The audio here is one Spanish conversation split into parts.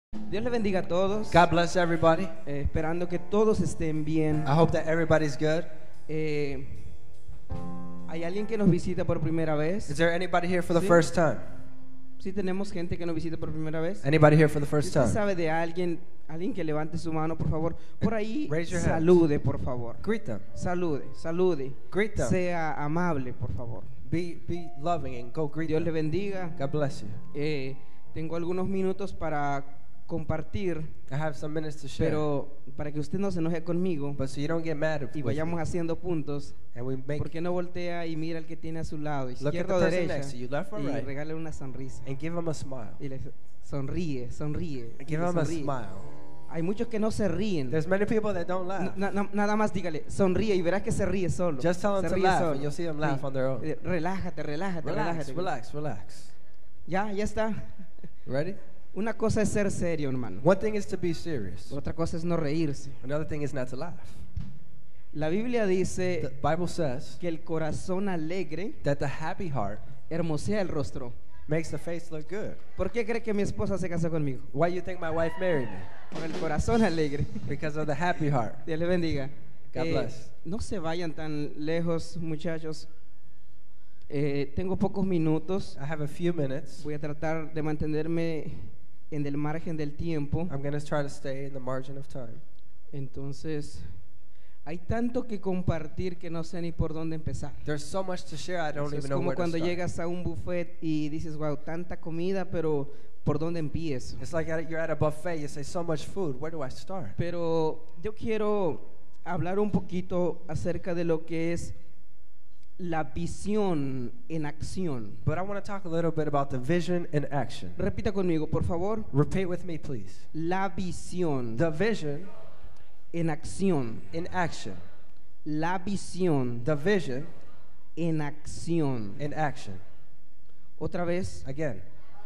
Dios le bendiga a todos. God bless everybody. Esperando que todos estén bien. I hope that everybody's good. ¿Hay alguien que nos visita por primera vez? Is there anybody here for the Sí. first time? Sí, tenemos gente que nos visita por primera vez. Anybody here for the Si first usted time? sabe de alguien que levante su mano, por favor. Por ahí, Raise your hand. salude, por favor. Greet them. Salude. Greet them. Sea amable, por favor. Be loving and go greet Dios le them. bendiga. God bless you. Tengo algunos minutos para compartir, I have some minutes to share. pero para que usted no se enoje conmigo But so you don't get mad y with vayamos me, haciendo puntos, and we make ¿por qué no voltea y mira al que tiene a su lado, Look at izquierda o the person derecha, next to you, left or y right. regale una sonrisa? and give them a smile. Y le sonríe. y Give le them a sonríe. smile. Hay muchos que no se ríen. There's many people that don't laugh. Nada más dígale, sonríe y verás que se ríe solo. Just tell them Se to ríe laugh solo. and you'll see them laugh Sí. on their own. Relájate. Relax. Ya está. Ready? Una cosa es ser serio, hermano. One thing is to be serious. Otra cosa es no reírse. Another thing is not to laugh. La Biblia The dice Bible says que el corazón alegre that the happy heart hermosea el rostro. makes the face look good. ¿Por qué cree que mi esposa se casó conmigo? Why you think my wife married me? Con el corazón alegre. Because of the happy heart. Dios le bendiga. God bless. No se vayan tan lejos, muchachos. Tengo pocos minutos. I have a few minutes. Voy a tratar de mantenerme en el margen del tiempo. I'm going to try to stay in the margin of time. Entonces, hay tanto que compartir que no sé ni por dónde empezar. There's so much to share, I don't Es even know como where to cuando start. llegas a un buffet y dices, wow, tanta comida, pero ¿por dónde empiezo? It's like you're at a buffet, you say so much food, where do I start? Pero yo quiero hablar un poquito acerca de lo que es la visión en acción. But I want to talk a little bit about the vision in action. Repita conmigo, por favor. Repeat with me, please. La visión The vision en acción. in action. La visión The vision en acción. in action. Otra vez, Again,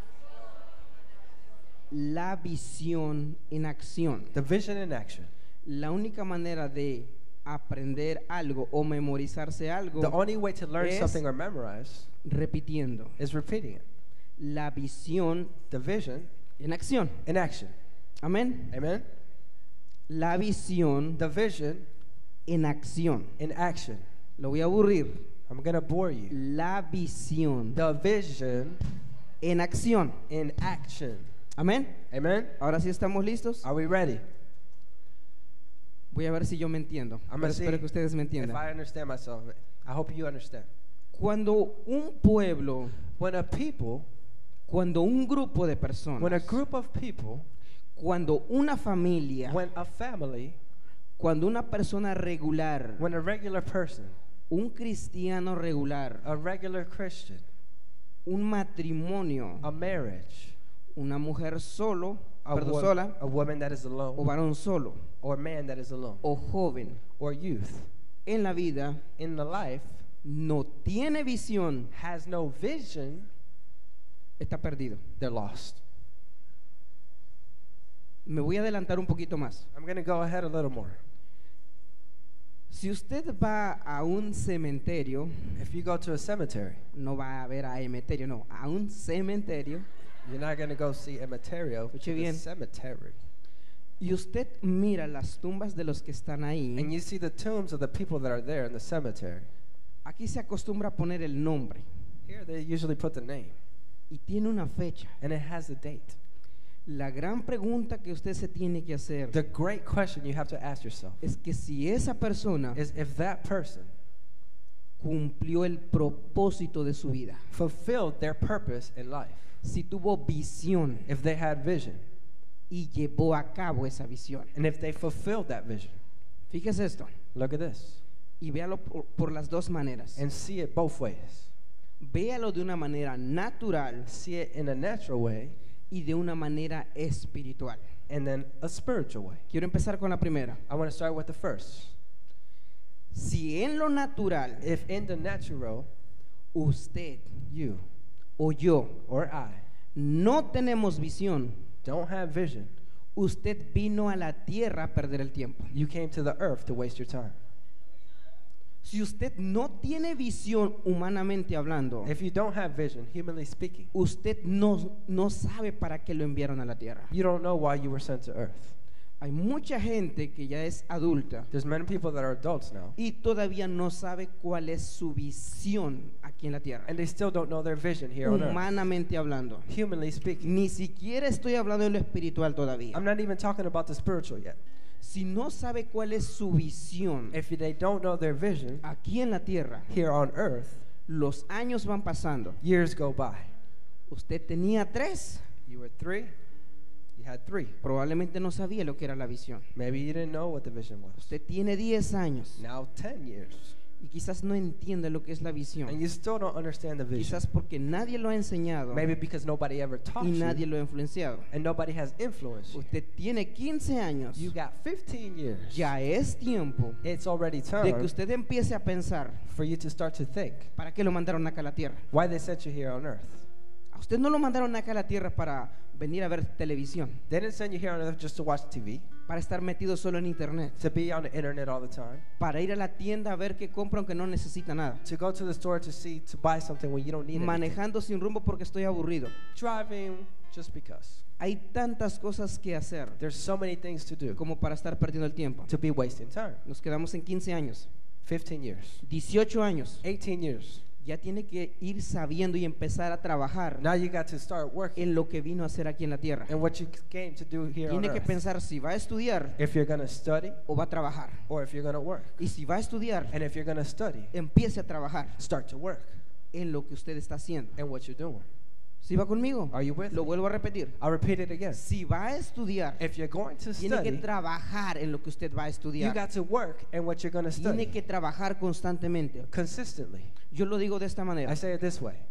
la visión en acción. the vision in action. La única manera de aprender algo o memorizarse algo The only way to learn es something or memorize repitiendo. is repeating it. La visión The vision en acción. in action. Amén. Amen? La visión The vision en acción. in action. Lo voy a aburrir. I'm going to bore you. La visión The vision en acción. in action. Amén. Amen? Ahora sí estamos listos. Are we ready? Voy a ver si yo me entiendo. I'm Pero going to see espero que ustedes me if entiendan. I understand myself. I hope you understand. Cuando un pueblo, When a people, cuando un grupo de when a personas, group of people, cuando una familia, when a family, cuando una persona regular, when a regular person, un cristiano regular, a regular Christian, un matrimonio, a marriage, una mujer solo, a, sola, a woman that is o alone, varón solo, or a man that is alone, o joven, or youth, en la vida in the life, no tiene visión, has no vision, está perdido. they're lost. Me voy a adelantar un poquito más. I'm going to go ahead a little more. Si usted va a un cementerio, If you go to a cemetery, no va a ver a cementerio, no, a un cementerio, you're not going to go see a material to Escuche the bien. cemetery. y usted mira las tumbas de los que están ahí, And you see the tombs of the people that are there in the cemetery. aquí se acostumbra a poner el nombre Here they usually put the name, y tiene una fecha. and it has a date. La gran pregunta que usted se tiene que hacer The great question you have to ask yourself es que si esa persona is if that person cumplió el propósito de su vida, fulfilled their purpose in life, si tuvo visión if they had vision, y llevó a cabo esa visión. and if they fulfilled that vision. Fíjese esto Look at this y véalo por las dos maneras. and see it both ways. Véalo de una manera natural See it in a natural way y de una manera espiritual. and then a spiritual way. Quiero empezar con la primera. I want to start with the first. Si en lo natural If in the natural, usted you o yo or I no tenemos visión, don't have vision, usted vino a la tierra a perder el tiempo. you came to the earth to waste your time. Si usted no tiene visión humanamente hablando, If you don't have vision, humanly speaking, usted no sabe para qué lo enviaron a la tierra. you don't know why you were sent to earth. Hay mucha gente que ya es adulta There's many people that are adults now, y todavía no sabe cuál es su visión aquí en la tierra, and they still don't know their vision here on earth. humanamente hablando. Humanly speaking, Ni siquiera estoy hablando de lo espiritual todavía. I'm not even talking about the spiritual yet. Si no sabe cuál es su visión If they don't know their vision aquí en la tierra, here on earth, los años van pasando. years go by. Usted tenía 3, You were 3, you had 3. probablemente no sabía lo que era la visión. Maybe you didn't know what the vision was. Usted tiene 10 años Now 10 years, y quizás no entiende lo que es la and visión. you still don't understand the vision. Quizás porque nadie lo ha enseñado Maybe because nobody ever taught y nadie you, lo ha influenciado. and nobody has influenced you. Usted tiene 15 años. You got 15 years. Ya es tiempo It's already de que time usted empiece a pensar, for you to start to think ¿para qué lo mandaron acá a la tierra? why they sent you here on earth. A usted no lo mandaron acá a la tierra para venir a ver televisión, They didn't send you here on earth just to watch TV, para estar metido solo en internet, to be on the internet all the time, para ir a la tienda a ver qué compra aunque no necesita nada, to go to the store to buy something when you don't need it, manejando sin rumbo porque estoy aburrido. driving just because. Hay tantas cosas que hacer There's so many things to do como para estar perdiendo el tiempo. to be wasting time. Nos quedamos en 15 años, 15 years, 18 años. 18 years. Ya tiene que ir sabiendo y empezar a trabajar Now you got to start working en lo que vino a hacer aquí en la tierra. and what you came to do here on Tiene que earth. pensar si va a estudiar If you're going to study o va a trabajar. or if you're going to work. Y si va a estudiar, And if you're going to study, empiece a trabajar start to work en lo que usted está haciendo. and what you're doing. ¿Sí va conmigo? Are you with Lo me? vuelvo a repetir. I'll repeat it again. Si va a estudiar, If you're going to tiene que study, trabajar en lo que usted va a you estudiar. got to work in what you're going to Tiene study que trabajar constantemente. consistently. Yo lo digo de esta manera. I say it this way.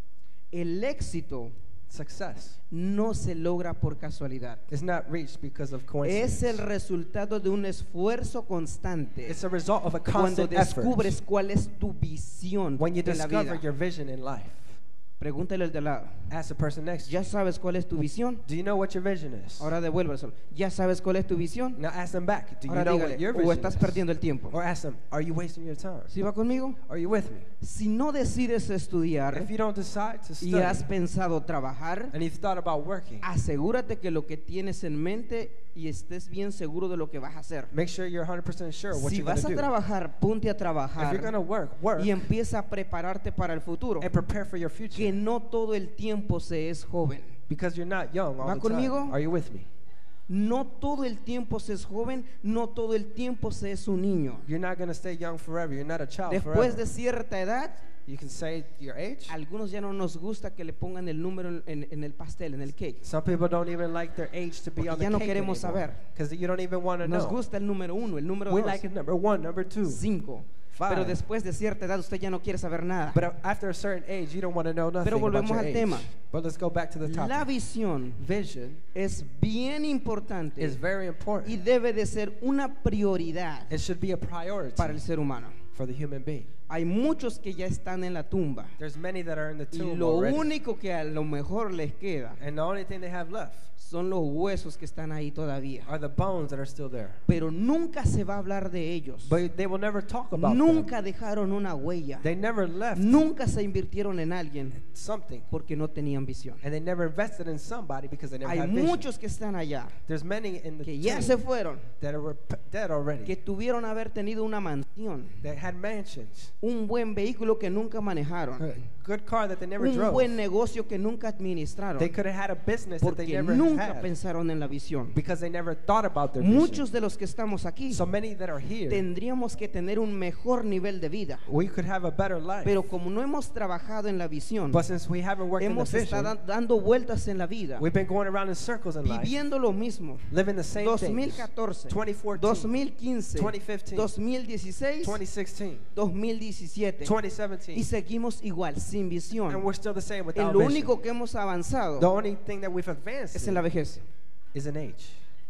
El éxito Success no se logra por casualidad. is not reached because of Es coincidence. el resultado de un esfuerzo constante. It's a result of a Cuando constant effort. descubres cuál es tu visión When you en la discover vida. your vision in life, Pregúntale al de al lado. ask the person next to you. ¿Ya sabes cuál es tu visión? Do you know what your vision is? Ahora devuélveselo. ¿Ya sabes cuál es tu visión? Now ask them back. Do you Ahora know dígale, what your o vision estás is? perdiendo el tiempo. Or ask them, are you wasting your time? ¿Sí va conmigo? Are you with me? Si no decides estudiar If you don't decide to y has study pensado trabajar, and you've thought about working, asegúrate que lo que tienes en mente y estés bien seguro de lo que vas a hacer. make sure you're 100% sure what Si you're going vas a to do. trabajar, ponte a If you're going trabajar to work y empieza a prepararte para el futuro. and prepare for your Que future. no todo el tiempo se es joven. Because you're not young all ¿Va the conmigo? time. Are you with me? No todo el tiempo se es joven, no todo el tiempo se es un niño. You're not going to stay young forever. You're not a child Después forever. de cierta edad, You can say your age. algunos ya no nos gusta que le pongan el número en el pastel, en el cake. Some people don't even like their age to be Porque on the ya no cake queremos saber. because you don't even want to Nos know. gusta el número 1, el número We 2, like it number 1, number 2. 5. 5. Pero después de cierta edad usted ya no quiere saber nada. But after a certain age, you don't want to know nothing Pero about volvemos your al age. tema. But let's go back to the La topic. visión Vision es bien importante is very y important. debe de ser una prioridad It should be a priority para el ser humano. for the human being. Hay muchos que ya están en la tumba There's many that are in the y tomb lo already. único que a lo mejor les queda And the only thing they have left son los huesos que están ahí todavía. are the bones that are still there. Pero nunca se va a hablar de ellos. But they will never talk about them. Nunca dejaron una huella. They never left Nunca se invirtieron en alguien something. porque no tenían visión. And they never invested in somebody because they never Hay had vision. muchos que están allá There's many in the que ya tomb se fueron, that are dead already. que tuvieron haber tenido una mansión, They had mansions, un buen vehículo que nunca manejaron, a good car that they never un drove. buen negocio que nunca administraron, They could have had a business that they porque never nunca had pensaron en la visión. because they never thought about their vision. Muchos de los que estamos aquí So many that are here, tendríamos que tener un mejor nivel de vida, we could have a better life. pero como no hemos trabajado en la visión, But since we haven't worked in the hemos estado vision, dando vueltas en la vida, we've been going around in circles in life, viviendo lo mismo. living the same things. 2014, 2014, 2015, 2015, 2016, 2016, 2017 y 2017, seguimos igual, sin and visión. we're still the same En without lo vision. único que hemos avanzado The only thing that we've advanced es en la vejez. is an age.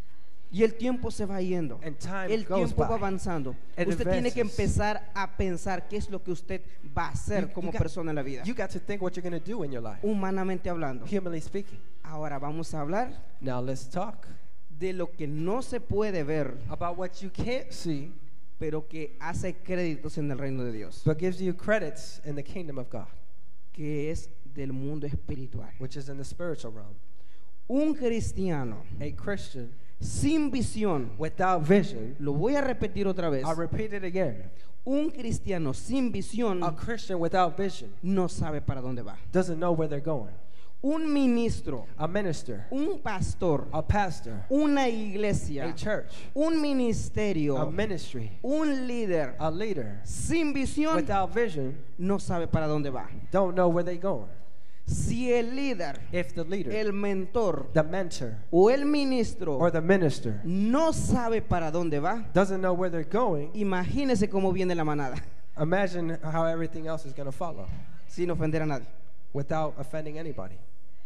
Y el tiempo se va yendo. And time El goes tiempo va by. avanzando. It Usted tiene que advances. empezar a pensar qué es lo que usted va a hacer como persona en la vida, You got to think what you're going to do in your life, humanamente hablando. humanly speaking. Ahora vamos a hablar Now let's talk de lo que no se puede ver, about what you can't see, pero que hace créditos en el reino de Dios, but gives you credits in the kingdom of God, que es del mundo espiritual. which is in the spiritual realm. Un cristiano A Christian sin visión, without vision, lo voy a repetir otra vez, I'll repeat it again. un cristiano sin visión A Christian without vision no sabe para dónde va. doesn't know where they're going. Un ministro, A minister, un pastor, a pastor, una iglesia, a church, un a ministerio, ministry, un líder a leader sin visión without vision no sabe para dónde va. don't know where they're going. Si el líder, If the leader, el mentor the mentor, o el ministro or the minister no sabe para dónde va, doesn't know where they're going, imagínese cómo viene la manada, imagine how everything else is going to follow sin ofender a nadie. without offending anybody.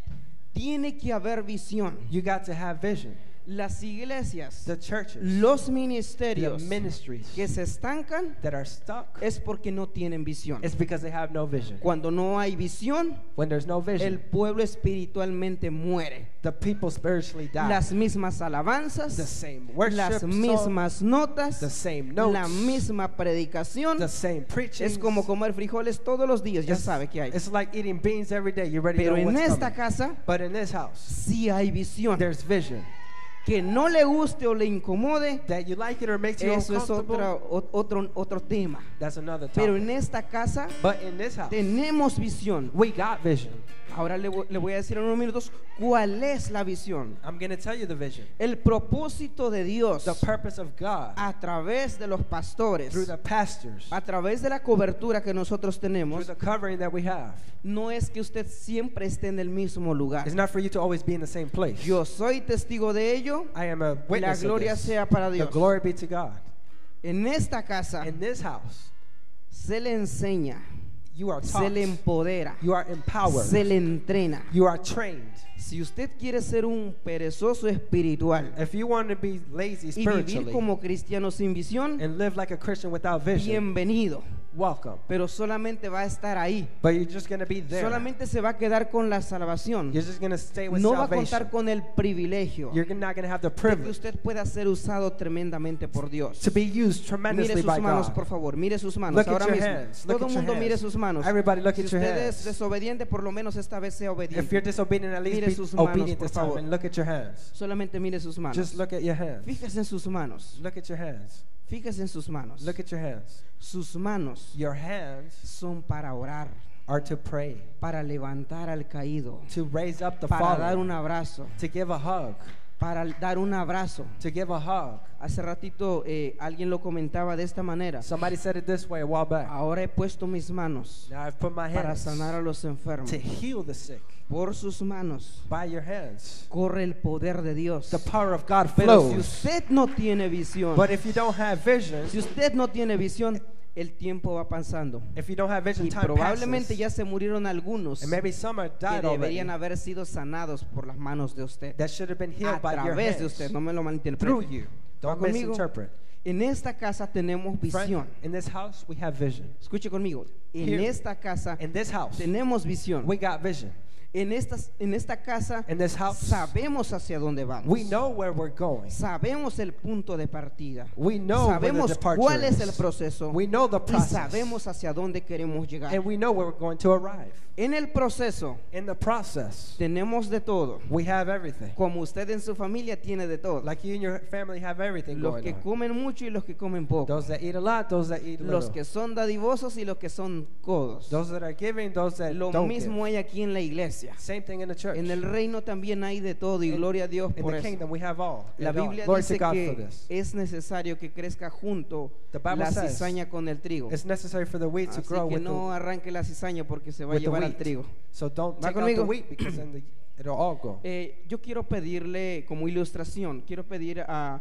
Tiene que haber visión. You got to have vision. Las iglesias, The churches, los the ministerios ministries que se estancan that are stuck, es porque no tienen visión. it's because they have no vision. Cuando no hay visión, When there's no el vision, pueblo espiritualmente muere. the people spiritually die. Las mismas alabanzas, The same worship las song, mismas notas, the same notes, la misma predicación. the same preaching. Es como comer frijoles todos los días, ya sabe que hay. It's like eating beans every day. You're ready Pero to know en what's esta coming. casa But in this house, sí hay visión. there's vision. Que no le guste o le incomode, That you like it or makes you eso es uncomfortable, otro tema. that's another Pero topic. en esta casa But in this house, tenemos visión. we got vision. Ahora le voy a decir en unos minutos cuál es la visión. I'm going to tell you the vision. El propósito de Dios The purpose of God a través de los pastores, through the pastors, a través de la cobertura que nosotros through tenemos, the covering that we have. no es que usted siempre esté en el mismo lugar. It's not for you to always be in the same place. Yo soy testigo de ello. I am a La witness of gloria this. sea para The Dios. glory be to God. En esta casa In this house, se le enseña, you are se taught, le empodera, you are empowered, se le entrena. you are trained. Si usted quiere ser un perezoso espiritual If you want to be lazy y vivir spiritually como cristiano sin visión, and live like a Christian without vision, bienvenido. welcome. Pero solamente va a estar ahí. But you're just going to be there. Solamente se va a quedar con la salvación. You're just going to stay with No va a salvation. contar con el privilegio You're not going to have the de que privilege usted pueda ser usado tremendamente por Dios. to be used Mire tremendously sus by manos, God. por favor. Mire sus manos. Look at Ahora your mismo. hands. Look Todo at el your mundo mire hands. sus manos. Everybody look Si at your usted es hands. desobediente, por lo menos esta vez sea If you're obediente. disobedient, at least Mire be sus manos, obedient por this time favor. and look at your hands. Solamente mire sus manos. Just look at your hands. Fíjese en sus manos. Look at your hands. Fíjese en sus manos. Look at your hands. Sus manos Your hands son para orar, are to pray, para levantar al caído, to raise up the para dar fallen, un abrazo, to give a hug, para dar un abrazo. to give a hug. Hace ratito alguien lo comentaba de esta manera. Somebody said it this way a while back. Ahora he puesto mis manos Now I've put my para hands sanar a los enfermos. to heal the sick. Por sus manos By your hands, corre el poder de Dios. the power of God Pero si flows. usted no tiene visión, But if you don't have vision, si usted no tiene visión, el tiempo va pasando. if you don't have vision, Y time probablemente passes. ya se murieron algunos And maybe some are que died already deberían haber sido sanados por las manos de usted. that should have been A healed by your través de hands, usted, no me lo through malinterprete. you. ¿Va Don't conmigo? misinterpret. En esta casa tenemos visión. Friend, in this house, we have vision. Escuche conmigo. En Here, esta casa In this house, tenemos visión. we got vision. En esta casa In this house, sabemos hacia dónde vamos. we know where we're going. Sabemos el punto de partida. We know where the Sabemos departure cuál es el is. proceso. We know the Y process. sabemos hacia dónde queremos llegar. And we know where we're going to arrive. En el proceso In the process, tenemos de todo. we have everything. Como usted en su familia tiene de todo. Like you and your family have everything Los going que on. comen mucho y los que comen poco. Those that eat a lot, those that eat a Los little. que son dadivosos y los que son codos. Those that are giving, those that Lo don't mismo give. hay aquí en la iglesia. Same thing in the church. En el reino también hay de todo y In- gloria a Dios In por the eso. kingdom, we have all. La And all. Biblia Glory to dice God for que this. es necesario que crezca junto The Bible la says cizaña con el trigo. It's necessary for the wheat to Así grow que with no arranque la cizaña porque se va a with the llevar al wheat. trigo. So don't ¿Va take out conmigo? the wheat because then it'll all go. Yo quiero pedirle como ilustración, quiero pedir a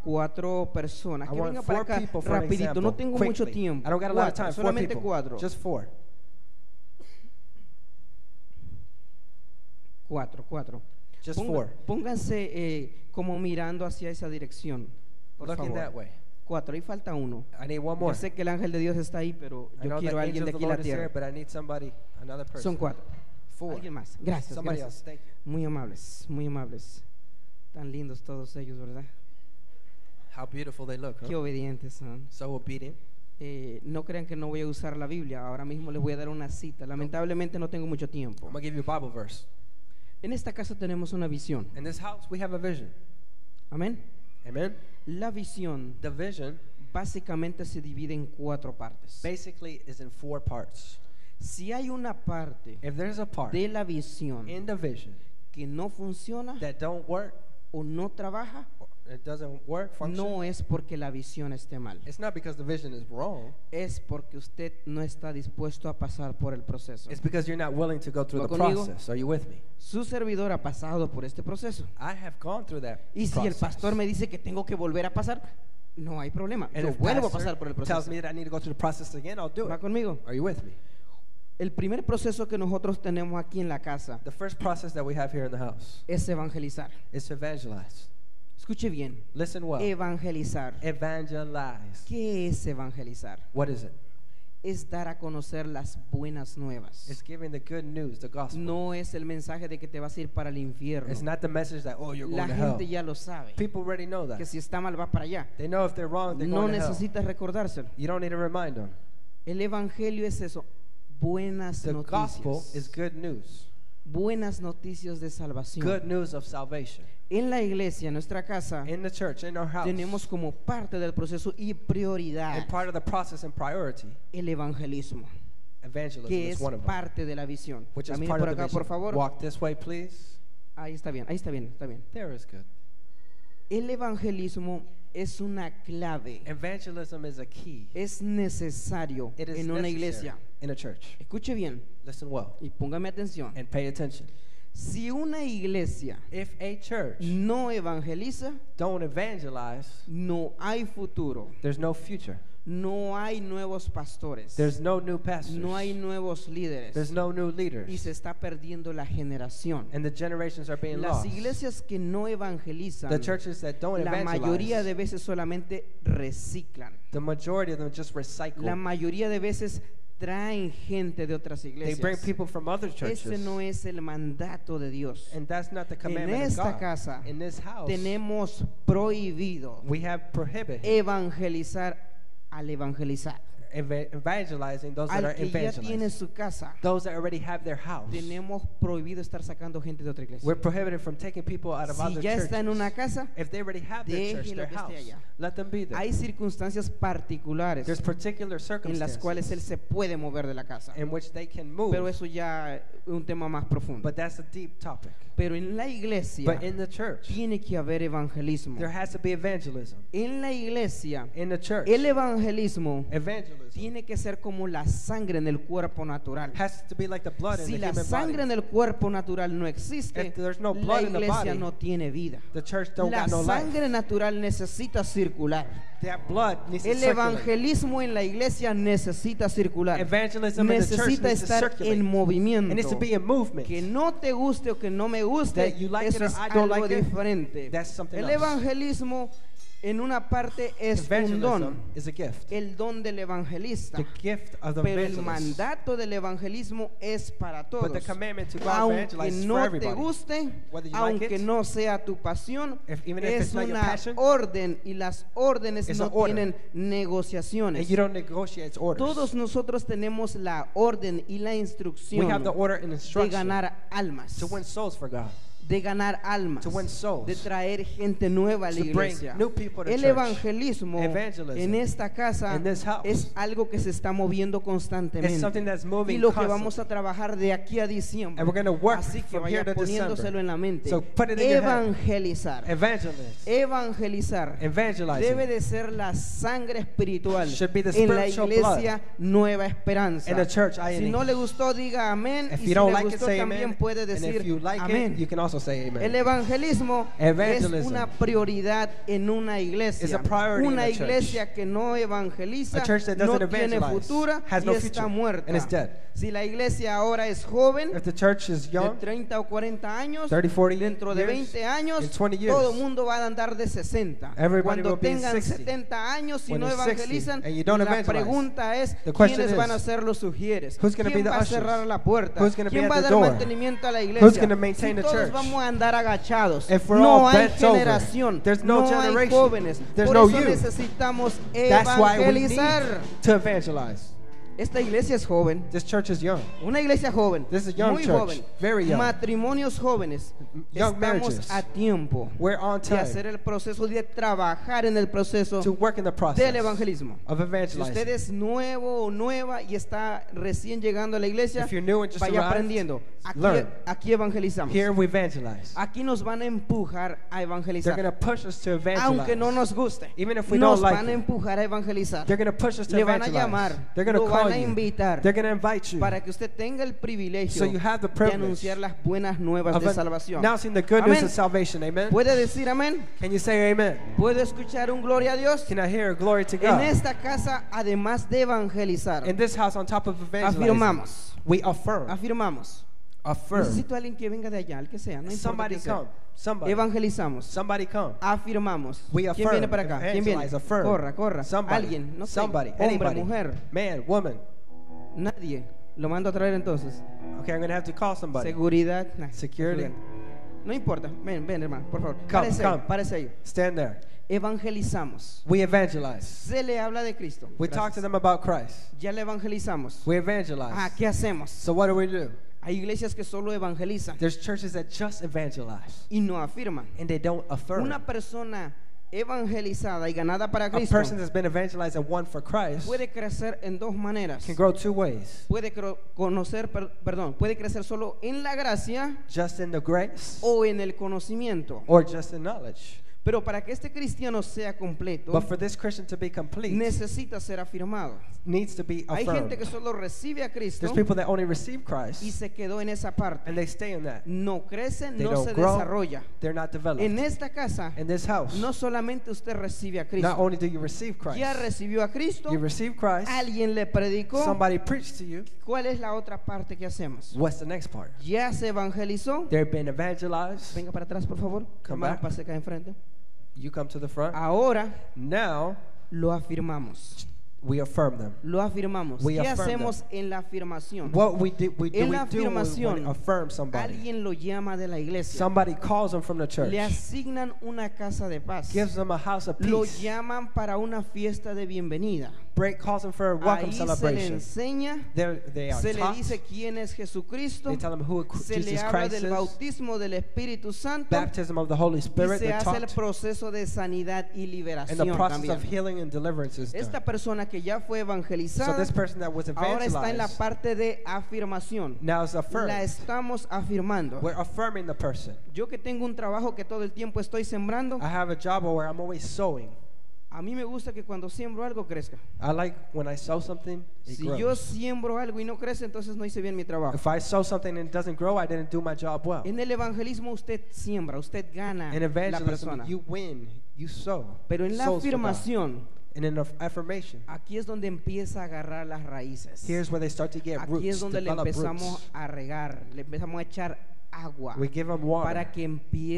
4 personas I que want vengan 4 para acá people for an rapidito, example. no tengo mucho quickly. tiempo. I don't got a lot of 4, time. 4 solamente people. 4. Just 4. 4. Just 4. Pónganse como mirando hacia esa dirección, por Looking favor. that way. 4, ahí falta uno. I need one Yo more. sé que el ángel de Dios está ahí, pero I yo know quiero a the alguien angel de of aquí the en la Lord is here, tierra. but I need somebody, another person. Son 4. 4. Alguien más. Gracias. Somebody gracias. else. Thank you. Muy amables, muy amables. Tan lindos todos ellos, ¿verdad? How beautiful they look, Qué huh? obedientes son. So obedient. No crean que no voy a usar la Biblia. Ahora mismo les voy a dar una cita. Lamentablemente no tengo mucho tiempo. I'm going to give you a Bible verse. En esta casa tenemos una visión. In this house, we have a vision. Amén. Amen? La visión The vision básicamente se divide en 4 partes. basically is in 4 parts. Si hay una parte If there's a part de la visión in the vision que no funciona that don't work, o no trabaja, or it doesn't work, function, no es porque la visión esté mal. it's not because the vision is wrong. Es porque usted no está dispuesto a pasar por el proceso. It's because you're not willing to go through ¿Va the conmigo? process. Are you with me? Su servidor ha pasado por este proceso. I have gone through that Y si el process. pastor me dice que tengo que volver a pasar, no hay problema. And Yo if vuelvo a pastor pasar por el tells proceso. me that I need to go through the process again, I'll do ¿Va it. conmigo? Are you with me? El primer proceso que nosotros tenemos aquí en la casa The first process that we have here in the house es evangelizar. is to evangelize. Escuche bien. Listen well. Evangelizar. Evangelize. ¿Qué es evangelizar? What is it? Es dar a conocer las buenas nuevas. It's giving the good news, the gospel. No es el mensaje de que te vas a ir para el infierno. It's not the message that, oh, you're La going to hell. gente ya lo sabe. People already know that. Que si está mal va para allá. They know if they're wrong, they're No going to hell. necesitas recordárselo. You don't need to remind them. El evangelio es eso. Buenas The gospel is noticias. good news. Buenas noticias de salvación. Good news of salvation. En la iglesia, en nuestra casa, In the church, in our house, tenemos como parte del proceso y prioridad and part of the process and priority, el evangelismo, evangelism que is es one of them, parte de la visión. which is Camine part por of the acá, por vision. favor. Walk this way, please. Ahí está bien, ahí está bien, está bien. There is good. El evangelismo es una clave, Evangelism is a key. es necesario It is en una necessary iglesia. in a church. Escuche bien Listen well y póngame atención. and pay attention. Si una iglesia If a church no evangeliza, don't evangelize, no hay futuro, there's no future. no hay nuevos pastores, There's no new pastors. no hay nuevos líderes There's no new y leaders. se está perdiendo la generación. And the generations are being Las lost. iglesias que no evangelizan, The churches that don't la mayoría evangelize, de veces solamente reciclan. the majority of them just recycle. La mayoría de veces traen gente de otras They bring iglesias. people from other churches. Ese no es el mandato de Dios. And that's not the commandment En of esta God. casa In this house, tenemos prohibido we have prohibited evangelizar al evangelizar. evangelizing those that Al are que ya tiene evangelizing. su casa, Those that already have their house. tenemos prohibido estar sacando gente de otra iglesia. We're prohibited from taking people out of Si other ya churches. está en una casa, If they already have their church, déjelo their que esté house, allá. let them be there. hay circunstancias particulares There's particular en las cuales él circumstances se puede mover de la casa. in which they can move. Pero eso ya es un tema más profundo. But that's a deep topic. Pero en la iglesia But in the church, tiene que haber evangelismo. there has to be evangelism. En la iglesia, In the church, el evangelismo evangelism tiene que ser como la sangre en el cuerpo natural. has to be like the blood in Si the la human sangre en body. el cuerpo natural no existe, If there's no la blood in the iglesia body, no tiene vida. The church don't La got no life. sangre natural necesita circular. That blood needs to El circulate. evangelismo en la iglesia necesita circular. Evangelism in the church Necesita needs to estar circulate. en movimiento. It needs to be in movement. Que no te guste o que no me guste, That you like eso it or es I don't algo like it, diferente. that's something El else. evangelismo en una parte es un don, Evangelism is a gift. el don del evangelista. The gift of the Pero el evangelist. mandato del evangelismo es para But todos. the commandment to go Aunque evangelize is for no te everybody. guste, Whether you like aunque it, no sea tu pasión, even if es it's not your una passion, orden y las órdenes it's no an order. tienen negociaciones. And you don't negotiate orders. Todos nosotros tenemos la orden y la We instrucción have the order and de instruction ganar almas, to win souls for God. de ganar almas, To win souls. de traer gente nueva a la To bring iglesia. new people to El church. evangelismo Evangelism en esta casa in this house es algo que se está moviendo It's constantemente. something that's Y moving lo que vamos constantly. a trabajar de aquí a diciembre. And we're going to work Así que from vaya here to poniéndoselo December. en la mente. So put it in your head. Evangelizar. Evangelist. Evangelizar Evangelizing. debe de ser la sangre espiritual Should be the en la spiritual iglesia Nueva Esperanza. In the church, Si I&E. no le gustó, diga amén. If Y you si don't le like it, gustó, say también amen. puede And decir if you like amén. it, you can also say amen. El evangelismo Evangelism es una prioridad en una iglesia. is a priority in Una a church. iglesia que no evangeliza A church that no doesn't tiene evangelize futura has y no está future muerta. and is dead. Si la iglesia ahora es joven, If the church is de young, 30 o 40 años, 30, 40 dentro de years, 20 años, in 20 years, todo el mundo va a andar de 60. everybody Cuando will be tengan 60. 70 años, si When no they're 60 evangelizan, and you don't la evangelize, pregunta es, the question ¿quiénes van a is, ser los sugieres? who's gonna be ¿Quién the va a ushers? cerrar la puerta? Who's gonna be ¿Quién at va a the dar door? mantenimiento a la iglesia? Who's gonna maintain Si the todos church? vamos vamos a andar agachados. if we're No all hay bent over, generación. there's no hay generation. jóvenes. There's Por no eso youth. necesitamos That's why we need evangelizar. to evangelize. Esta iglesia es joven. This church is young. Una iglesia joven, This is a young muy church, joven, very young. matrimonios jóvenes. Young Estamos marriages. a tiempo We're on de time hacer el proceso, de trabajar en el proceso to work in the process del evangelismo. of Si evangelizing. usted es nuevo o nueva y está recién llegando a la iglesia, If you're new and just vaya arrived, aprendiendo. learn. Aquí evangelizamos. Here we evangelize. Aquí nos van a empujar a They're evangelizar. going to push us to Aunque no evangelize. nos guste, Even if we nos don't like van a it. empujar a evangelizar. They're going to push us to Le van a llamar, evangelize. They're going to lo call van a you. invitar They're going to invite you para que usted tenga el privilegio so you have the de privilege anunciar las buenas nuevas of de salvación. announcing the good news Amén. of salvation. Amen. ¿Puede decir amén? Can you say amen? ¿Puedo escuchar un gloria a Dios? Can I hear a glory to En God? esta casa, además de evangelizar, In this house, on top of evangelizing, afirmamos, we affirm. afirmamos. Affirm. Necesito a alguien que venga de allá, el que sea, no importa Somebody quién sea. come. Somebody. Evangelizamos, Somebody come. afirmamos. We ¿Quién affirm. viene para acá? ¿Quién viene? Evangelize, affirm. Corra, corra. Somebody. Alguien, no sé, Somebody. hombre, Anybody. mujer, Man, woman. nadie. Lo mando a traer entonces. Okay, I'm going to have to call somebody. Seguridad. Nah, Security. No importa. Ven, ven, hermano, por favor. Come, Párese, come. párese ahí. Stand there. Evangelizamos. We evangelize. Se le habla de Cristo. We talk to Gracias. them about Christ. Ya le evangelizamos. We evangelize. ¿Qué hacemos? So what do? Hay iglesias que solo evangelizan There's churches that just evangelize y no afirman. and they don't affirm. Una persona evangelizada y ganada para A Cristo person that's been evangelized and won for Christ puede crecer en dos maneras. can grow two ways. Puede puede crecer solo en la gracia Just in the grace o en el conocimiento. or just in knowledge. Pero para que este cristiano sea completo, But for this Christian to be complete, necesita ser afirmado. needs to be Hay gente affirmed. que solo recibe a Cristo There's people that only receive y Christ se quedó en esa parte. and they stay in that. No crece, They no don't se grow. desarrolla. They're not developed. En esta casa, In this house, no solamente usted recibe a not Cristo, only do you receive Christ, ya recibió a Cristo, you receive Christ, alguien le predicó. somebody preached to you. ¿Cuál es la otra parte que hacemos? What's the next part? Ya se evangelizó. They've been evangelized. Venga para atrás, por favor. Come Hermano, back. pase acá enfrente. You come to the front. Ahora Now lo afirmamos. we affirm them. Lo afirmamos. We ¿Qué affirm hacemos en la afirmación? What we do, En la when we afirmación, affirm somebody. alguien lo llama de la iglesia. Somebody calls them from the church, Le asignan una casa de paz. gives them a house of Lo peace, llaman para una fiesta de bienvenida. calls them for a welcome Ahí se le celebration. enseña, They are se le taught. dice quién es Jesucristo, They tell them who se le Jesus habla Christ del is, bautismo del Espíritu Santo baptism of the Holy y Spirit. se They're hace el taught, proceso de sanidad y and the liberación process también. of healing and deliverance is Esta done. persona que ya fue So evangelizada this person that was ahora está en la evangelized parte de afirmación. now is La affirmed. estamos afirmando. We're affirming the person. Yo que tengo un trabajo que todo el tiempo estoy sembrando, I have a job where I'm always sowing. a mí me gusta que cuando siembro algo crezca. I like when I sow something, it Si yo grows. siembro algo y no crece, entonces no hice bien mi trabajo. If I sow something and it doesn't grow, I didn't do my job well. En el evangelismo usted siembra, usted gana In la evangelism, persona. you win, you sow. Pero en la Souls for God. afirmación, And in the affirmation, aquí es donde empieza a agarrar las raíces. here's where they start to get Aquí roots, es donde le develop empezamos roots. a regar, le empezamos a echar agua We give them water para que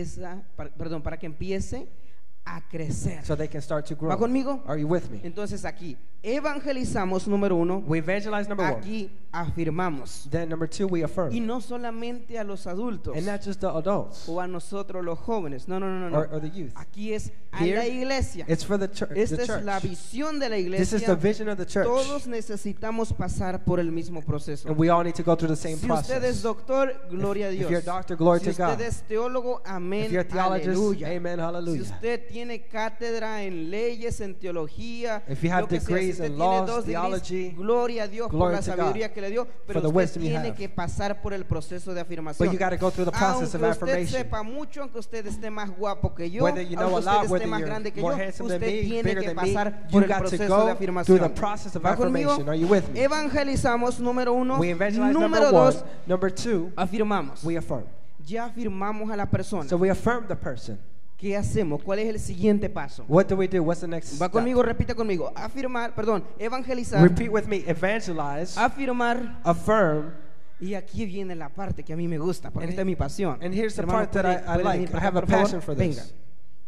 para que empiece a crecer. so they can start to grow. ¿Va conmigo? Are you with me? Entonces aquí evangelizamos, número uno. We evangelize, number one. Aquí afirmamos. Then number two, we affirm. Y no solamente a los adultos And not just the adults o a nosotros los jóvenes. No, no, no, no. or the youth. Aquí es a Here, la iglesia. It's for the church. Esta The es la church. visión de la This is the iglesia. vision of the church. Todos necesitamos pasar por el mismo proceso. And we all need to go through the same Si usted es process. doctor, gloria a If Dios. you're a doctor, glory Si to God. usted es teólogo, amén, If you're a theologist, aleluya. amen, Si hallelujah. usted tiene cátedra en leyes, en teología, If you have lo que sea, si degrees usted in tiene laws, 2 degrees, theology, gloria a Dios por glory la to God sabiduría que le dio, pero for the usted wisdom you tiene have. que pasar por el proceso de afirmación. But you got to go through the process of Aunque usted affirmation. sepa mucho, aunque usted esté más guapo que yo, Whether you know a aunque lot, usted whether esté más you're grande que more yo, handsome than usted me, tiene bigger que than me, pasar you por el got to proceso de go through afirmación. the process of ¿Va conmigo? affirmation. Are you with me? Evangelizamos, número uno. We evangelize, Número number one. dos, Number two, afirmamos. we affirm. Ya afirmamos a la persona. So we affirm the person. ¿Qué hacemos? ¿Cuál es el siguiente paso? What do we do? What's the next Va step? conmigo, repita conmigo. Evangelizar, Repeat with me. Evangelize, afirmar. affirm, Y aquí viene la parte que a mí me gusta, porque And esta es mi pasión. and here's the Hermano, part that I ¿puede like. venir para I have acá, a por favor? passion for this. Venga.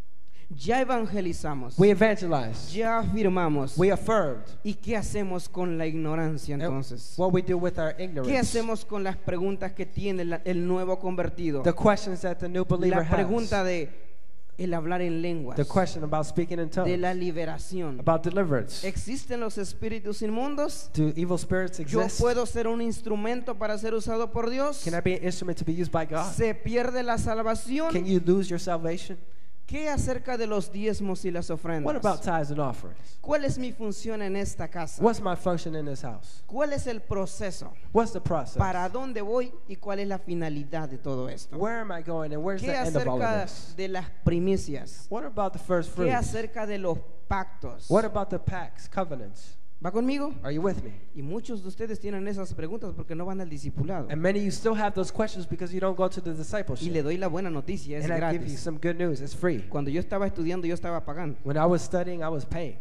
Ya evangelizamos. We evangelized. Ya afirmamos. We affirmed. ¿Y qué hacemos con la ignorancia And entonces? what we do with our ¿Qué ignorance. hacemos con las preguntas que tiene el nuevo convertido? The questions that the new believer La pregunta has. de el hablar en lenguas, The question about speaking in de la tongues. liberación. About deliverance. ¿Existen los espíritus inmundos? Do evil spirits ¿Yo exist? puedo ser un instrumento para ser usado por Dios? Can I be an instrument to be used by God? ¿Se pierde la Can salvación? you lose your salvation? ¿Qué acerca de los diezmos y las What ofrendas? about tithes and offerings? ¿Cuál es mi función en esta casa? What's my function in this house? ¿Cuál es el proceso? What's the process? ¿Para dónde voy y cuál es la finalidad de todo esto? Where am I going and where's ¿Qué the end of all of acerca this? de las primicias? What about the first ¿Qué fruits? acerca de los pactos? What about the pacts, covenants? ¿Va conmigo? Are you with me? Y muchos de ustedes tienen esas preguntas porque no van al discipulado. And many of you still have those questions because you don't go to the Y le discipleship. doy la buena noticia, es And I give you gratis. some good news. It's free. Cuando yo estaba estudiando, yo estaba pagando When I was studying, I was paying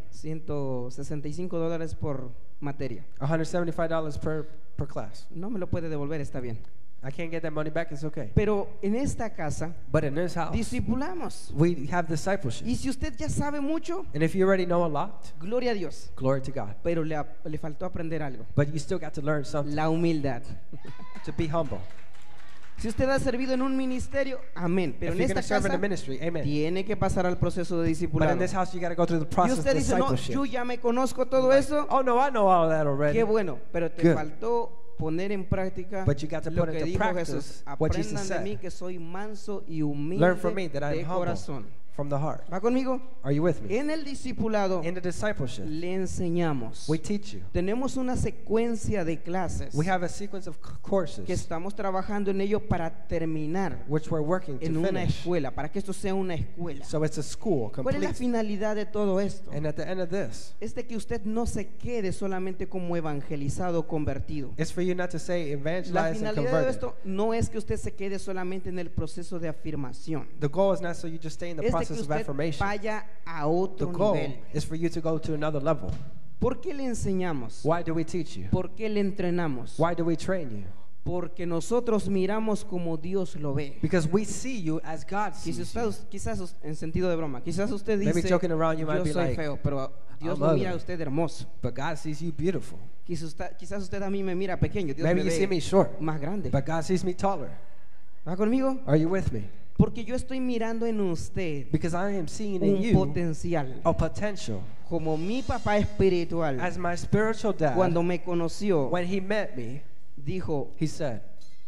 $165 por materia. $175 per class. No me lo puede devolver, está bien. I can't get that money back. It's okay. Pero en esta casa But in this house, discipulamos. we have discipleship. Y si usted ya sabe mucho, And if you already know a lot, gloria a Dios. glory to God. Pero le faltó aprender algo. But you still got to learn something. La humildad. To be humble. Si usted ha servido en un ministerio, amén. Pero If en you're going esta to serve in casa the ministry, amen. tiene que pasar al proceso de But in discipulado. this house, you got to go through the Y process of usted dice, no, discipleship. yo ya me conozco todo eso. Oh no, I know all that already. Qué bueno, pero te Good. faltó poner en práctica But you got to lo put que into dijo practice Jesús. what Jesus Aprendan de said. mí que soy manso y humilde Learn from me that I de am humble corazón. from the heart. ¿Va conmigo? Are you with me? En el discipulado In the discipleship, le enseñamos. we teach you. Tenemos una secuencia de clases We have a sequence of courses que estamos trabajando en ello para terminar which we're working to en una finish. escuela, para que esto sea una escuela. So it's a school ¿Cuál es la complete. finalidad de todo esto? And at the end of this, Es de que usted no se quede solamente como evangelizado o convertido. it's for you not to say La evangelize and finalidad de convert. esto no es que usted se quede solamente en el proceso de afirmación. The goal is not so you just stay in the Es de que process of usted affirmation. vaya a The otro goal nivel. is for you to go to another level. ¿Por qué le enseñamos? Why do we teach you? ¿Por qué le entrenamos? Why do we train you? Porque nosotros miramos como Dios lo ve. Because we see you as God sees you. Quizás en sentido de broma, quizás usted Maybe dice, joking around, you might yo be soy like, feo, pero Dios I'm lo mira a ugly. usted hermoso. But God sees you beautiful. Quizás usted a mí me mira pequeño, Dios Maybe me you see ve me short, más grande. but God sees me taller. ¿Va conmigo? Are you with me? Porque yo estoy mirando en usted Because I am seeing in un you potencial. a potential. Como mi papá espiritual, As my spiritual dad, cuando me conoció, when he met me, dijo, he said,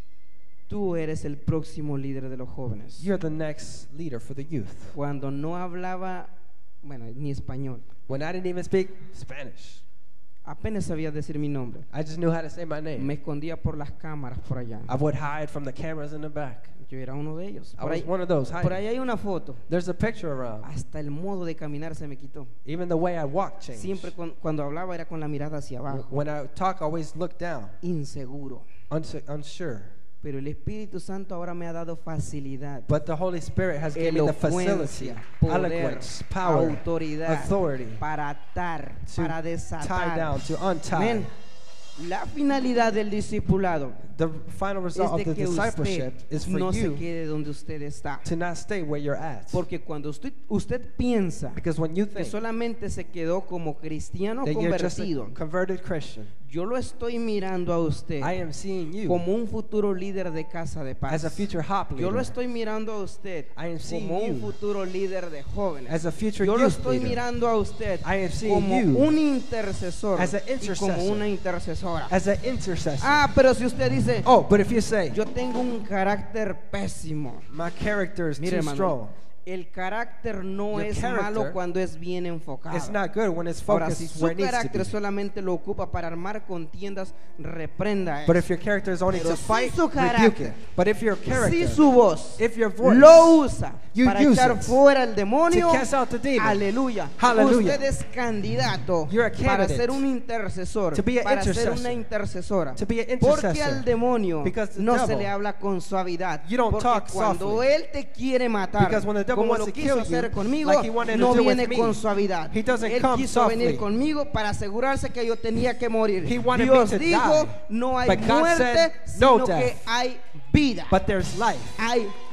tú eres el próximo líder de los jóvenes. you're the next leader for the youth. Cuando no hablaba, bueno, ni español, When I didn't even speak Spanish, apenas sabía decir mi nombre. I just knew how to say my Me name. escondía por las cámaras por allá. I would hide from the cameras in the back. Yo era uno de ellos. I Por was ahí, one of those por ahí hiding. hay una foto. There's a picture around. Hasta el modo de caminar se me quitó. Even the way I walk changed. Siempre cuando hablaba era con la mirada hacia abajo, When I talk, I always look down, inseguro. unsure. Pero el Espíritu Santo ahora me ha dado facilidad, But the Holy Spirit has given me the facility, elocuencia, poder, eloquence, power, autoridad authority para atar, to para tie desatar. down, to untie. Amén. La finalidad del discipulado The final es result de of the que discipleship usted is for no se you quede donde usted está. to not stay where you're at. Porque cuando usted piensa Because when you que think solamente se quedó como cristiano that you're just convertido, a converted Christian, yo lo estoy mirando a usted I am seeing you como un futuro líder de casa de paz. as a future hop Yo lo leader, estoy mirando a usted I am seeing como un you futuro líder de jóvenes. as a future Yo lo youth estoy leader, mirando a usted I am seeing como you un intercesor as an y como intercessor. una intercesora. as an intercessor. Ah, pero si usted dice, Oh, but if you say, yo tengo un carácter pésimo. my character is Mire, too hermano, strong, el carácter no Your es character malo cuando es bien enfocado. it's not good when it's Ahora, focused si su where it needs to carácter be. solamente lo ocupa para armar contiendas, reprenda But eso. if your character is only Pero to si fight, su rebuke carácter, it. But if your Si character, su voz if your voice lo usa you para use echar it fuera el demonio, to cast out the demon, aleluya. Hallelujah. Usted es candidato You're a para candidate ser un intercesor, to be an para ser intercessor, una intercesora. to be an Porque intercessor. al demonio Because the no se devil, le habla con suavidad. you don't Porque talk cuando softly. él te quiere matar, Because when the devil como wants lo to quiso kill hacer you, conmigo, like he wanted to no do with viene me, con suavidad. he doesn't Él come quiso venir softly. conmigo para asegurarse que yo tenía que morir. He wanted Dios me to dijo, die. no hay But God muerte, said, no sino que death. hay vida. But there's life. Hay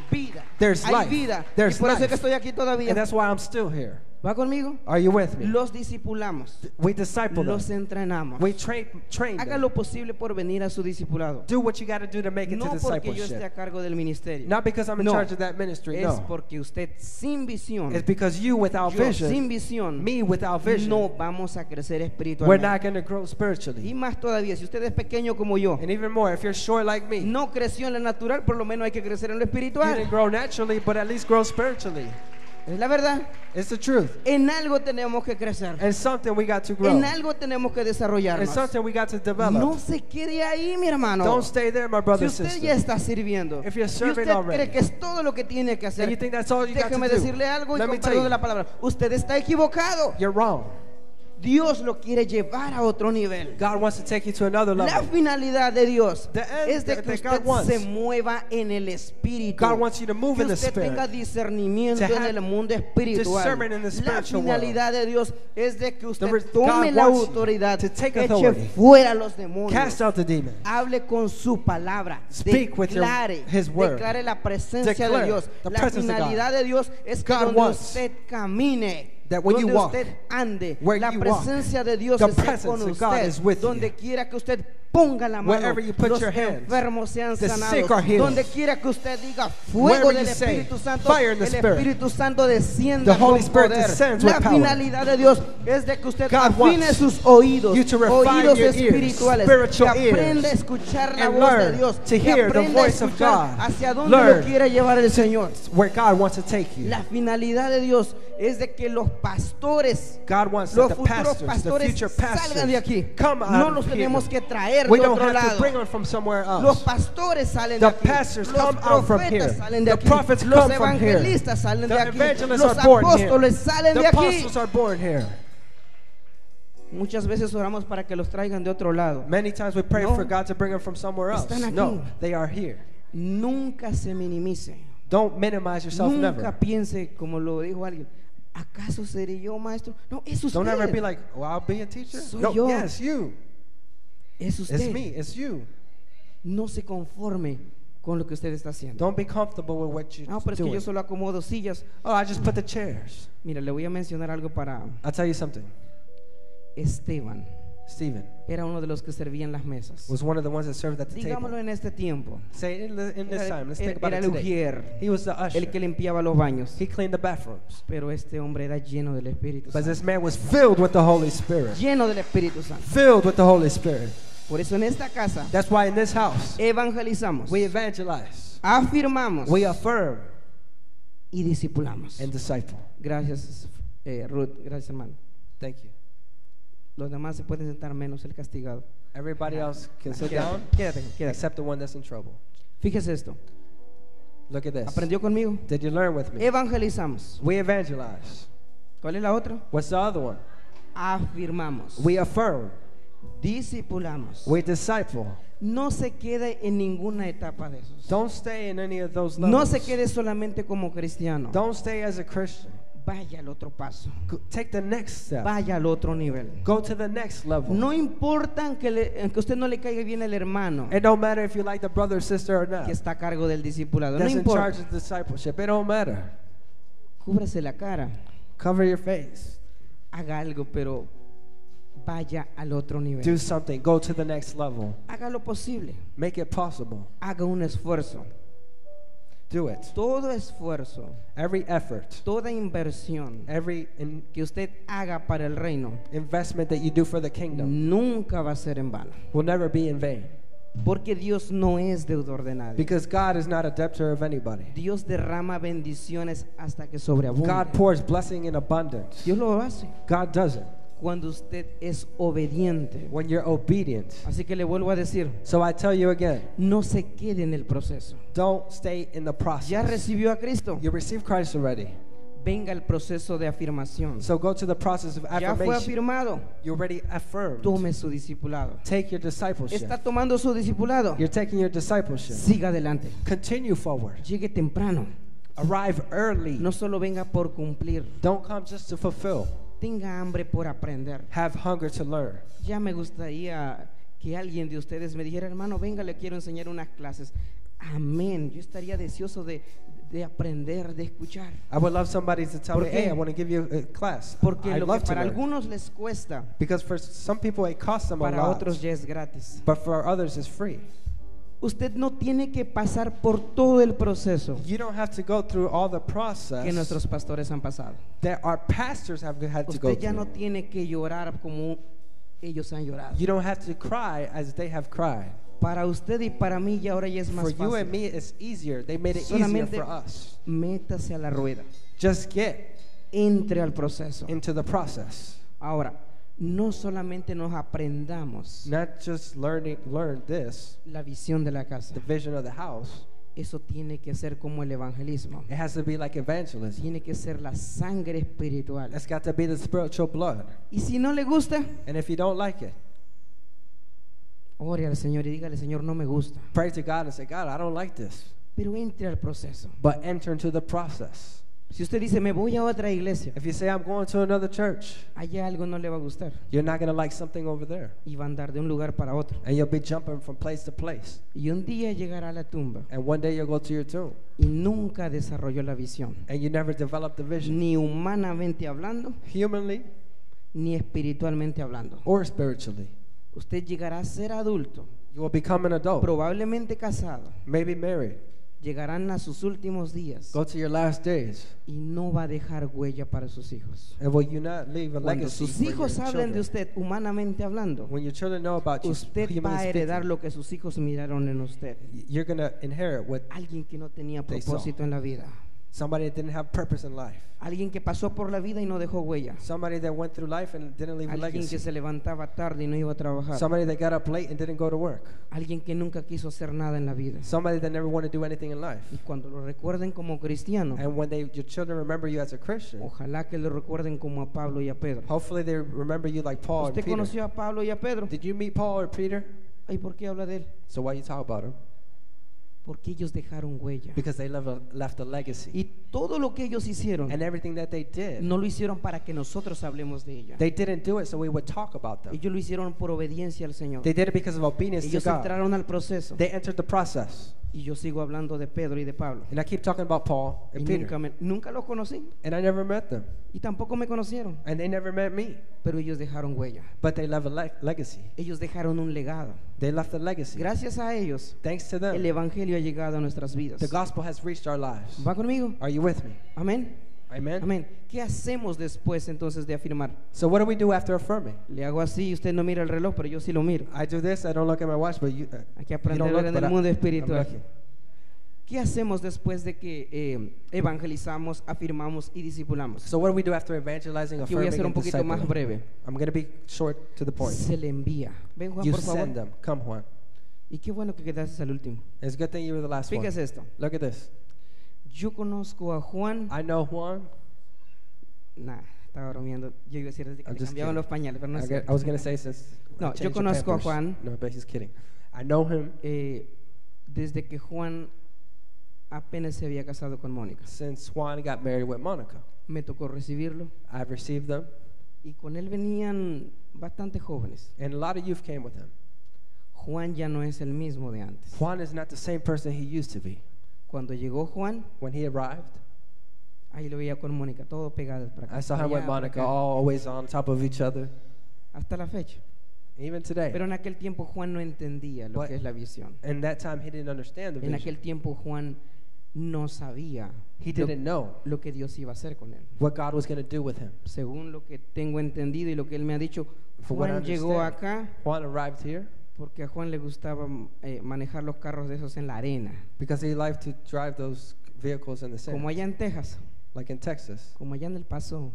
vida. There's Hay life. vida. There's Y por eso es que life. estoy aquí todavía. And that's why I'm still here. ¿Va conmigo? Are you with me? Los discipulamos. We disciple Los them. entrenamos. We train Haga them. lo posible por venir a su discipulado. Do what you got to do to make it No to porque yo esté a discipleship. cargo del ministerio. Not because I'm in No. charge of that ministry. Es No. porque usted sin visión, It's because you without yo vision, sin visión, me without vision, no vamos a crecer we're espiritualmente. not going to grow Y spiritually. más todavía, si usted es pequeño como yo, And even more, if you're short like me, no creció en lo natural, por lo menos hay que crecer en lo you espiritual. didn't grow naturally, but at least grow spiritually. Es la verdad. It's the truth. En algo tenemos que crecer. And something we got to grow. En algo tenemos que And desarrollarnos. something we got to develop. No se quede ahí, mi hermano. Don't stay there, my Si brother and usted ya sister. está sirviendo If you're y serving usted already, cree que es todo lo que tiene que hacer, and you think that's all you got to déjeme do, decirle algo y let me con tell perdón you, de la palabra. Usted está equivocado. you're wrong. Dios lo quiere llevar a otro nivel. God wants to take you to another La level. finalidad de Dios The end es de that que God usted wants. se mueva en el espíritu. God wants you to move Que in the usted spirit. tenga discernimiento To en have el mundo espiritual. discernment in the La spiritual finalidad de Dios es de que usted God tome la wants you autoridad, to take eche authority. fuera los demonios. Cast out the demon. Hable con su palabra. Speak with His word. Declare la presencia Declare de Dios. the La presence of finalidad de Dios es que God donde wants usted camine, that when you donde walk, usted ande, where la you walk, presencia de Dios the esté presence con of God usted. is with you. Donde quiera que usted ponga la mano, Wherever you put los your hands, enfermos sean the sanados. sick are healed. Donde quiera que usted diga Wherever fuego del you say, Espíritu Santo, fire in the el Spirit. Espíritu Santo desciende The Holy con Spirit poder. descends La with power. finalidad de Dios es de que usted God afine wants sus oídos, you to refine oídos your ears, espirituales, spiritual que aprenda a ears, escuchar la and voz de learn Dios, to que hear the aprenda a voice of escuchar God. hacia dónde lo Learn quiere llevar el Señor. Where God wants to take you. La finalidad de Dios es de que los pastores, God wants los that the futuros pastors, the pastores future salgan de aquí. pastors come out No of los here. tenemos que traer We de don't otro have to lado. bring them from somewhere Los else. pastores salen The de aquí. pastors Los come out from profetas here. salen de The aquí. prophets Los come from here. evangelistas salen The de aquí. evangelists Los are born here. apóstoles salen The de aquí. apostles are born here. Muchas veces oramos para que los traigan de otro lado. Many times we pray No. for God to bring them from somewhere else. Están aquí. No, they are here. Nunca se minimice. Don't minimize yourself, Nunca never. piense como lo dijo alguien. ¿Acaso seré yo maestro? No, es usted. Don't ever be like, well, I'll be a teacher. Soy No, yo. yes, you. Es usted. It's me, it's you. No se conforme con lo que usted está haciendo. Don't be comfortable with what you're No, pero es que doing. yo solo acomodo sillas. Oh, I just put the chairs. Mira, le voy a mencionar algo para I'll tell you something. Esteban. Stephen Era uno de los que servía en las mesas. was one of the ones that served at the Digámoslo table. en este tiempo. Say in this time, let's think about Era it el today. ujier, He was the usher. el que limpiaba los baños. He cleaned the bathrooms. Pero este hombre era lleno del Espíritu But this Santo. man was filled with the Holy Spirit. Lleno del Espíritu Santo. Filled with the Holy Spirit. Por eso en esta casa That's why in this house, evangelizamos, we evangelize, afirmamos we affirm, y discipulamos. and disciple. Gracias, Ruth. Gracias, hermano. Thank you. Los demás se pueden sentar menos el castigado. Everybody else can sit Quédate, down quédate. except the one that's in trouble. Fíjese esto. Look at this. ¿Aprendió conmigo? Did you learn with me? Evangelizamos. We evangelize. ¿Cuál es la otra? What's the other one? Afirmamos. We affirm. Discipulamos. We disciple. No se quede en ninguna etapa de esos. Don't stay in any of those levels. No se quede solamente como cristiano. Don't stay as a Christian. Vaya al otro paso. Take the next step. Vaya al otro nivel. Go to the next level. No importa aunque usted no le caiga bien el hermano It don't matter if you like the brother or sister or not. que está a cargo del discipulado. No That's in charge importa. of discipleship. It don't matter. Cúbrase la cara. Cover your face. Haga algo, pero vaya al otro nivel. Do something. Go to the next level. Haga lo posible. Make it possible. Haga un esfuerzo. Do it. Todo esfuerzo, Every effort, toda inversión every que usted haga para el reino investment that you do for the kingdom nunca va a ser en vano. will never be in vain. Porque Dios no es deudor de nadie. Because God is not a debtor of anybody. Dios derrama bendiciones hasta que God sobreabunde. pours blessing in abundance. Dios lo hace God does it cuando usted es obediente. when you're obedient. Así que le vuelvo a decir, So I tell you again, no se quede en el proceso. don't stay in the Ya process. recibió a Cristo. You received Christ already. Venga el proceso de afirmación. So go to the process of Ya fue affirmation. afirmado. You're already affirmed. Tome su discipulado. Take your discipleship. Está tomando su discipulado. You're taking your discipleship. Siga adelante. Continue forward. Llegue temprano. Arrive early. No solo venga por cumplir. Don't come just to fulfill. Tenga hambre por aprender. Have hunger to learn. Ya me gustaría que alguien de ustedes me dijera, hermano, venga, le quiero enseñar unas clases. Amén. Yo estaría deseoso de de aprender, de escuchar. I would love somebody to tell me, ¿Por hey, qué? I want to give you a class. Porque I'd lo love que to para learn. algunos les cuesta, Because for some people it costs them a para lot, otros ya es gratis. but for others it's free. Usted no tiene que pasar por todo el proceso You don't have to go through all the que process nuestros pastores han pasado. that our pastors have had to go Usted ya no through. tiene que llorar como ellos han llorado. You don't have to cry as they have cried. Para usted y para mí ya ahora ya es For más you and fácil. me, it's easier. They made it easier Solamente for us. métase a la rueda, Just get entre al proceso. into the process. Ahora, no solamente nos aprendamos Not just learn this, la visión de la casa. the vision of the house. Eso tiene que ser como el evangelismo. It has to be like evangelism. Tiene que ser la sangre espiritual. It's got to be the spiritual blood. Y si no le gusta, And if you don't like it, ore al Señor y dígale, Señor, no me gusta. pray to God and say, God, I don't like this. Pero entre al proceso. But enter into the process. Si usted dice, me voy a otra iglesia, If you say, I'm going to another church, allá algo no le va a gustar. you're not going to like something over there. Y va a andar de un lugar para otro. And you'll be jumping from place to place. Y un día llegará a la tumba And one day you'll go to your tomb. y nunca desarrolló la visión. And you never develop the vision. Ni humanamente hablando, Humanly ni espiritualmente hablando. or spiritually. Usted llegará a ser adulto, You will become an adult. probablemente casado. Maybe married. Llegarán a sus últimos días Go to your last days. y no va a dejar huella para sus hijos. And will you not leave a Cuando legacy sus for your hijos hablen de children? usted humanamente hablando, When your children know about you, usted va humanly a heredar speaking, lo que sus hijos miraron en usted. you're going to inherit what Alguien que no tenía They saw. propósito en la vida. somebody that didn't have purpose in life. Alguien que pasó por la vida y no dejó huella. Somebody that went through life and didn't leave a Alguien legacy. que se levantaba tarde y no iba a trabajar. Somebody that got up late and didn't go to work. Alguien que nunca quiso hacer nada en la vida. Somebody that never wanted to do anything in life. Y cuando lo recuerden como cristiano, And when your children remember you as a Christian, ojalá que lo recuerden como a Pablo y a Pedro. hopefully they remember you like Paul and ¿Usted Peter. conoció a Pablo y a Pedro? Did you meet Paul or Peter? ¿Y por qué habla de él? So why you talk about him? Porque ellos dejaron huella. Because they left a legacy. Y todo lo que ellos hicieron, And everything that they did, no lo hicieron para que nosotros hablemos de ella. they didn't do it so we would talk about them. Ellos lo hicieron por obediencia al Señor. They did it because of obedience to Ellos God. entraron al proceso. They entered the process. Y yo sigo hablando de Pedro y de Pablo. And I keep talking about Paul Y and Peter. nunca los conocí. And I never met them. Y tampoco me conocieron. And they never met me. Pero ellos dejaron huella. But they left a legacy. Ellos dejaron un legado. They left a legacy. Gracias a ellos, Thanks to el them, evangelio ha llegado a nuestras vidas. the gospel has reached our lives. ¿Va conmigo? Are you with me? Amén. Amen? Amén. ¿Qué hacemos después entonces de afirmar? So what do we do after affirming? Le hago así y usted no mira el reloj, pero yo sí lo miro. I do this, I don't look at my watch, but you Hay que you aprender don't a ver en look, el but mundo I'm espiritual. looking. ¿Qué hacemos después de que evangelizamos, afirmamos y discipulamos? So what do we do after evangelizing, Aquí voy a affirming, ser un and poquito más discipling? breve. I'm going to be short to the point. Se le envía. Ven, Juan, You por favor. send them. Come, Juan. Y qué bueno que quedaste al último. It's a good thing you were the last one. Fíjese esto. Look at this. Yo conozco a Juan. I know Juan. Nah, estaba bromeando. Yo iba a decir desde que I'm le just cambiaban kidding. los pañales, pero no es I cierto. was going to say since I No, yo changed the conozco a Pampers. Juan. No, but he's kidding. I know him Desde que Juan apenas se había casado con Mónica. since Juan got married with Monica. Me tocó recibirlo I've received them, y con él venían bastante jóvenes. and a lot of youth came with him. Juan ya no es el mismo de antes. Juan is not the same person he used to be. Cuando llegó Juan, When he arrived, ahí lo veía con Mónica, todo pegado para acá, I saw para him with allá, para Monica, acá, always on top of each other, hasta la fecha. even today. Pero en aquel tiempo Juan no entendía lo But que es la visión. in that time, he didn't understand the En vision. aquel tiempo Juan no sabía He lo, didn't know lo que Dios iba a hacer con él. what God was going to do with him. Según lo que tengo entendido y lo que él me ha dicho, For what I Juan llegó understand, acá Juan arrived here porque a Juan le gustaba manejar los carros de esos en la arena, because he liked to drive those vehicles in the sand, como allá en Texas, like in Texas. como allá en El Paso.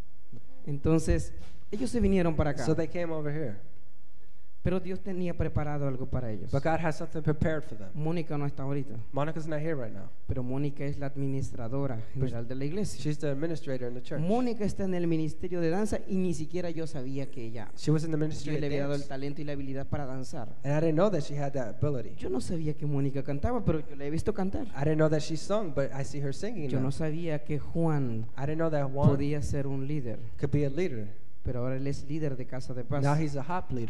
Entonces, ellos se vinieron para acá, So they came over here. pero Dios tenía preparado algo para ellos. But God has something prepared for them. Mónica no está ahorita, Monica's not here right now. pero Mónica es la administradora general de la iglesia. She's the administrator in the church. Mónica está en el ministerio de danza y ni siquiera yo sabía que ella, She was in the ministry Dios of le había dado el dance, talento y la habilidad para danzar. and I didn't know that she had that ability. Yo no sabía que Mónica cantaba, pero yo la he visto cantar. I didn't know that she sung, but I see her singing Yo now. no sabía que Juan I didn't know that Juan podía ser un líder, could be a leader. pero ahora él es líder de Casa de Paz. Now he's a hop leader.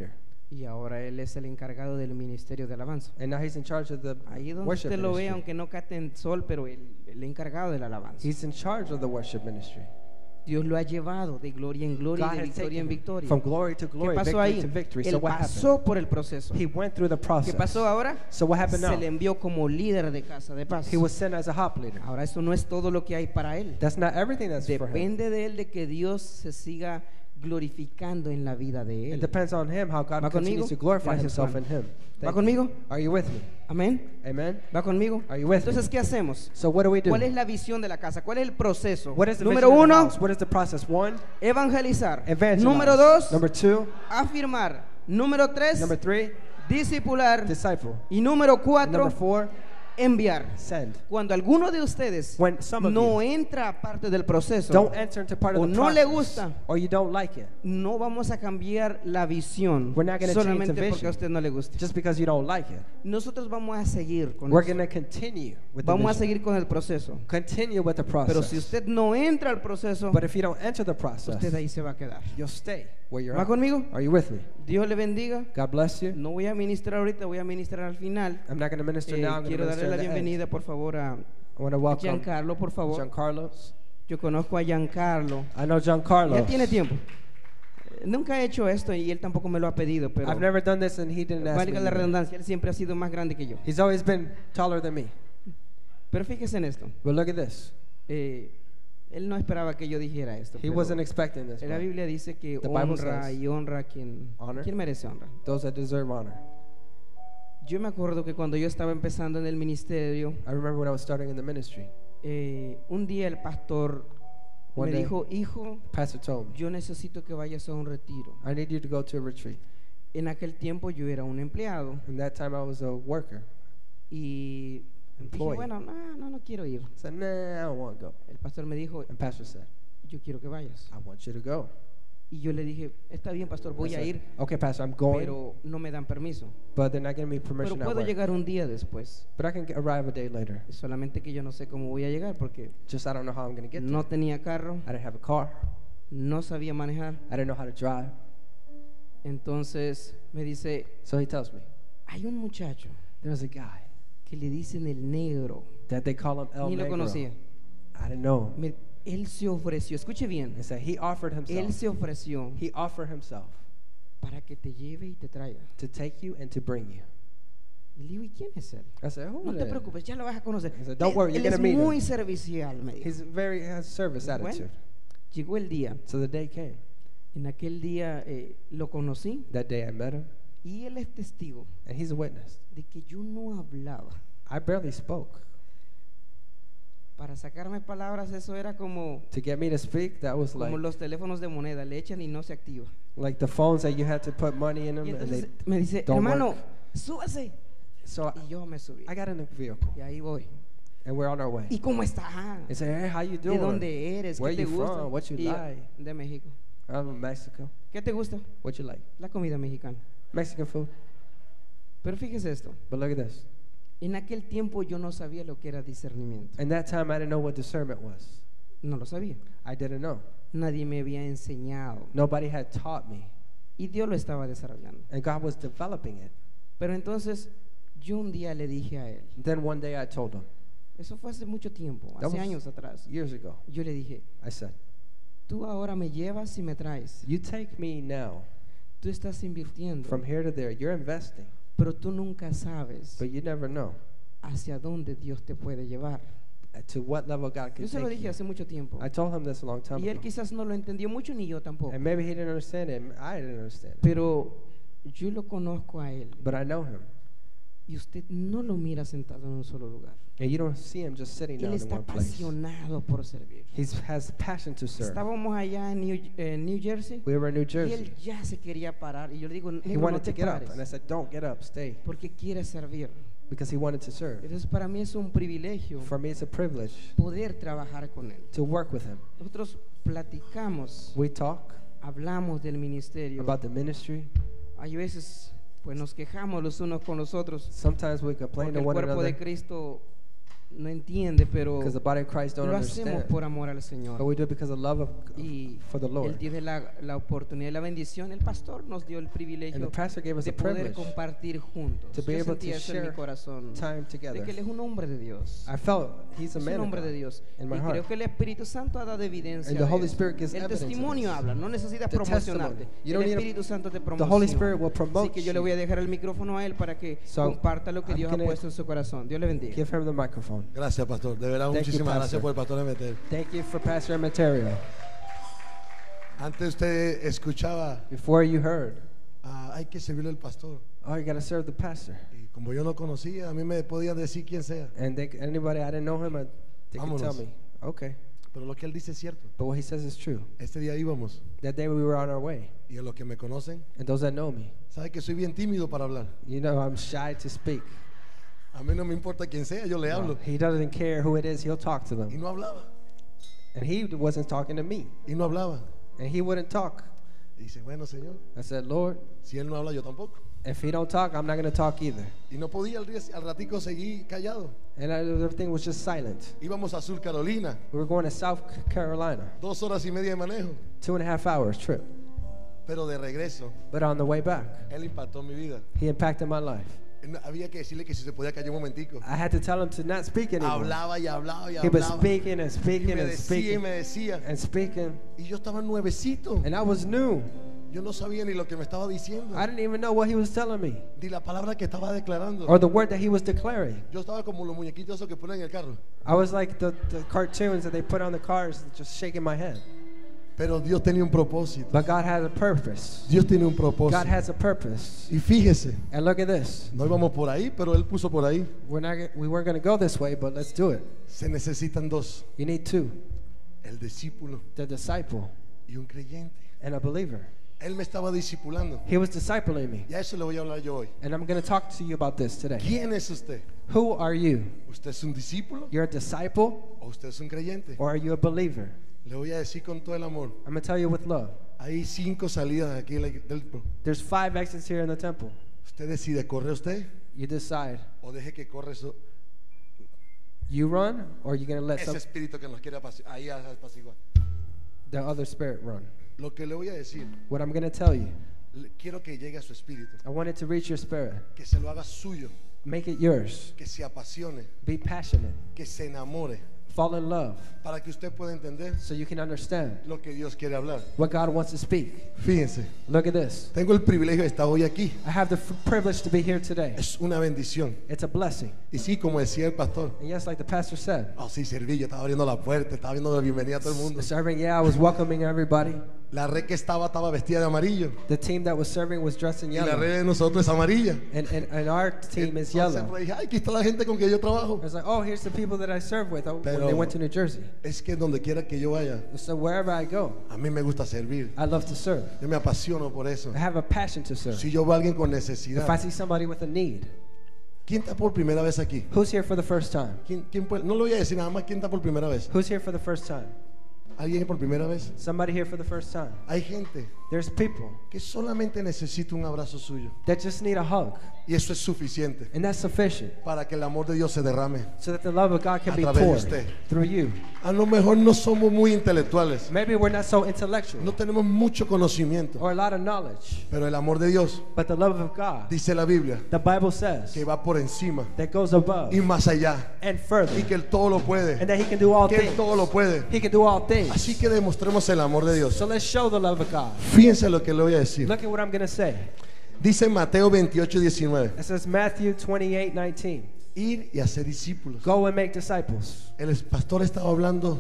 Y ahora él es el encargado del ministerio de alabanza. And now he's in charge of the Ahí donde worship usted lo ve, ministry. aunque no cate en sol, pero el encargado de la alabanza. He's in charge of the worship ministry. Dios lo ha llevado de gloria en gloria God y de has victoria en taken him victoria. from glory to ¿Qué glory, pasó victory ahí? to victory. Él So what happened? pasó por el proceso. He went through the ¿Qué process. pasó ahora? So what happened Se now? le envió como líder de casa de paz. He was sent as a hop leader. Ahora eso no es todo lo que hay para él. That's not everything that's for him. Depende de él de que Dios se siga glorificando en la vida de It él. depends on him how God ¿Va conmigo? continues to glorify Gracias, himself Juan. in him. ¿Va Thank conmigo? you. Are you with me? Amén. Amen. ¿Va conmigo? Are you with me? Entonces, ¿qué hacemos? So what do we do? ¿Cuál es la visión de la casa? ¿Cuál es el proceso? What is the Número vision of the uno, house? What is the process? One, evangelizar. evangelize. Número dos, Number two, afirmar. Número tres, number three, discipular. disciple. Y número And cuatro, number four, enviar. send. Cuando alguno de ustedes When some of no you entra a parte del proceso, don't enter into part of o the no process, le gusta, or you don't like it, no vamos a cambiar la visión We're not gonna change solamente the porque vision. a usted no le guste. just because you don't like it, Nosotros vamos a seguir con we're eso. going to continue with the Vamos a vision. seguir con el proceso. Continue with the process. Pero si usted no entra al proceso, But if you don't enter the process, usted ahí se va a quedar. you'll stay where you're ¿Va at. conmigo? Are you with me? Dios le bendiga. God bless you. No voy a ministrar ahorita, voy a ministrar al final. I'm not going to minister now. I'm going to Quiero darle minister la at the end. bienvenida, por favor, a I want to welcome Giancarlo, por favor. Giancarlo. Yo conozco a Giancarlo. I know Giancarlo. Ya tiene tiempo. Nunca he hecho esto y él tampoco me lo ha pedido, pero I've never done this and he didn't ask me. valga la either. redundancia, él siempre ha sido más grande que yo. He's always been taller than me. Pero fíjese en esto. But look at this. Él no esperaba que yo dijera esto. He pero wasn't expecting this. la but Biblia dice que The Bible honra says, y honra a quien honor. merece honra. Those that deserve honor. Yo me acuerdo que cuando yo estaba empezando en el ministerio, I remember when I was starting in the ministry. un día el pastor One me day, dijo, hijo, Pastor told me, yo necesito que vayas a un retiro. I need you to go to a retreat. En aquel tiempo yo era un empleado And that time I was a worker. y dije, Employee. bueno, no quiero ir. I said, nah, I don't want to go. El pastor me dijo, And Pastor said, yo quiero que vayas. I want you to go. Y yo le dije, está bien, pastor, I voy a said, ir, okay, Pastor, I'm going, pero no me dan permiso. but they're not giving me Pero permission at puedo work. llegar un día después. But I can arrive a day later. Solamente que yo no sé cómo voy a llegar porque Just I don't know how I'm going to get no there. tenía carro, I didn't have a car. no sabía manejar. I didn't know how to drive. Entonces me dice, So he tells me, hay un muchacho there's a guy que le dicen el negro. that they call him El Ni lo Negro. conocía. I didn't know. Él se ofreció, escuche bien, He said he offered él himself. se ofreció He offered himself para que te lleve y te traiga. to take you and to bring you. Y le digo, ¿y quién es él? I said, who No is te it? preocupes, ya lo vas a conocer. He said, "Don't worry, Él you're es gonna meet muy him." servicial, me dijo. He has service Bueno. attitude. Llegó el día. So the day came. En aquel día lo conocí That day I met him, y él es testigo and he's a witness. de que yo no hablaba. I barely spoke. Para sacarme palabras eso era como To get me to speak, that was like los teléfonos de moneda, le echan y no se activa. the phones that you had to put money in them, Y and entonces they me dice, don't hermano, work. súbase. So Y yo me subí. I got in the vehicle, Y ahí voy. and we're on our way. ¿Y cómo está? He said, hey, how you ¿De doing? dónde eres? Where ¿Qué te you gusta? from? What you Y yo, like? de México. I'm from Mexico. ¿Qué te gusta? What you like? La comida mexicana. Mexican food. Pero fíjese esto. But look at this. En aquel tiempo yo no sabía lo que era discernimiento. In that time, I didn't know what discernment was. No lo sabía. I didn't know. Nadie me había enseñado. Nobody had taught me, Y Dios lo estaba desarrollando. and God was developing it. Pero entonces yo un día le dije a él, Then one day I told him, eso fue hace mucho tiempo, That hace was años atrás. years ago, Yo le dije, I said, tú ahora me llevas y me traes. you take me now Tú estás invirtiendo, from here to there. You're investing, pero tú nunca sabes but you never know hacia dónde Dios te puede llevar. to what level God can Yo se lo take dije you. hace mucho tiempo. I told him this a long time Y él ago. quizás no lo entendió mucho, ni yo tampoco. And maybe he didn't understand it, and I didn't understand it. Pero yo lo conozco a él. But I know him. Y usted no lo mira sentado en un solo lugar. And you don't see him just sitting Él down in está one place. apasionado por servir. He has passion to serve. Estábamos allá en New Jersey We were in New y Jersey. él ya se quería parar. Y yo le digo, He "Negro, no wanted te to get up, pares", and I said, don't get up, stay, porque quiere servir. because he wanted to serve. Entonces para mí es un privilegio For me, it's a privilege poder trabajar con él. to work with him. Nosotros platicamos, We talk hablamos del ministerio. about the ministry. Hay veces pues nos quejamos los unos con los otros Sometimes we complain porque to el one cuerpo de another Cristo no entiende, pero because the body of Christ don't lo hacemos understand. por amor al But Señor. we do it because of love Y for the Lord. Él tiene la oportunidad y la bendición. El pastor nos dio el And the privilegio pastor gave us de a poder privilege compartir juntos. to be Yo able sentía to eso en mi share corazón, time de together. que Él es un hombre de Dios. I felt he's a Es un man of hombre de God Dios. in Y my creo heart. que el Espíritu Santo ha dado evidencia. And the de Holy eso. Spirit gives El evidence of testimonio this. habla, no necesitas The promocionarte. testimony. You El don't need Espíritu Santo te the promociona. Holy Spirit will promote Así que yo le you. voy a dejar el micrófono a él para que So, comparta lo que I'm Dios ha gonna puesto en su corazón. Dios le bendiga. Give him the microphone. Gracias, pastor. De verdad, Thank you, muchísimas gracias pastor. por el pastor Emeter. Thank you for Pastor Emeterio. Antes usted escuchaba, Before you heard, hay que servirle al pastor. oh, you got to serve the pastor. Y como yo no conocía, a mí me podían decir quién sea. And anybody, I didn't know him, they could tell Vámonos. me. Okay. Pero lo que él dice es cierto. But what he says is true. Este día íbamos. That day we were on our way. Y a los que me conocen, And those that know me, sabe que soy bien tímido para hablar. you know I'm shy to speak. A mí no me importa quién sea, yo le hablo. He doesn't care who it is, he'll talk to Y them. no hablaba. And he wasn't talking to me. Y no hablaba. And he wouldn't talk. Y dice, bueno, Señor, I said, Lord, si él no habla, yo tampoco. if he don't talk, I'm not going to talk either. Y no podía al ratico seguir callado. And everything was just silent. Íbamos a Sur Carolina, We were going to South Carolina, 2 horas y media de manejo. 2.5 hours trip. Pero de regreso, But on the way back, él impactó mi vida. he impacted my life. Había que decirle que si se podía callar un momentico. I had to tell him to not speak anymore. Hablaba y hablaba y He was hablaba. speaking and Y speaking me and decía y speaking me decía. and speaking. Y yo estaba nuevecito. And I was new. Yo no sabía ni lo que me estaba diciendo. I didn't even know what he was telling me Ni la palabra que estaba declarando. or the word that he was declaring. Yo estaba como los muñequitos esos que ponen en el carro. I was like the cartoons that they put on the cars, just shaking my head. Pero Dios tenía un propósito. But God had a purpose. Dios tiene un God propósito. has a purpose. Y fíjese, And look at this. no íbamos por ahí, pero Él puso por ahí. We weren't going to go this way, but let's do it. Se necesitan dos. You need two, El discípulo the disciple y un creyente. and a believer. Él me estaba discipulando. He was discipling me. Y a eso le voy a hablar yo hoy. And I'm going to talk to you about this today. ¿Quién es usted? Who are you? ¿Usted es un discípulo You're a disciple o usted es un creyente? or are you a believer? Le voy a decir con todo el amor. I'm going to tell you with love. Hay 5 salidas aquí del templo. There's 5 exits here in the temple. Usted decide, ¿corre usted You decide. o deje que corre eso? You run or you're going to let Ese espíritu que nos quiere ahí apaciguar. the other spirit run. Lo que le voy a decir, What I'm going to tell you, quiero que llegue a su espíritu, I want it to reach your spirit. que se lo haga suyo, Make it yours. que se apasione, Be passionate. que se enamore, Fall in love para que usted pueda entender so you can understand lo que Dios quiere hablar. what God wants to speak. Fíjense, Look at this. tengo el privilegio de estar hoy aquí. I have the privilege to be here today. Es una bendición. It's a blessing. Y sí, como decía el pastor, And yes, like the pastor said, oh sí, serví, yo estaba abriendo la puerta, estaba viendo la bienvenida a todo el mundo. serving, yeah, I was welcoming everybody. La red que estaba vestida de amarillo. The team that was serving was dressed in Y la yellow. red de nosotros es amarilla. And our team is Entonces, yellow. pues, dije, ay, aquí está la gente con que yo trabajo. It's like, oh, here's the people that I serve with when Pero- they went to New Jersey. Es que donde quiera que yo vaya, So wherever I go, a mí me gusta servir. I love to serve. Yo me apasiono por eso. I have a passion to serve. Si yo veo a alguien con If I necesidad, see somebody with a need, ¿quién está por primera vez aquí? who's here for the first time? ¿Quién puede? No lo voy a decir nada más, ¿quién está por primera vez? Who's here for the first time? ¿Alguien por primera vez? Somebody here for the first time. Hay gente There's people que solamente necesita un abrazo suyo. that just need a hug, Y eso es suficiente and that's sufficient para que el amor de Dios se derrame. so that the love of God can A be través de poured usted. through you. A lo mejor no somos muy intelectuales, Maybe we're not so intellectual no tenemos mucho conocimiento, or a lot of knowledge, pero el amor de Dios, but the love of God, dice la Biblia, the Bible says, que va por encima that goes above y más allá, and y further, que Él todo lo puede, and that He can do all que Él things. todo lo puede. He can do all things. Así que demostremos el amor de Dios. So let's show the love of God. Fíjense lo que le voy a decir. Look at what I'm going to say. Dice en Mateo 28:19, It says Matthew 28:19. ir y hacer discípulos. Go and make disciples. El pastor estaba hablando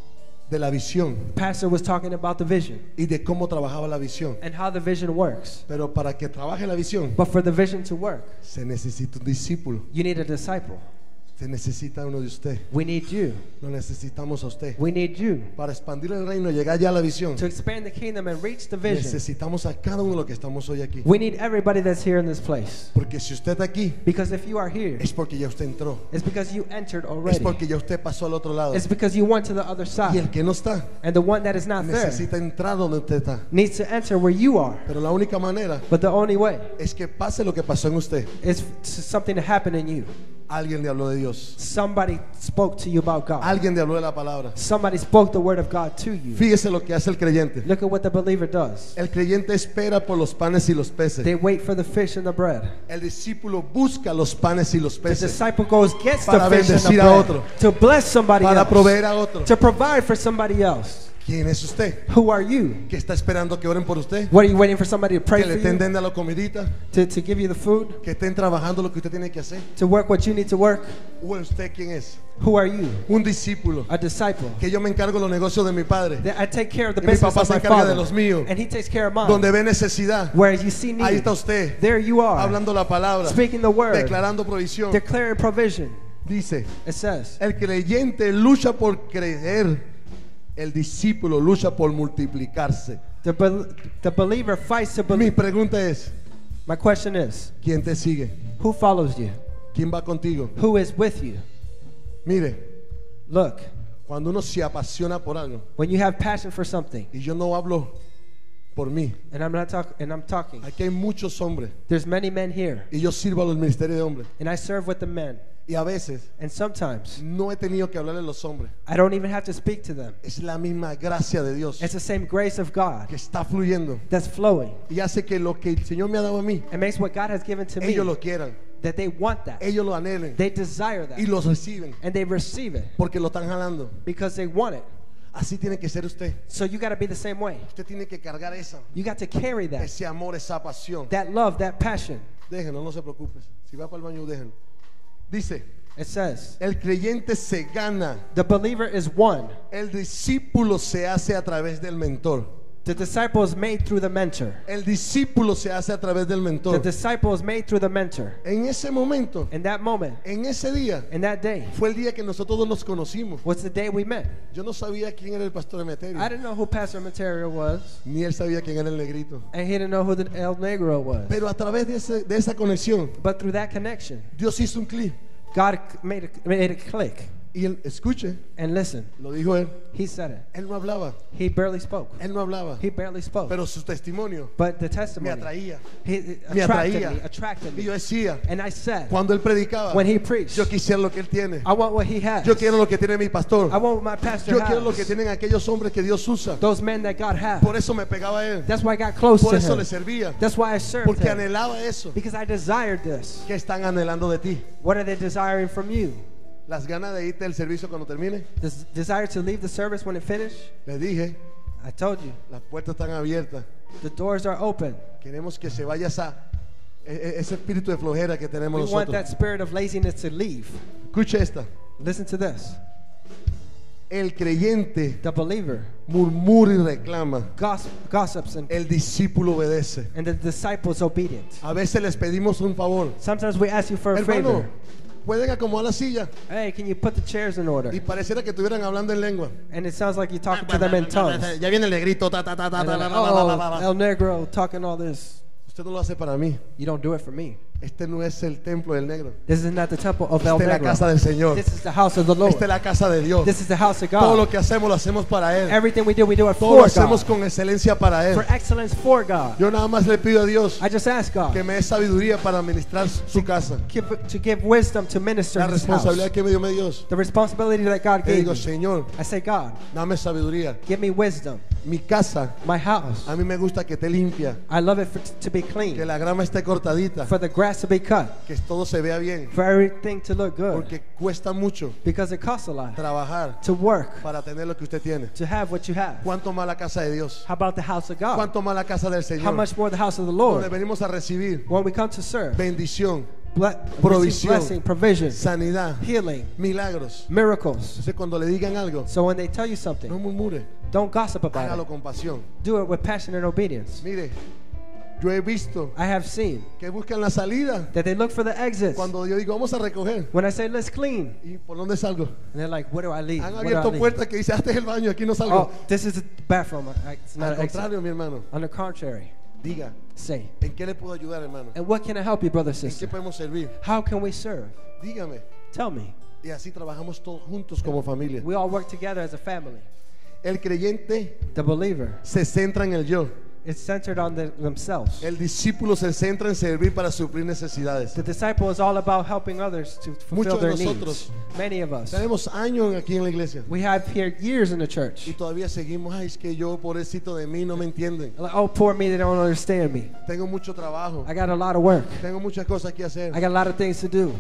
de la visión Pastor was talking about the vision y de cómo trabajaba la visión. and how the vision works. Pero para que trabaje la visión, But for the vision to work, se necesita un discípulo. you need a disciple. Se necesita uno de usted. We need you. Lo necesitamos a usted. We need you. Para expandir el reino y llegar ya a la visión, To expand the kingdom and reach the vision, necesitamos a cada uno de los que estamos hoy aquí. we need everybody that's here in this place. Porque si usted está aquí, Because if you are here, es porque ya usted entró. it's because you entered Es already. porque ya usted pasó al otro lado. It's because you went to the other Y side. el que no está, And the one that is not there necesita entrar donde usted está. needs to enter where you are. Pero la única manera But the only way es que pase lo que pasó en usted. is for something to happen in you. Alguien le habló de Dios. Somebody spoke to you about God. Alguien le habló de la palabra. Somebody spoke the word of God to you. Fíjese lo que hace el creyente. Look at what the believer does. El creyente espera por los panes y los peces. They wait for the fish and the bread. El discípulo busca los panes y los The peces disciple goes, gets the para fish and the bendecir a bread otro, to bless somebody para else, proveer a otro. to provide for somebody else. ¿Quién es usted? Who are you? ¿Que está esperando que oren por usted? What are you waiting for somebody to pray ¿Que for le you? estén dando la comidita? To give you the food? ¿Que estén trabajando lo que usted tiene que hacer? To work what you need to work? ¿O usted quién es? Who are you? Un discípulo. A disciple. Que yo me encargo de los negocios de mi padre. That I take care of the Y mi business papá of se my encarga de father. los míos. And he takes care of mine. Donde ve necesidad, Where you see ahí need, está usted. there you are. Hablando la palabra, Speaking the word. declarando provisión. Declaring provision. Dice, It says, el creyente lucha por creer. El discípulo lucha por multiplicarse. the believer fights to Mi believe. pregunta es, My question is, ¿quién te sigue? who follows you? ¿Quién va contigo? Who is with you? Mire, Look, cuando uno se apasiona por algo, when you have passion for something, y yo no hablo por mí, and I'm talking, aquí hay muchos hombres, there's many men here, y yo sirvo a los ministerios de hombres, and I serve with the men, y a veces and sometimes no he tenido que hablarle a los hombres. I don't even have to speak to them. Es la misma gracia de Dios It's the same grace of God que está fluyendo that's flowing. y hace que lo que el Señor me ha dado a mí, It makes what God has given to me, ellos lo quieran, that they want that. ellos lo anhelen They desire that. y los reciben And they receive it porque lo están jalando. because they want it. Así tiene que ser usted. So you got to be the same way. Usted tiene que cargar esa, You got to carry that. ese amor, esa pasión. That love, that passion. Déjenlo, no se preocupe. Si va para el baño, déjenlo. Dice, It says, el creyente se gana, the believer is one. el discípulo se hace a través del mentor. The disciple is made through the mentor. El discípulo se hace a través del The mentor. disciple is made through the mentor. En ese momento, In that moment, en ese día, in that day, fue el día que nosotros nos conocimos. was the day we met. Yo no sabía quién era el pastor Emeterio, I didn't know who Pastor Materio was, ni él sabía quién era el negrito. and he didn't know who the El Negro was. Pero a través de esa conexión, But through that connection, Dios hizo un clic. God made it click. Y él, escuche, And listen, lo dijo él. he said it. Él no hablaba, He barely spoke. él no hablaba. He barely spoke. Pero su testimonio But the me testimony, atraía, he me attracted atraía. me, attracted Y yo me. decía, And I said, cuando él predicaba, when he preached, yo quisiera lo que él tiene. I want what he has. Yo quiero lo que tiene mi pastor. I want what my pastor Yo quiero lo que has. tienen aquellos hombres que Dios usa. Those men that God has. Por eso me pegaba a él. That's why I got close Por to eso him. le servía. That's why I served Porque him. anhelaba eso. Because I desired this. ¿Qué están anhelando de ti? What are they desiring from you? Las ganas de irte del servicio cuando termine. This desire to leave the service when it finished? Les dije, I told you. las puertas están abiertas. The doors are open. Queremos que se vaya ese espíritu de flojera que tenemos We want that nosotros. spirit of laziness to leave. Escuche esta. Listen to this. El creyente The believer murmura y reclama. gossips and El discípulo obedece. the disciple is obedient. A veces les pedimos un favor. Sometimes we ask you for a Hermano, favor. pueden acomodar la silla. Hey, can you put the chairs in order? Y pareciera que estuvieran hablando en lengua. And it sounds like you're talking to them in tongues. Ya viene el negrito. Ta, ta, ta, ta, And ta, they're la, like, la, la, la, la, oh, la. El Negro talking all this. Usted no lo hace para mí. You don't do it for me. Este no es el templo del negro. This is not the temple of El Esta es la casa Negro. del Señor. This is the house of the Lord. Esta es la casa de Dios. This is the house of Todo lo God. que hacemos lo hacemos para Él. Everything we do it Todo for lo hacemos God. con excelencia para Él. For excellence for God. Yo nada más le pido a Dios I just ask que God me dé sabiduría para administrar su casa. to give wisdom to minister La in His house. responsabilidad que me dio Dios. The responsibility that God Le gave digo, me. Señor, I say, God, dame sabiduría. give me wisdom. Mi casa, My house, a mí me gusta que esté limpia, I love it to be que clean. la grama esté cortadita, For the grass to be cut. que todo se vea bien, For everything to look good. porque cuesta mucho Because it costs a lot trabajar to work, para tener lo que usted tiene. to have what you have. ¿Cuánto más la casa de Dios? How about the house of God? ¿Cuánto más la casa del How Señor? much more the house of the Donde Lord? venimos a recibir When we come to serve, bendición, receive provisión, blessing, provision, sanidad, healing, milagros. miracles. Entonces cuando le digan algo, So when they tell you no something, murmure, don't gossip about hágalo it. con pasión. Do it with passion and obedience. Mire, yo he visto I have seen que buscan la salida that they look for the exits. cuando yo digo vamos a recoger. When I say let's clean, ¿Y por dónde salgo? and they're like, where do I leave? Han Where do I abierto leave? puertas que dice, este es el baño, aquí no salgo. Oh, this is the bathroom. It's not Al an exit. contrario, mi hermano, On the contrary, diga, say, ¿en qué le puedo ayudar, hermano? and what can I help you, brother, ¿En qué sister? podemos servir? How can we serve? Dígame. Tell me. Y así trabajamos todos juntos como familia. We all work together as a family. El creyente The believer se centra en el yo. It's centered on themselves. El discípulo se centra en servir para suplir necesidades. The disciple is all about helping others to fulfill Muchos de their nosotros needs. Many of us. Tenemos años aquí en la iglesia We have here years in the church. y todavía seguimos, ay, es que yo, pobrecito de mí, no me entienden. Like, oh, poor me, they don't understand me. Tengo mucho trabajo, I got a lot of work. tengo muchas cosas que hacer. I got a lot of things to do.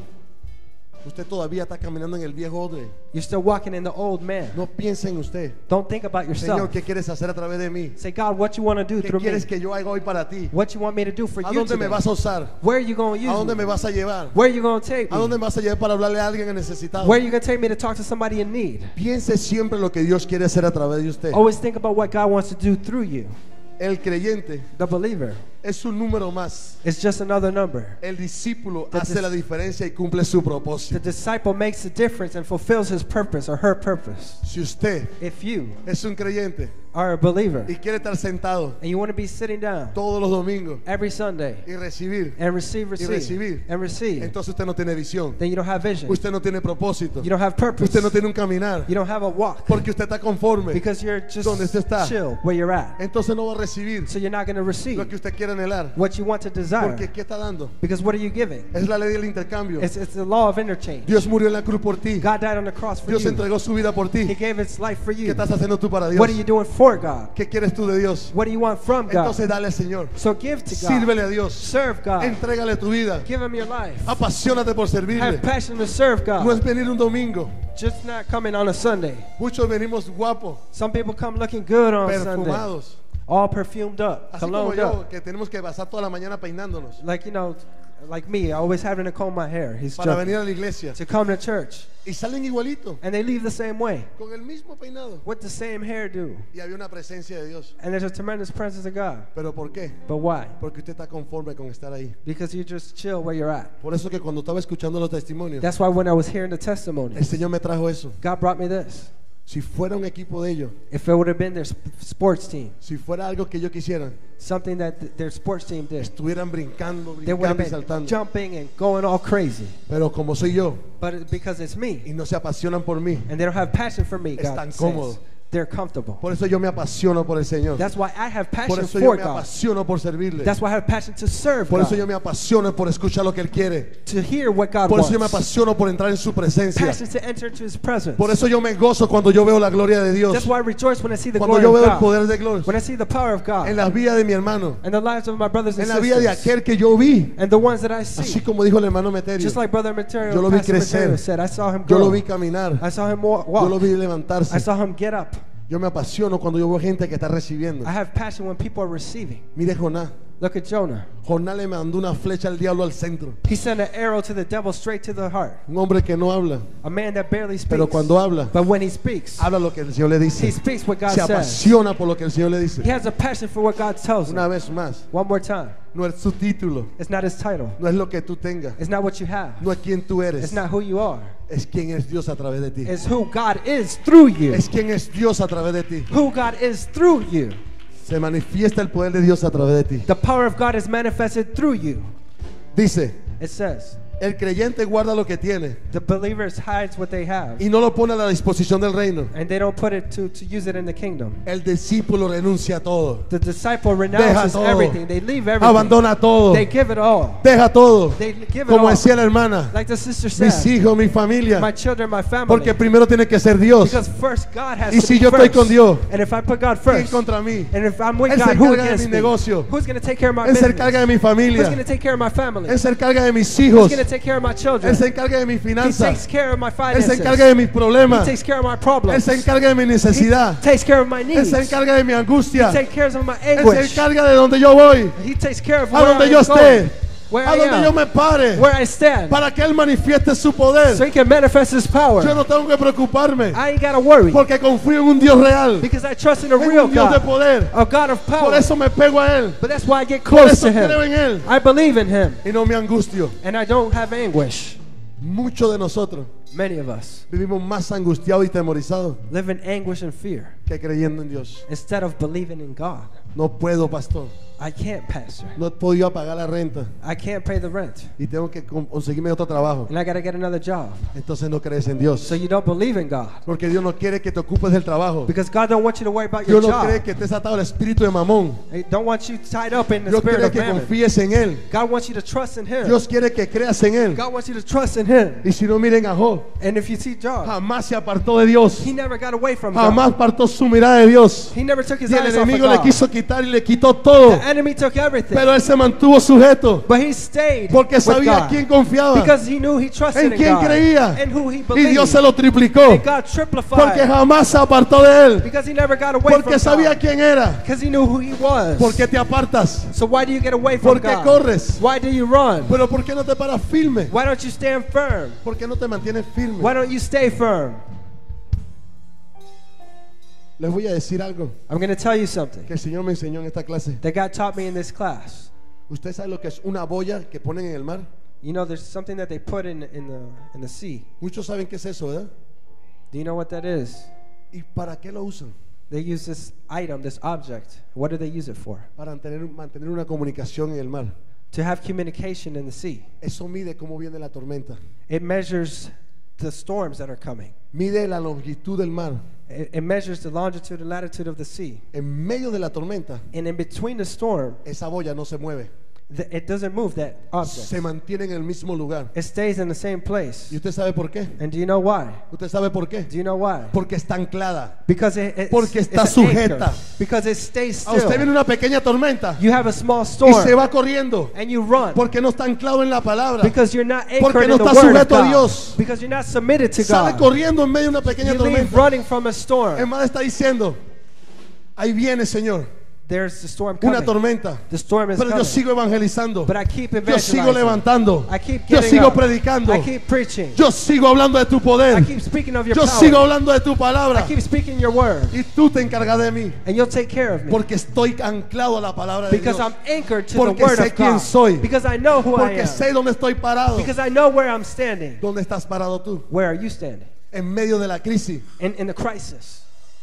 Usted todavía está caminando en el viejo odre. You're still walking in the old man. No piense en usted. Don't think about yourself. Señor, ¿qué quieres hacer a través de mí? Say, God, what you want to do ¿Qué through me? quieres que yo haga hoy para ti? What you want me to do for ¿A you dónde me today? vas a usar? Where are you going to ¿A use dónde me me? vas a llevar? Where are you going to take ¿A dónde me? me vas a llevar para hablarle a alguien necesitado? Where are you going to take me to talk to somebody in need? Piense siempre lo que Dios quiere hacer a través de usted. Always think about what God wants to do through you. El creyente The believer es un número más. is just another number. El discípulo The hace la diferencia y cumple su The propósito. disciple makes a difference and fulfills his purpose or her purpose. Si usted If you es un creyente are a believer y quiere estar sentado and you want to be sitting down todos los domingos every Sunday y recibir, and receive, recibir. and receive, entonces usted no tiene visión. then you don't have vision. Usted no tiene propósito. You don't have purpose. Usted no tiene un caminar. You don't have a walk Porque usted está conforme. because you're just Donde usted está. chill where you're at. Entonces no va a recibir So you're not going to receive lo que usted quiere anhelar. what you want to desire. Porque ¿qué está dando? Because what are you giving? Es la ley del intercambio. It's the law of interchange. Dios murió en la cruz por ti. God died on the cross for Dios you. entregó su vida por He ti. gave his life for ¿Qué you. estás haciendo tú para Dios? What are you doing for God? ¿Qué quieres tú de Dios? What do you want from God? Entonces dale al Señor. So give to God. Sírvele a Dios. Serve God. Entrégale tu vida. Give him your life. Apasionate por servirle. Have passion to serve No God. es venir un domingo. Just not coming on a Sunday. Muchos venimos guapos, Some people come looking good on Sunday. perfumados. All perfumed up, Así como cologned yo, up. que tenemos que pasar toda la mañana peinándonos Like, you know, like me, always having to comb my hair. He's para joking. venir a la iglesia. To come to church. Y salen igualito, And they leave the same way. con el mismo peinado. With the same hairdo. Y había una presencia de Dios. And there's a tremendous presence of God. ¿Pero por qué? But why? Porque usted está conforme con estar ahí. Because you just chill where you're at. Por eso que cuando estaba escuchando los testimonios, That's why when I was hearing the testimony, el Señor me trajo eso. God brought me this. Si fuera un equipo de ellos, If it would have been their sports team, si fuera algo que ellos quisieran, something that their sports team did, estuvieran brincando, they would have brincando y been saltando. jumping and going all crazy. Pero como soy yo But because it's me, y no se apasionan por mí, and they don't have passion for me, Están God says, cómodos. they're comfortable. por eso yo me apasiono por el Señor. That's why I have Por passion eso yo for me God. apasiono por servirle. That's why I have passion to serve Por eso yo God, me apasiono por escuchar lo que Él quiere. to hear what God Por eso yo me wants. apasiono por entrar en su presencia. Passion to enter into His presence. Por eso yo me gozo cuando yo veo la gloria de Dios. That's why I rejoice when I see the Cuando glory yo of veo el God, poder de gloria when I see the power of God en la vida de mi hermano, and the lives of my brothers and en la vida de sisters, aquel que yo vi. and the ones that I Así see. como dijo el hermano Meterio, Just like Brother Material, Yo lo vi Pastor Material crecer. said, I saw him yo grow. lo vi caminar, I saw him walk. yo lo vi levantarse. I saw him get up. Yo me apasiono cuando yo veo gente que está recibiendo. I have passion when people are receiving. Mire Jonás. Look at Jonah. Jonás le mandó una flecha al diablo al centro. He sent an arrow to the devil straight to the heart. Un hombre que no habla, A man that barely speaks. pero cuando habla, But when he speaks, habla lo que el Señor le he dice. speaks what God Se says. apasiona por lo que el Señor le He dice. has a passion for what God tells him. Una vez más, One more time. no es su título, It's not his title. no es lo que tú tengas, It's not what you have. no es quién tú eres, It's not who you are. es quién es Dios a través de ti. It's who God is through you. Es quién es Dios a través de ti. Who God is through you. Se manifiesta el poder de Dios a través de ti. The power of God is manifested through you. Dice, It says, el creyente guarda lo que tiene the believers hides what they have, y no lo pone a la disposición del reino. and they don't put it to use it in the kingdom. El discípulo renuncia a todo, The disciple Deja renounces todo. everything. They leave everything. abandona todo, They give it all. deja todo. They give it Como all. decía la hermana, Like the sister mis said, hijos, mi familia, my children, my family. porque primero tiene que ser Dios. Because first God has Y to si be yo estoy first. con Dios, And if I put God ¿quién first, contra mí? and if I'm with Él se God, who encarga de against mi me? negocio. Who's going to take care of my Él se business? encarga de mi Who's familia, going to take care of my family? Él se encarga de mis Who's hijos, going to take care of my children? Él se encarga de mis He takes finanzas, care of my Él finances. se encarga de mis He problemas, takes care of my Él problems. se encarga de mi necesidad, He takes care of my Él needs. se encarga de mi He angustia, takes care of my Él se anguish. encarga de donde yo voy, He takes care of a where donde I yo am going, esté, where a I donde yo am, me pare, where I stand, para que Él manifieste su poder. so He can manifest His power. Yo no tengo que preocuparme, I ain't got to worry, porque confío en un Dios real, because I trust in a en real un Dios de God, poder. a God of Por power. eso me pego a Él, But that's why I get por close eso to creo Him. en Él I believe in Him, y no me angustio. and I don't have anguish. Muchos de nosotros Many of us vivimos más angustiados y temorizados live in anguish and fear que creyendo en Dios. instead of believing in God. No puedo, pastor. I can't, Pastor. No he podido pagar la renta I can't pay the rent. y tengo que conseguirme otro trabajo. And I got to get another job. Entonces no crees en Dios. So you don't believe in God. Porque Dios no quiere que te ocupes del trabajo. Because God don't want you to worry about your Dios no job. cree que estés atado al espíritu de Mamón. He don't want you tied up in the Dios spirit quiere of que mammon. confíes en Él. God wants you to trust in Him. Dios quiere que creas en Él. God wants you to trust in Him. Y si no, miren a Job. And if you see Job, Jamás se apartó de Dios. he never got away from God. Jamás apartó su mirada de Dios. He never took his Y el eyes off of enemigo le God. quiso quitar y le quitó todo. The enemy took everything. Pero él se mantuvo sujeto. But he stayed Porque with sabía God. a quién confiaba. Because he knew he trusted En in quién God. creía. And who he Y believed. Dios se lo triplicó. And God triplified. Porque jamás se apartó de él. Because he never got away Porque from sabía God. quién era. Because he knew who he was. ¿Por qué te apartas? So why do you get away from ¿Por qué God? corres? Why do you run? Pero ¿por qué no te paras firme? Why don't you stand firm? ¿Por qué no te mantienes firme? Why don't you stay firm? Les voy a decir algo I'm going to tell you something que el Señor me enseñó en esta clase. that God taught me in this class. ¿Usted sabe lo que es una boya que ponen en el mar? You know, there's something that they put in the sea. Muchos saben qué es eso, ¿verdad? Do you know what that is? ¿Y para qué lo usan? They use this item, this object. What do they use it for? Para mantener una comunicación en el mar. To have communication in the sea. Eso mide cómo viene la tormenta. It measures the storms that are coming. Mide la longitud del mar. It measures the longitude and latitude of the sea. En medio de la tormenta, And in between the storm, esa boya no se mueve. it doesn't move, that object. Se mantiene en el mismo lugar. It stays in the same place. ¿Y usted sabe por qué? And do you know why? ¿Usted sabe por qué? Do you know why? Porque está anclada. Because Porque it's está an sujeta. anchor. Because it stays A usted viene still. una pequeña tormenta You have a small y storm se va corriendo and you run porque no está anclado en la palabra. because you're not Porque anchored no in the está word of sujeto a God. Dios. Because you're not submitted to Sale God. corriendo en medio de una pequeña You leave tormenta. running from a storm. Hermano está diciendo, ahí viene, Señor, There's the storm una coming. tormenta. The storm is Pero yo coming. sigo evangelizando. But I keep Yo evangelizing. sigo levantando. I keep Yo getting sigo up. predicando. I keep preaching. Yo sigo hablando de tu I poder. keep speaking of your Yo power. sigo hablando de tu I palabra. keep speaking your word. Y tú te encargas de mí. And you'll take care of me. Porque estoy anclado a la palabra de Because Dios. I'm anchored to Porque the word sé of quién God. soy. Because I know who I Porque am. sé dónde estoy parado. Because I know where I'm standing. ¿Dónde estás parado tú? Where are you standing? En medio de la crisis. In the crisis.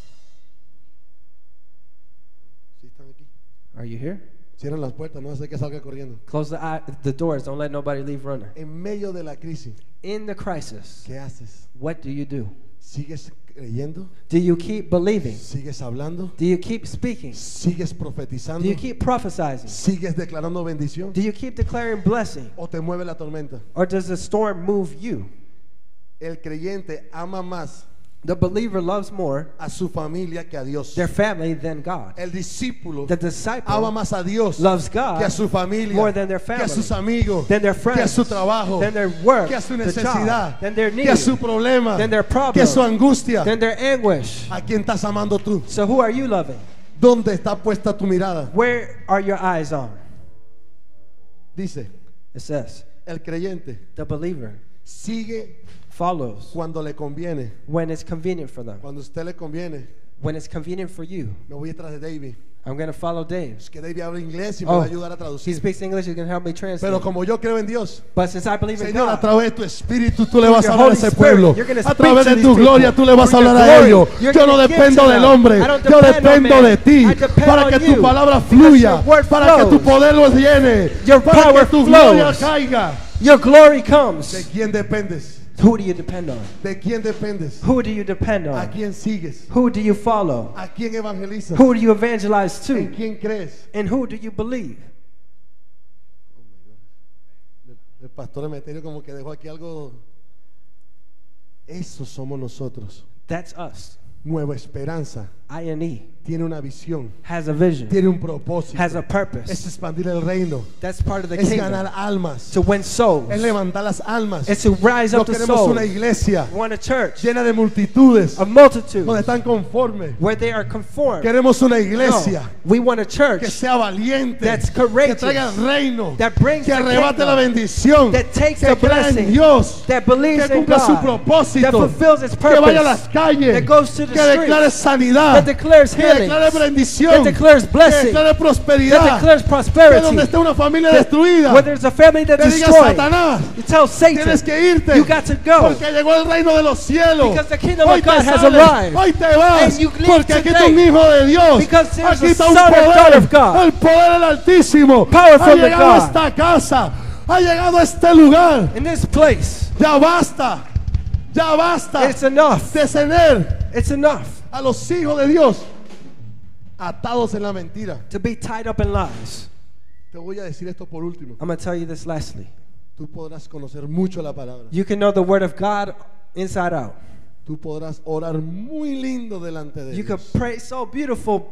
¿Sí están aquí? Are you here? Cierran las puertas, no hace que salga corriendo. Close the doors. Don't let nobody leave running. En medio de la crisis, In the crisis, ¿qué haces? what do you do? ¿Sigues creyendo? Do you keep believing? ¿Sigues hablando? Do you keep speaking? ¿Sigues profetizando? Do you keep prophesying? ¿Sigues declarando bendición? Do you keep declaring blessing? ¿O te mueve la tormenta? Or does the storm move you? El creyente ama más The believer loves more a su familia que a Dios. their family than God. El discípulo The disciple ama más a Dios loves que a God su familia, more than their que a family, sus amigos, than their que a friends, su trabajo, than their work, que a su the necesidad, job, than their need, que a su problema, than their que a problem, su angustia. than their anguish. ¿A quién estás amando tú? So who are you loving? ¿Dónde está puesta tu mirada? Where are your eyes on? Dice, It says, el creyente the believer sigue follows cuando le conviene. when it's convenient for them. Cuando a usted le conviene, When it's convenient for you. me voy detrás de David. I'm going to follow Dave. Es que David habla inglés y me Oh, va a ayudar a he traducir. speaks English, he's going to help me translate. Pero como yo creo en Dios, But since I believe in Señor, a God, través de tu espíritu tú le vas a your hablar a Holy ese Spirit, pueblo. you're gonna A speak través to de these tu people. gloria tú le vas a Through your hablar a glory, ellos. you're Yo no gonna give dependo to del them. hombre, I don't yo depend on dependo man. de ti. I depend Para on que tu you. palabra Because fluya, your word para que tu flows. poder los llene, Your para power que tu gloria flows. caiga. your glory ¿De comes. quién dependes? Who do you depend on? ¿De quién dependes? Who do you depend ¿A on? quién sigues? Who do you follow? ¿A quién evangelizas? Who do you evangelize ¿En to? quién crees? And who do you believe? El pastor Emeterio como que dejó aquí algo. Eso somos nosotros. That's us. Nueva Esperanza I&E tiene una visión, has a vision, tiene un propósito. has a Es purpose. expandir el reino, That's part of the es kingdom. ganar almas, To win souls. es levantar las almas. It's to rise No up the queremos souls. una iglesia We want a church, llena de multitudes a multitude, donde están conformes. where they are conformed. Queremos una No, iglesia we want a que church sea valiente, that's que courageous, traiga el reino, that brings que the arrebate kingdom, la bendición, that takes que the crea en blessing, Dios, that believes que in cumpla su God, propósito, that fulfills its que vaya a las purpose, calles, that goes to the que declare streets, sanidad, That declares que healing. declare That bendición, declares que blessing. declare That prosperidad. declares Que prosperity. donde esté una familia destruida, Where there's a family that's te diga destroyed, Satanás, you tell Satan, tienes que irte, you got to go. porque llegó el reino de los cielos. Because the kingdom Hoy of God te has sales, arrived. hoy te vas, And you leave porque aquí está today. un hijo de Dios. Because there's Aquí a está un son of poder, God of God. el poder del Altísimo. Power Ha from the llegado a God. esta casa, ha llegado a este lugar. In this place, Ya basta, ya basta it's enough. de tener It's enough a los hijos de Dios atados en la mentira. to be tied up in lies. Te voy a decir esto por último. I'm going to tell you this lastly. Tú podrás conocer mucho la palabra. You can know the word of God inside out. Tú podrás orar muy lindo delante de You can Dios. pray so beautiful,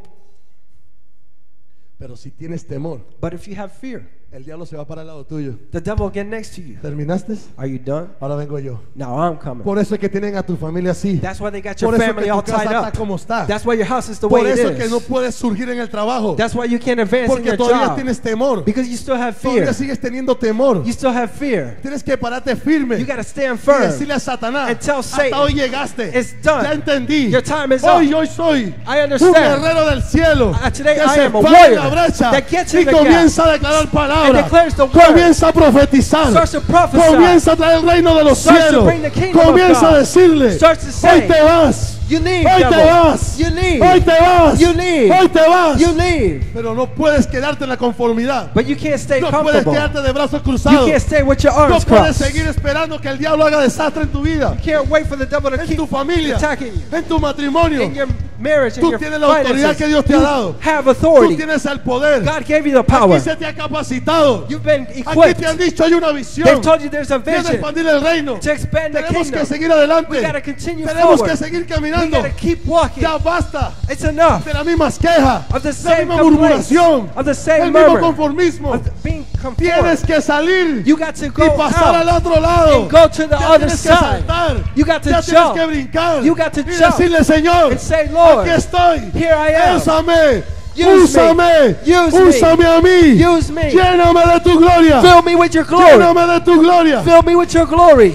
Pero si tienes temor, but if you have fear, el diablo se va para el lado tuyo. the devil will get next to you. ¿Terminaste? Are you done? Ahora vengo yo. Now I'm coming. Por eso es que tienen a tu familia así. That's why they got your Por eso family que all tu casa tied está up. como está. That's why your house is the Por way it eso que no is. puedes surgir en el trabajo. That's why you can't advance in Porque your todavía job. tienes temor. Because you still have fear. Todavía sigues teniendo temor. You still have fear. Tienes que pararte firme You got to stand y firm. decirle a Satanás, And tell Satan, hasta hoy llegaste. it's done. Ya entendí. Your time is Hoy up. yo soy I un understand. guerrero del cielo Today que I se am a para en la warrior brecha that gets y in the gap comienza a declarar and palabras. declares the word. Comienza a profetizar. Starts to prophesy. Comienza a traer el reino de los Starts to cielos. bring the kingdom of Comienza a God. decirle, Starts to hoy say, te vas. You leave, Hoy te devil. vas. You leave. Hoy te vas. You leave. Hoy te vas. You leave. Pero no puedes quedarte en la conformidad. But you can't stay No puedes comfortable. quedarte de brazos You cruzados. can't stay with your No arms puedes crossed. seguir esperando que el diablo haga desastre en tu vida, You can't wait for the devil to en keep tu familia, attacking you. en tu matrimonio. In your marriage, in Tú your tienes la autoridad finances, que Dios te ha you dado. have Tú authority. tienes el poder. God gave you the power. Aquí se te ha capacitado. You've been Aquí equipped. te han dicho hay una visión. They've told you there's a Viene a vision expandir el reino. to expand the Tenemos que kingdom. seguir adelante. We gotta continue Tenemos forward. que seguir We caminando. gotta keep walking. Ya basta It's enough de las mismas quejas, of the la same misma complaints, murmuración, of the same el mismo murmur, conformismo. of being Tienes conformed. que salir You got to y go pasar al out otro lado. and go to the Ya other tienes que side. saltar. You got to Ya tienes jump que brincar. You got to y jump decirle, Señor, and say, Lord, aquí estoy. here I am. Úsame. Use me. Úsame. Use me. Úsame a mí. Use me. Lléname de tu gloria. Fill me with your glory. Lléname de tu gloria. Fill me with your glory.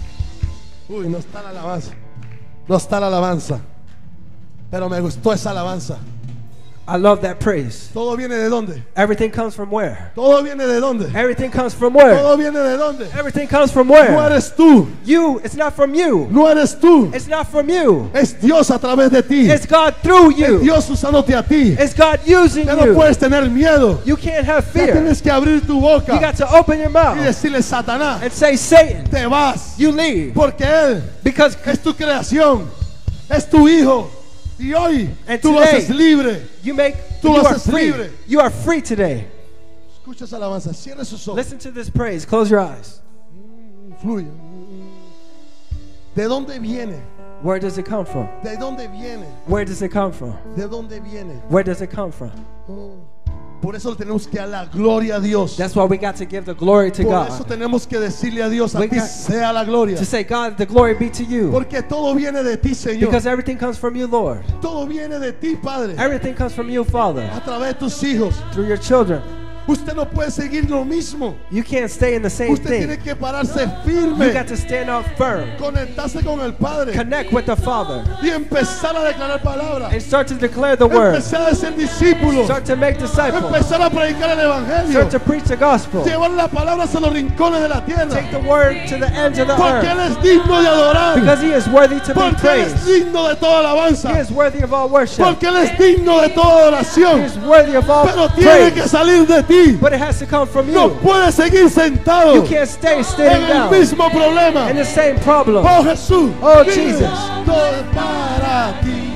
Uy, no está la alabanza. No está la alabanza. Pero me gustó esa alabanza. I love that praise. ¿Todo viene de dónde? Everything comes from where? ¿Todo viene de dónde? Everything comes from where? ¿Todo viene de dónde? Everything comes from No where? eres tú. You. It's not from you. No eres tú. It's not from you. Es Dios a través de ti. It's God through Es you. Dios usándote a ti. It's God using Ya no you. puedes tener miedo. You can't have Ya fear. tienes que abrir tu You boca got to open your y mouth decirle, Satanás, and say, Satan, te vas. you leave. Porque Él Because es tu creación. Es tu hijo. Y hoy And tú lo today, haces libre. you lo are haces free. libre. You are free today. Escucha esa alabanza. Cierra sus ojos. Listen to this praise. Close your eyes. Fluye. ¿De dónde viene? Where does it come from? ¿De dónde viene? Where does it come from? ¿De dónde viene? Where does it come from? Oh. Por eso le tenemos que dar la gloria a Dios. That's why we got to give the glory to Por eso God. tenemos que decirle a Dios, a We ti got sea la gloria. To say, God, the glory be to you. Porque todo viene de ti, Señor. Because everything comes from you, Lord. Todo viene de ti, Padre. Everything comes from you, Father. A través de tus hijos. Through your children. Usted no puede seguir lo mismo. You can't stay in the same Usted tiene thing. que pararse You firme. got to stand up firm. Conectarse con el Padre. Connect with the Father. Y empezar a declarar palabras. And start to declare the word. Empezar a ser discípulos. Start to make disciples. Empezar a predicar el Evangelio. Start to preach the gospel. Llevar la palabra a los rincones de la tierra. Take the word to the ends of the Porque Él earth. es digno de adorar. Because he is worthy to be Porque Él es praised. digno de toda alabanza. He is worthy of all worship. Porque Él es digno de toda He oración. is worthy of all Pero tiene que praise. salir de ti. But it has to come from No you. puedes seguir sentado You can't stay en sitting el down mismo problema. in the same problem. Oh Jesús, Oh, vive Jesus. todo para ti.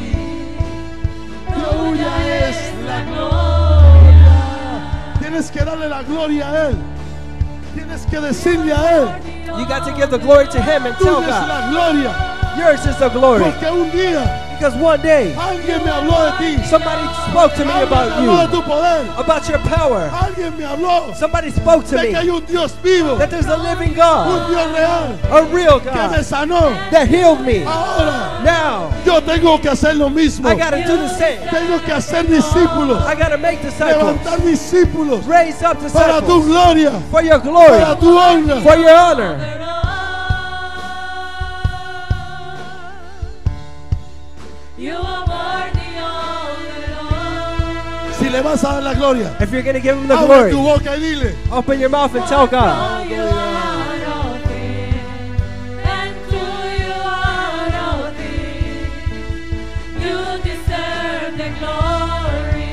Tuya es la gloria. Tienes que darle la gloria a Él. Tienes que decirle a Él. You got to give the glory to him and tell Tuya es God, la gloria. yours is the glory. Porque un día Because one day, alguien me habló de ti. somebody spoke to me Alguien me about habló de you, tu poder. about your power. Alguien me habló Somebody spoke to de que me hay un Dios vivo, that there's a living un God, Dios real a real que me God sanó. that healed me. Ahora Now, yo tengo que hacer lo mismo. I got to do the same. Tengo que hacer discípulos, I got to make disciples. levantar discípulos Raise up para tu disciples gloria, for your glory, para tu honra. for your honor. You are worthy, le vas a dar la gloria, if you're going to give him the abre tu glory, boca y dile. open your mouth and tell God. For you are all things, and to you are all things. You deserve the glory.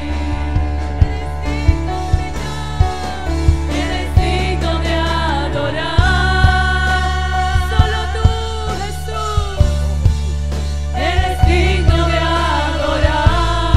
Eres digno de adorar. Solo tú, Jesús, eres digno de adorar.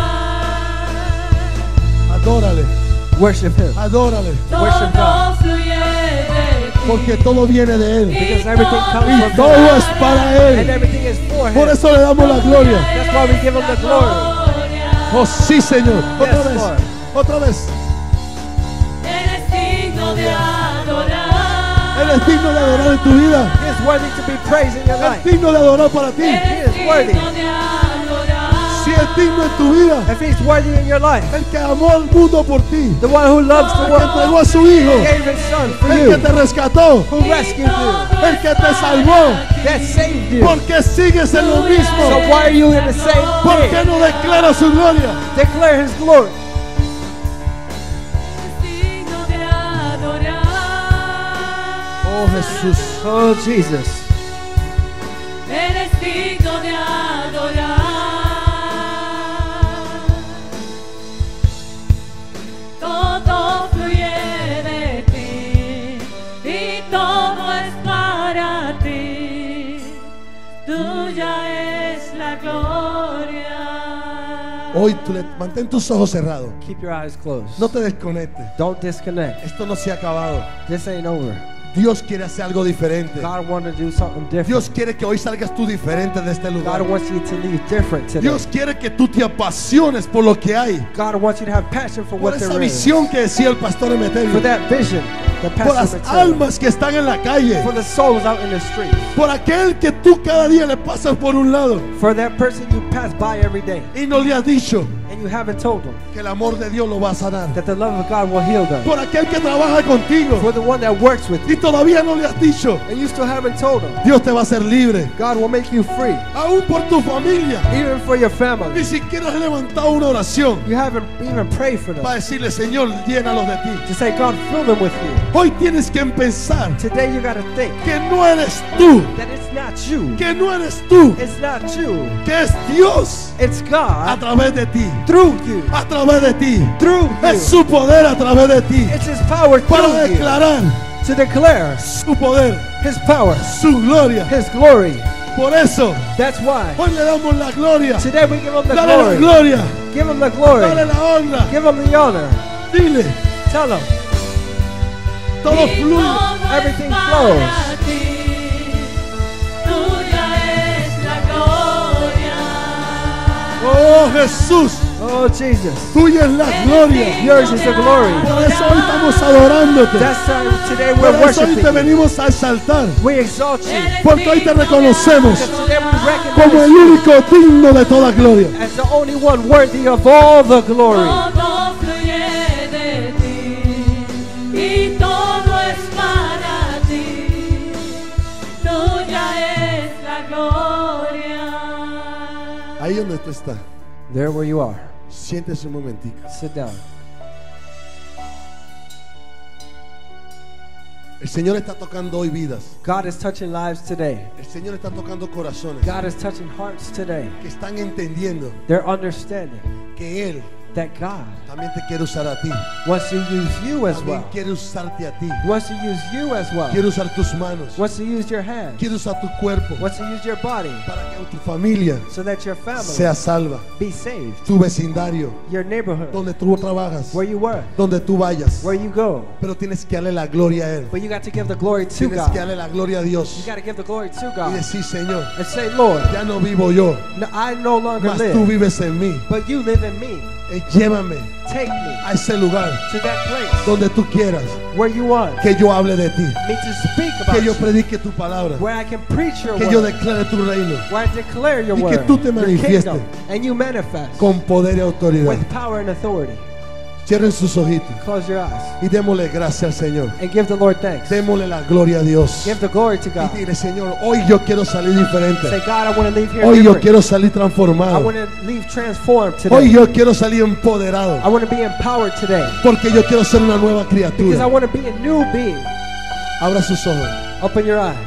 Adórale, Worship him. adórale, Worship Todo God. fluye de ti. porque todo viene de Él Because everything comes y from todo him. es para And Él. everything is for Por him. eso le damos la gloria. That's why we give him the glory. Oh sí, Señor. Otra Yes, vez, Lord. otra vez. Eres digno de adorar. Él es digno de adorar en tu vida. He is worthy to be praised in your Es life. digno de adorar para ti. Eres is worthy. digno de adorar. Si es digno en tu vida, If he's worthy in your life, el que amó al mundo por ti, the one who loves the el que world, entregó a su hijo, gave his son for el you, que te rescató, who rescued you, el que te salvó. that saved you. ¿Por qué sigues en lo So mismo? why are you in the same ¿Por thing? qué no declaras su gloria? Declare his glory. Eres digno de adorar. Oh Jesús. Oh Jesus. Eres digno de adorar. Todo fluye de ti y todo es para ti. Tuya es la gloria. Hoy mantén tus ojos cerrados. Keep your eyes closed. No te desconectes. Don't disconnect. Esto no se ha acabado. This ain't over. Dios quiere hacer algo diferente. God wanted to do something different. Dios quiere que hoy salgas tú diferente de este lugar. God wants you to leave different today. Dios quiere que tú te apasiones por lo que hay. God wants you to have passion for Por what esa there is. visión que decía el pastor For Emeterio. that vision, the Por las passion material. almas que están en la calle. For the souls out in the streets. Por aquel que tú cada día le pasas por un lado For that person you pass by every day y no le has dicho and you haven't told them que el amor de Dios lo va a sanar. that the love of God will heal them. Por aquel que trabaja contigo For the one that works with you y todavía no le has dicho, and you still haven't told them, Dios te va a hacer libre. God will make you free. Aún por tu familia. Even for your Ni family. siquiera has levantado una oración You haven't even prayed for them. para decirle, Señor, llénalos de ti. To say, God, fill them with you. Hoy tienes que pensar Today you got to think que no eres tú, that it's not you. que no eres tú, It's not you. que es Dios It's a God través de ti, through you. a través de ti. Through Es you. su poder a través de ti It's his power para through you. declarar To declare su poder, his power, su gloria. his glory. Por eso, That's why. hoy le damos la gloria. Today we give him the Dale la glory. gloria, Give him the glory. dale la honra. Give him the honor. Dile, Tell him todo Y fluye. todo es Everything para flows. ti. Tuya es la gloria. Oh Jesús, Oh Jesus. tuya es la gloria. Yours is the glory. Por eso hoy estamos adorándote. That's why today Por we're eso hoy te worshiping. venimos a exaltar. We exalt you. Porque hoy te reconocemos Because today we como el recognize you único digno de toda gloria. as the only one worthy of all the glory. Todo fluye de ti y todo es para ti. Tuya es la gloria. Ahí donde tú estás, There where you are. siéntese un momentico. Sit down. El Señor está tocando hoy vidas. God is touching lives today. El Señor está tocando corazones God is touching hearts today. que están entendiendo They're understanding que Él that God también te quiere usar a ti. wants to use you as También well. quiere usarte a ti. Wants to use you as well. Quiere usar tus manos. Wants to use your hands. Quiere usar tu cuerpo Wants to use your body para que tu familia so that your family sea salva. be saved. Tu vecindario, Your neighborhood, donde tú trabajas, where you work, donde tú vayas. where you go. Pero tienes que darle la gloria a Él. But you got to give the glory to Tienes que God. darle la gloria a You Dios. got to give the glory to Y God decir, Señor, and say, Lord, ya no vivo yo, I no longer mas tú live, vives en mí. but you live in me. Llévame Take me a ese lugar to that place donde tú quieras where you want que yo hable de ti, me to speak que about yo you, predique tu palabra, where I can preach your que yo word, declare tu reino where I declare your y que word, tú te your manifiestes kingdom, and you manifest con poder y autoridad. with power and authority. Cierren sus ojitos Close your eyes y démosle gracias al Señor. and give the Lord thanks. Démosle la gloria a Dios. Give the glory to God. Y dile, Señor, hoy yo quiero salir diferente. Say, God, I want to leave here Hoy yo different. quiero salir I transformado. want to leave transformed Hoy today. yo quiero salir empoderado. I want to be empowered today Porque yo quiero ser una nueva because I criatura. want to be a new being. Abra sus ojos. Open your eyes.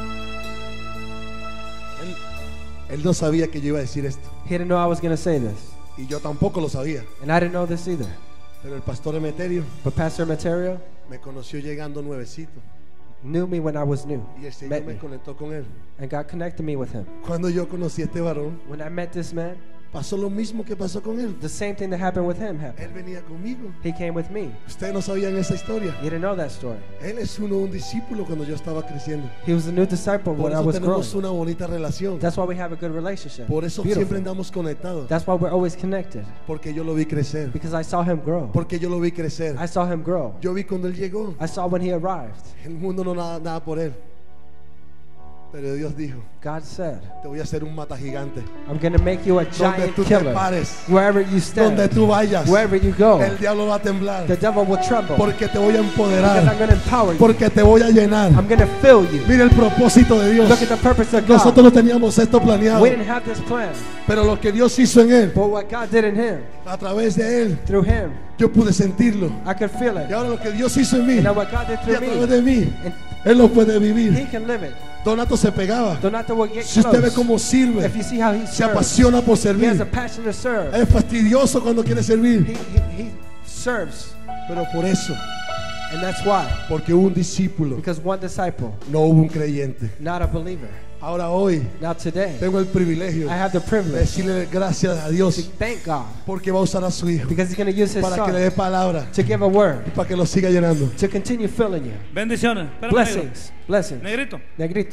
Él no sabía que yo iba a decir esto. He didn't know I was going to say this, Y yo tampoco lo sabía. and I didn't know this either. Pero el pastor Emeterio But Pastor Materio me conoció llegando nuevecito. knew me when I was new, Y el Señor met me me, conectó con él. and God connected me with him. Cuando yo conocí a este varón, When I met this man, pasó lo mismo que pasó con él. the same thing that happened with him Él happened. venía conmigo. He came with me. Ustedes no sabían esa historia. You didn't know that story. Él es un discípulo cuando yo estaba creciendo. He was a new disciple Por when I eso was tenemos growing. una bonita relación. That's why we have a good relationship. Por eso Beautiful. siempre andamos conectados. That's why we're always connected, Porque yo lo vi crecer. because I saw him grow. Porque yo lo vi crecer. I saw him grow. Yo vi cuando él llegó. I saw when he arrived. El mundo no nada por él. Pero Dios dijo, God said, te voy a hacer un mata gigante. I'm going to make you a Donde giant tú te killer. pares, Wherever you donde stand, tú vayas, wherever you go, el diablo va a temblar. the devil will tremble, Porque te voy a because I'm empoderar. going to empower you. Porque te voy a llenar. I'm going to fill you. Mira el propósito de Dios. Look at the purpose of Nosotros God. no teníamos esto planeado. We didn't have this plan, Pero lo que Dios hizo en él, but what God did in him, a través de él, through him, yo pude sentirlo. I could feel Y it. ahora lo que Dios hizo en mí, And now what God did y a through través me, de mí, and él lo puede he vivir. can live it. Donato se pegaba. Donato will get Si usted ve close. cómo sirve, If you see how he se serves, apasiona por he servir. has a passion to serve. Es fastidioso cuando quiere servir. He serves, Pero por eso, and that's why. porque hubo un discípulo, Because one disciple, no hubo un creyente. not a believer. Ahora hoy Now today, tengo el privilegio I have the de privilege decirle gracias a to Dios thank God, porque va a usar a su hijo because he's going to use his para que le son dé palabra to give a word, y para que lo siga llenando. to continue filling you. Bendiciones. Espérame, Blessings. Blessings. Negrito. Negrito.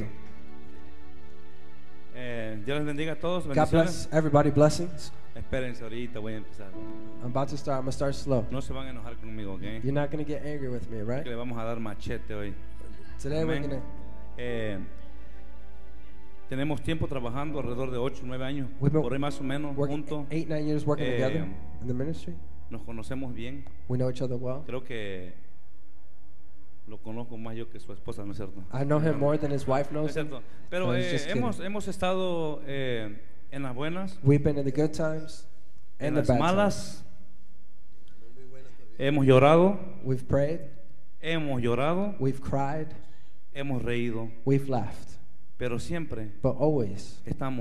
Dios les bendiga a todos. God Bendiciones. bless everybody. Blessings. Espérense ahorita, voy a empezar. I'm about to start. I'm going to start slow. No se van a enojar conmigo, ¿ok? You're not going to get angry with me, right? Que le vamos a dar machete hoy. Today we're Amén. going to. Tenemos tiempo trabajando, alrededor de 8 o 9 años, We've been por ahí más o menos, Working juntos. 8-9 years working together in the ministry. Nos conocemos bien. We know each other well. Creo que lo conozco más yo que su esposa, ¿no es cierto? I know him more than his wife No knows es him. cierto. Pero No, he's just kidding. hemos estado en las buenas, We've been in the good times en and the las bad malas. Hemos llorado, times. We've prayed. hemos llorado, We've cried. hemos reído, We've laughed. pero siempre But always,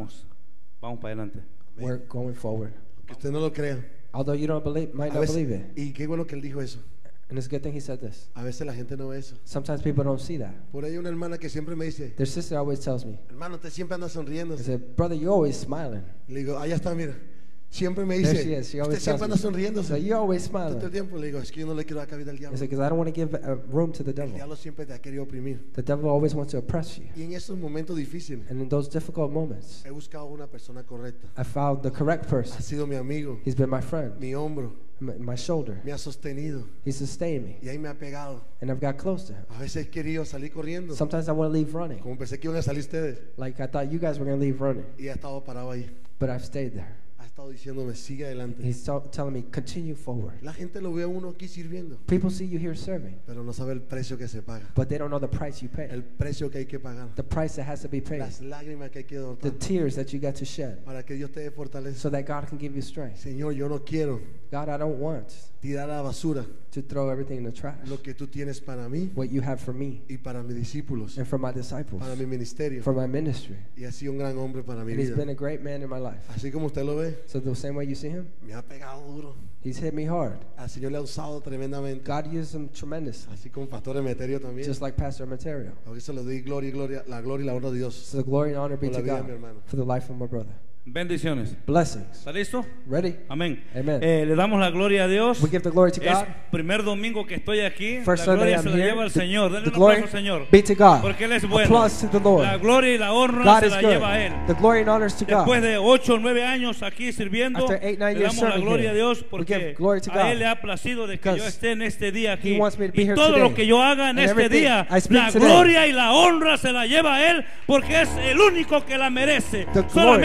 vamos para adelante. we're going forward. Que usted no lo crea. Although you might A not veces- believe it. y qué bueno que él dijo eso. And it's a good thing he said this. A veces la gente no ve eso. Sometimes people don't see that. Por ahí hay una hermana que siempre me dice, Their sister always tells me, hermano, usted siempre anda sonriendo. they say, brother, you're always smiling. Le digo, allá está, mira. Siempre me There dice, she is. She usted always siempre anda tells me. sonriendo. So you're always Todo el smiling. tiempo le digo, es que yo no le quiero dar cabida al I diablo. say, because I don't want to give room to the El devil. diablo siempre te ha querido oprimir. The devil always wants to oppress you. Y en esos momentos difíciles, And in those difficult moments, he buscado una persona correcta. I found the correct Ha person. sido mi amigo, He's been my friend, mi hombro, my shoulder. me ha sostenido. He sustained me. Y ahí me ha pegado. And I've got close to him. A veces he querido salir corriendo. Sometimes I want to leave running. Como pensé que iban a salir ustedes. Like I thought you guys were going to leave running. Y ha estado parado ahí. But I've stayed there. Ha estado diciéndome, sigue adelante. He's telling me, continue forward. La gente lo ve a uno aquí sirviendo, People see you here serving, pero no sabe el precio que se paga. but they don't know the price you pay. El precio que hay que pagar. The price that has to be paid. Las lágrimas que hay que The dar tears that you got to shed para que Dios te dé fortaleza. so that God can give you strength. Señor, yo no quiero God, I don't want tirar a la basura to throw everything in the trash. lo que tú tienes para mí What you have for me y para mis discípulos, and for my disciples, para mi ministerio. for my ministry. Y ha sido un gran hombre para mi And he's been vida. a great man in my life. Así como usted lo ve, So the same way you see him, me ha pegado duro. he's hit me hard. Al Señor le ha usado tremendamente. God used him tremendously, Así como Pastor Emeterio también. just like Pastor Materio. Por eso le doy la gloria y la honra a Dios. So the glory and honor be Por la to vida de God mi hermano. for the life of my brother. Bendiciones. Blessings. ¿Está listo? Ready? Amén. Amen. Le damos la gloria a Dios. We give the glory to Es God. primer domingo que estoy aquí. First La Sunday gloria I'm se la here. lleva al Señor. Denle The un glory aplauso al Señor. be to God. Porque Él es bueno. Applause to the Lord. La gloria y la honra God se is la good. lleva a Él. The glory and honors to Después God. de 8 o 9 años aquí sirviendo, After 8, 9 le years damos la serving gloria a here, Dios we porque give glory to a God Él le ha placido de que because yo esté en este día aquí. He wants me to be Y here todo today. lo que yo haga en And este everything día, I speak la today. gloria y la honra se la lleva a Él porque es el único que la merece. The glory. Solamente yo soy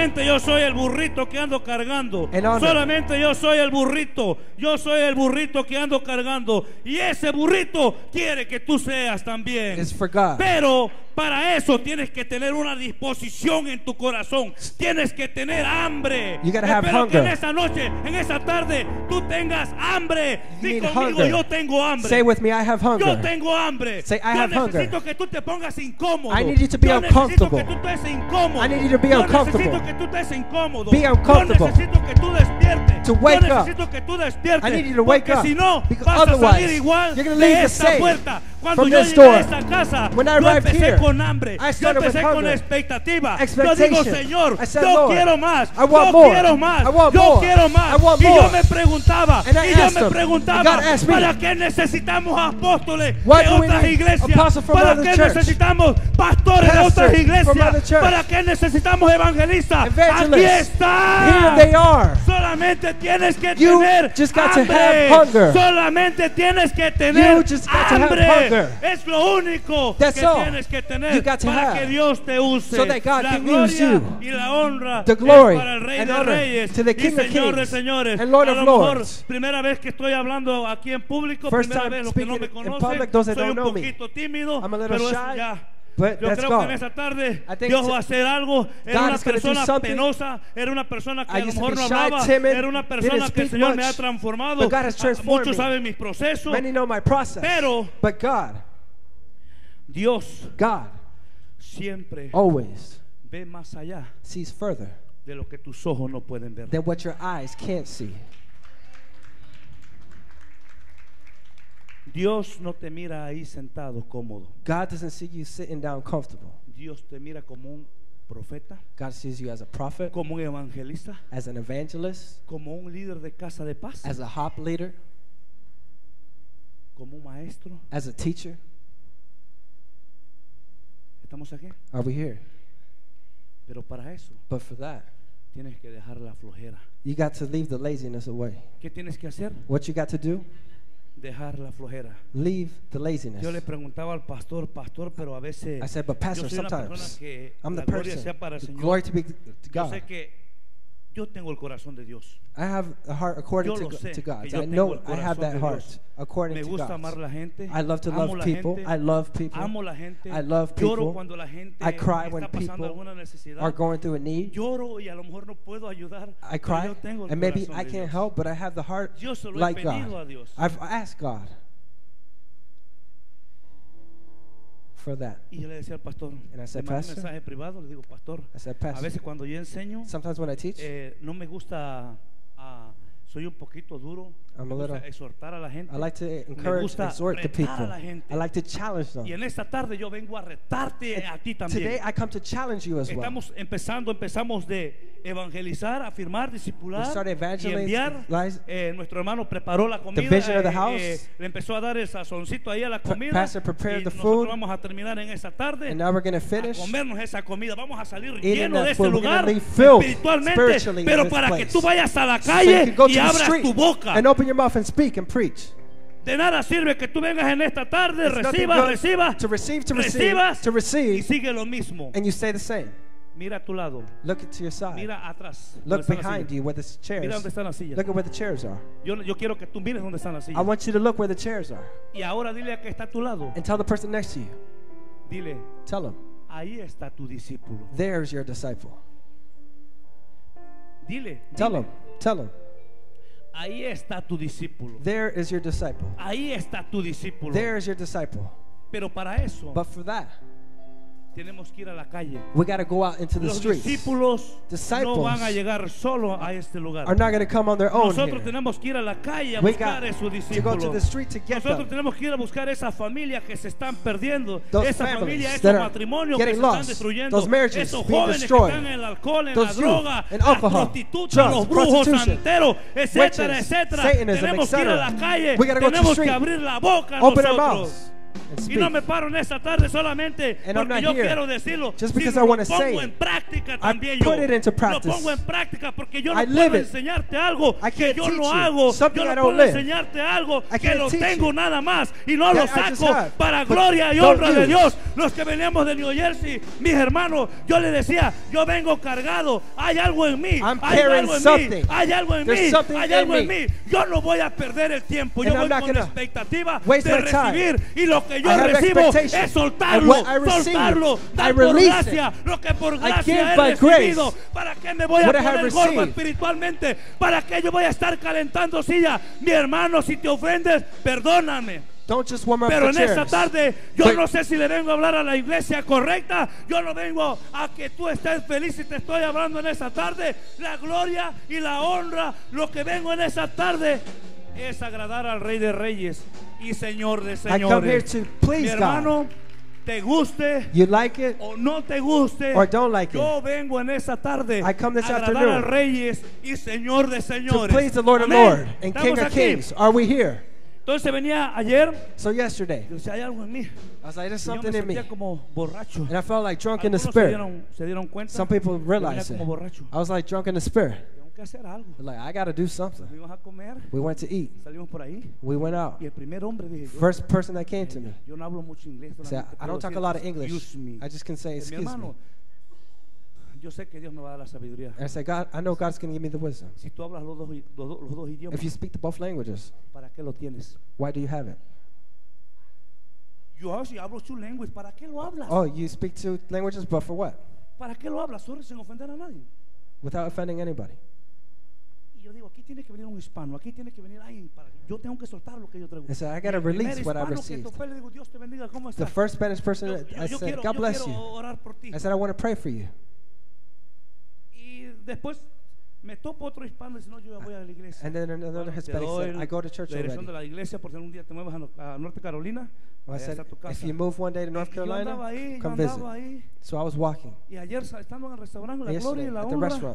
soy el burrito que ando cargando. And honor. Solamente yo soy el burrito. Yo soy el burrito que ando cargando. Y ese burrito quiere que tú seas también. It's for God. Pero para eso tienes que tener una disposición en tu corazón. Tienes que tener hambre. You gotta have Espero que en hunger. esta noche, en esta tarde, tú tengas hambre. You Di need conmigo, hunger. yo tengo hambre. Say with me, I have Yo hunger. tengo hambre. Say, I yo have hunger. necesito que tú te pongas incómodo. I need you to be yo uncomfortable. necesito que tú estés incómodo. I need you to be yo uncomfortable. necesito que tú estés incómodo. Be uncomfortable. Yo necesito que tú despiertes. To wake yo up. necesito que tú despiertes. I need you to wake porque up. si no, Because vas a salir otherwise, igual you're gonna de leave the esta same puerta. Cuando from yo this llegué door. a esta casa, When I yo arrived empecé here, con hambre. I Yo started with empecé con hunger. expectativa. Yo Expectation. digo, Señor, I said, yo Lord, quiero más. I want Yo more. quiero más. I want Yo more. quiero más. I want Y yo more. me preguntaba. And I Y yo asked me him. preguntaba. God asked me. ¿Para qué necesitamos apóstoles Why de do we otras need iglesias? apostles from ¿Para other qué church? necesitamos pastores de Pastors otras from iglesias? other church. ¿Para qué necesitamos evangelistas? Aquí Evangelists. está. Here they are. Solamente tienes que You tener just got to hambre. have hunger. Solamente tienes que tener You just got to have hambre. hunger. Es lo único That's que all tienes que tener you got to para have. que Dios te use. So that God la can gloria use you. y la honra The glory es para el Rey and de honor Reyes to the y King of Señor de Kings Señores. and Lord A of lo mejor, Lords. primera vez que estoy hablando aquí en público, First primera time vez los que no me speaking in conocen, public, those that soy un don't know me. poquito tímido, I'm a little pero eso shy, ya. but Yo that's creo que en gone. esta tarde I think Dios to- va a hacer algo. Era God una is gonna do persona something. penosa, era una persona que I a lo used to mejor be no shy, hablaba, timid, era una didn't persona que el speak Señor me much, ha transformado. but God has transformed Muchos me. saben mis procesos, Many know my process. pero But God, Dios God siempre always ve más allá sees further de lo que tus ojos no pueden ver. than what your eyes can't see. Dios no te mira ahí sentado cómodo. God doesn't see you sitting down comfortable. Dios te mira como un profeta, God sees you as a prophet, como un evangelista, as an evangelist, como un líder de casa de paz, as a hop leader, como un maestro. as a teacher. ¿Estamos aquí? Are we here? Pero para eso But for that, tienes que dejar la flojera. you got to leave the laziness away. ¿Qué tienes que hacer? What you got to do? Dejar la flojera. Leave the laziness. Yo le preguntaba al pastor, pero a veces I said, but pastor, yo soy una persona sometimes que I'm the la gloria person. sea para el The Señor. glory to be to Yo sé God. que yo tengo el corazón de Dios. I have a heart according Yo to, lo sé, to God. que yo I tengo know el I have corazón that de heart Dios. according Me to gusta God. amar la gente. I love to amo love la people. gente, I love people. amo la gente. I love Lloro people. cuando la gente I cry when está pasando people alguna necesidad. are going through a need. Lloro y a lo mejor no puedo ayudar. I pero cry, yo tengo el and maybe corazón I de can't Dios. help, but I have the heart Yo se lo he like pedido God. a Dios. I've asked God for that. Y yo le decía al pastor, And I said, le mandé un Pastor, mensaje privado, le digo, pastor, I said, a Pastor, veces cuando yo enseño, sometimes when I teach, no me gusta, soy un poquito duro, I'm me a gusta little- exhortar a la gente. I like to Me encourage, gusta exhort the retar a people. la gente. I like to challenge them. Y en esta tarde yo vengo a retarte a ti también. Today I come to challenge you as well. Empezamos de evangelizar, afirmar, discipular We started y evangelizing, enviar. Nuestro hermano preparó la comida, vision of the house. le empezó a dar el sazoncito ahí a la comida. Pastor prepared y the nosotros food. vamos a terminar en esta tarde And now we're going to a finish. comernos esa comida. Vamos a salir Eating llenos that de ese food. We're gonna lugar leave filled espiritualmente, spiritually in pero this para que place. tú vayas a la So you calle can go to y the abras street tu boca. and open your mouth and speak and preach. De nada sirve que tú vengas en esta tarde, It's nothing recibas, good recibas, to receive, recibas to y receive, sigue lo mismo. and you say the same. Mira a tu lado, Look to your side. mira atrás. Look donde están las behind sillas. you where the Mira chairs. dónde están las sillas. Look at where the chairs are. Yo quiero que tú mires dónde están las I sillas. want you to look where the chairs are. Y ahora dile a que está a tu lado. And tell the person next to you. Dile, Tell them, ahí está tu discípulo. there's your disciple. Dile, Tell dile, them, tell them, ahí está tu discípulo. there is your disciple. Ahí está tu discípulo. There is your disciple. Pero para eso But for that, tenemos que ir a la calle. we got to go out into the Los streets. discípulos Disciples no van a llegar solo a este lugar. Are not going to come on their own Nosotros here. tenemos que ir a la calle a We buscar got a esos to go to discípulos. the street to get Nosotros them. tenemos que ir a buscar esa familia que se están perdiendo, Those esa families familia, esos that are matrimonios que se getting están lost, destruyendo, those marriages esos being jóvenes destroyed, que están en el alcohol, en those la youth droga, in las alcohol, prostitutas, drugs, los brujos, prostitution, santeros, etcétera, witches, etcétera. Satanism, Tenemos que ir a etc. la calle, We gotta go to the tenemos que street. abrir la boca Open our nosotros. mouths. and Y no speak. me paro en esta tarde solamente And I'm porque not yo here quiero decirlo, just because sino I lo wanna say pongo it. en práctica I también put yo. it into Lo practice. pongo en práctica porque yo no I puedo live it. enseñarte algo I que can't yo teach no you hago. something Yo I no don't puedo live. enseñarte algo I que can't lo teach tengo you nada más y no lo that I just saco have, para but gloria y don't honra de use. Dios. Los que veníamos de New Jersey, mis hermanos, yo les decía, yo vengo cargado. Hay algo en mí. I'm Hay carrying algo en mí. something. Hay algo en There's mí. something Hay in algo en me. mí. Yo no voy a perder el tiempo. Yo And I'm voy not con gonna expectativa waste de my time. recibir. Y lo que yo I have recibo expectation. es soltarlo. And what I receive, Soltarlo. I Dar por release gracia it. lo que por I gracia give he by recibido. grace ¿Para qué me voy a what I have poner gordo received. espiritualmente? ¿Para qué yo voy a estar calentando silla? Mi hermano, si te ofendes, perdóname. Don't just warm up Pero the en esta chairs. tarde yo But- no sé si le vengo a hablar a la iglesia correcta. Yo no vengo a que tú estés feliz y te estoy hablando en esta tarde. La gloria y la honra, lo que vengo en esta tarde es agradar al Rey de Reyes y Señor de I come here Señores. to Mi please hermano, God. te guste You like it? o no te guste, Or don't like yo vengo en esta tarde I come this a agradar afternoon al Reyes y Señor de To Señores. please the Lord of Amén. Lords and King Estamos of aquí. Kings. Are we here? Entonces venía ayer, So yesterday, yo decía, hay algo en mí. I was like, there's Y yo something me in me. sentía como borracho. And I felt like drunk in the Algunos spirit. se dieron cuenta. Some people que venía realized it. como borracho. I was like drunk in the spirit. Tengo que hacer algo. Like, I got to do something. Fuimos a comer, We went to eat. salimos por ahí. We went out. Y el primer hombre dije, First person that came to me. yo no hablo mucho inglés. I said, solamente I puedo don't talk decir, a lot of English. "Excuse me". I just can say, Mi excuse me. hermano, yo sé que Dios me va a dar la sabiduría. And I said, God, I know God's going to give me the wisdom. Si tú hablas los dos idiomas, If you speak the both languages, ¿para qué lo tienes? why do you have it? Yo si hablo two language, ¿para qué lo hablas? Oh, you speak two languages, but for what? ¿Para qué lo hablas? Sorry, sin ofender a nadie. Without offending anybody. Y yo digo, aquí tiene que venir un hispano, aquí tiene que venir alguien para yo tengo que soltar lo que yo traigo. I said, I got to El primer release what I hispano que received. topé, le digo, Dios te bendiga, ¿cómo The estás? first Spanish person, I yo said, God bless quiero you. orar por ti. I said, I want to pray for you. Y después me topo otro hispano y dice, no, yo ya voy a la iglesia. And then another Bueno, te Hispanic doy said, I go to church la dirección de already. la iglesia por si algún día te mueves a Norte Carolina. Well, I allá said, está tu if casa. you move one day to North Y yo andaba Carolina, ahí, yo come visit. andaba ahí. So I was walking Y ayer estando en el restaurante, la yesterday gloria y la at the honra, restaurant.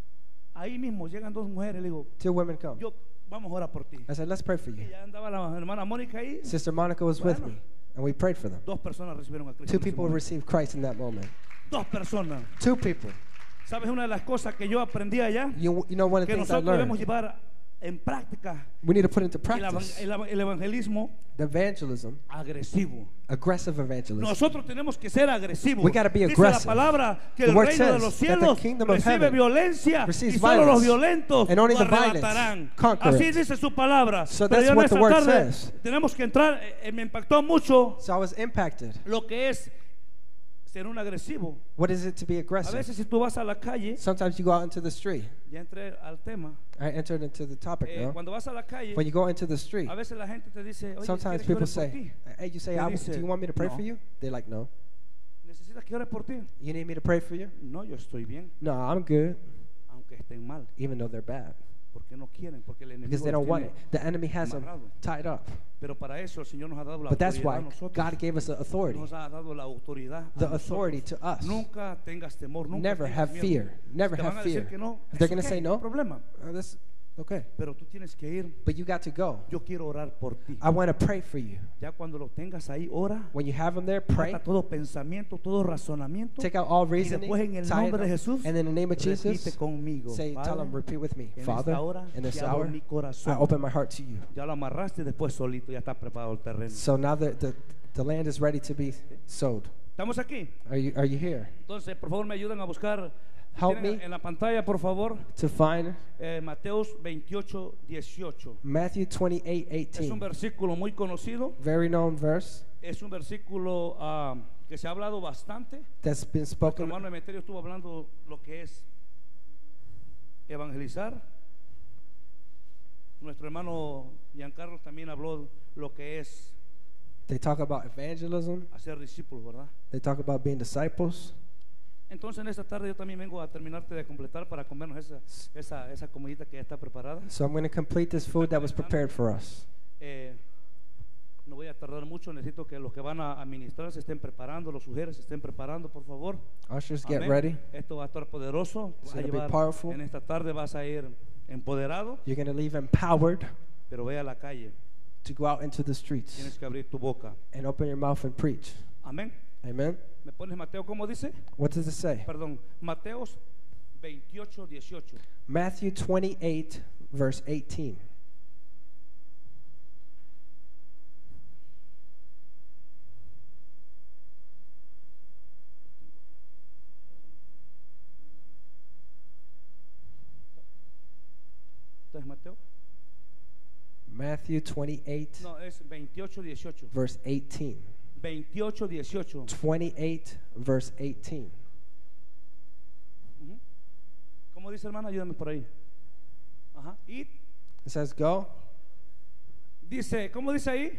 ahí mismo llegan dos mujeres, le digo, Two women come. yo, vamos a orar por ti. I said, let's pray for you. Y ya andaba la hermana Mónica ahí. Sister Monica was with Bueno. me, and we prayed for them. Dos personas recibieron a Cristo. Two en ese people momento. received Christ in that moment. Dos personas. Two people. ¿Sabes una de las cosas que yo aprendí allá? You know, one of the Que things I nosotros debemos learned, llevar en práctica we need to put into el, practice el evangelismo the evangelism, agresivo. aggressive evangelism. Nosotros tenemos que ser agresivos. We gotta be Dice aggressive. la palabra que The el word reino de says los that the cielos kingdom of recibe heaven violencia y receives solo los violence, violentos and only lo the violent arrebatarán. conquer Así it. dice su palabra. So Pero that's yo en what the esta word tarde says. tenemos que entrar. Me impactó mucho So I was impacted. lo que es ser un agresivo. What is it to be A aggressive? veces si tú vas a la calle, Sometimes you go out into the street. ya entré al tema. I entered into the topic now. Cuando vas a la calle, When you go into the street, a veces la gente te dice, oye, sometimes ¿quieres que ore people por say, ti? hey, you say, Te do dice, you want me to pray "No." for you? They're like, no. ¿Necesitas que ore por ti? You need me to pray for you? No, yo estoy bien, No, I'm good, aunque estén mal. even though they're bad. Porque no quieren, porque el Because enemigo they los don't want tiene it. The enemy has them amarrado. tied up. Pero para eso el Señor nos ha dado la But that's autoridad why a nosotros. God gave us the authority. Nos ha dado la autoridad a The nosotros. authority to us. Nunca tengas temor, nunca Never tengas have miedo. fear. Never Te van have a decir fear. que no, If they're es going to say ok, no, no hay problema. that's okay. Pero tú tienes que ir. But you got to go. Yo quiero orar por ti. I want to pray for you. Ya cuando lo tengas ahí, ora. When you have them there, pray. Mata todo pensamiento, todo razonamiento. Take out all Y reasoning. después en el tie it nombre de up, Jesús, and in the name of repite Jesus, conmigo. say, tell them, Padre, repeat with me. en Father, esta hora in this te abro hour, mi corazón. I open my heart to you. Ya lo amarraste, después solito ya está preparado el terreno. So now the land is ready to be sowed. ¿Estamos aquí? Are you here? Entonces, por favor, me ayudan a buscar. Help ¿Tienen me en la pantalla, por favor, to find Mateos 28, 18. Matthew 28, Es un 18. versículo muy conocido. Very known verse Es un versículo que se ha hablado bastante. that's been Nuestro spoken. hermano Emeterio estuvo hablando lo que es evangelizar. Nuestro hermano Giancarlo también habló lo que es They talk about evangelism. hacer discípulos, ¿verdad? They talk about being disciples. Entonces en esta tarde yo también vengo a terminarte de completar para comernos esa comidita que ya está preparada. So I'm going to complete this food that was prepared for us. No voy a tardar mucho, necesito que los que van a ministrar se estén preparando, los sugieres se estén preparando, por favor. Ushers, get Amén. ready. Esto va a estar poderoso. It's Vas a gonna be llevar, powerful. en esta tarde vas a ir empoderado, You're going to leave empowered, pero ve a la calle. to go out into the streets tienes que abrir tu boca. and open your mouth and preach. Amén. Amen. ¿Me pones Mateo cómo dice? What does it say? Perdón, Mateos 28, 18. Matthew 28, verse 18. ¿Entonces Mateo? Matthew 28, No, es 28, 18. verse 18. 28, 18. 28, verse 18. Ujú. ¿Cómo dice, hermana? Ayúdame por ahí. Ajá. Y It says, go. dice, ¿cómo dice ahí?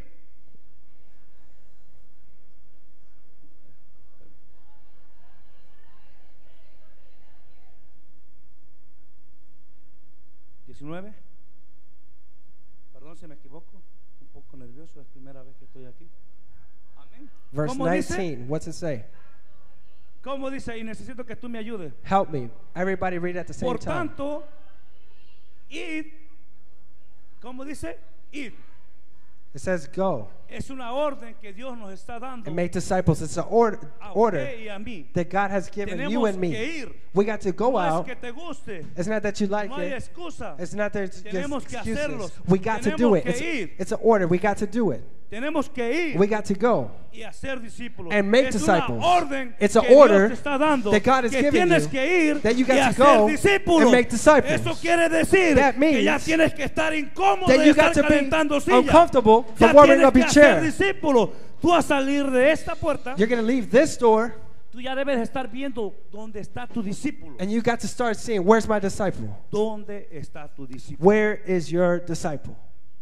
¿19? Perdón si me equivoco, un poco nervioso, es primera vez que estoy aquí. Amén. Verse ¿Cómo dice? 19. What's it say? ¿Cómo dice? Y necesito que tú me ayudes. Help me. Everybody read at the same Por time. tanto, id. ¿Cómo dice? Id. It says, go Es una orden que Dios nos está dando and make disciples. It's an order a order usted y a mí. that God has given you Tenemos and que me. ir. We got to go No es out. que te guste. It's not that you like No hay it. excusa. It's not that it's just Tenemos que excuses. hacerlos. We got to do Tenemos it. que ir. It's an order. We got to do it. Tenemos que ir We got to go y hacer discípulos. and make Es disciples. una orden It's que an order Dios te está dando that God has que given tienes you, que ir that you got y to hacer go discípulos. and make disciples. Eso quiere decir That que ya means tienes que estar incómodo that de you estar got to be calentando silla. uncomfortable Ya from warming tienes up que your hacer chair. discípulos. Tú vas a salir de esta puerta. You're going to leave this door Tú ya debes estar viendo dónde está tu discípulo. and you got to start seeing, where's my disciple? ¿Dónde está tu discípulo? Where is your disciple?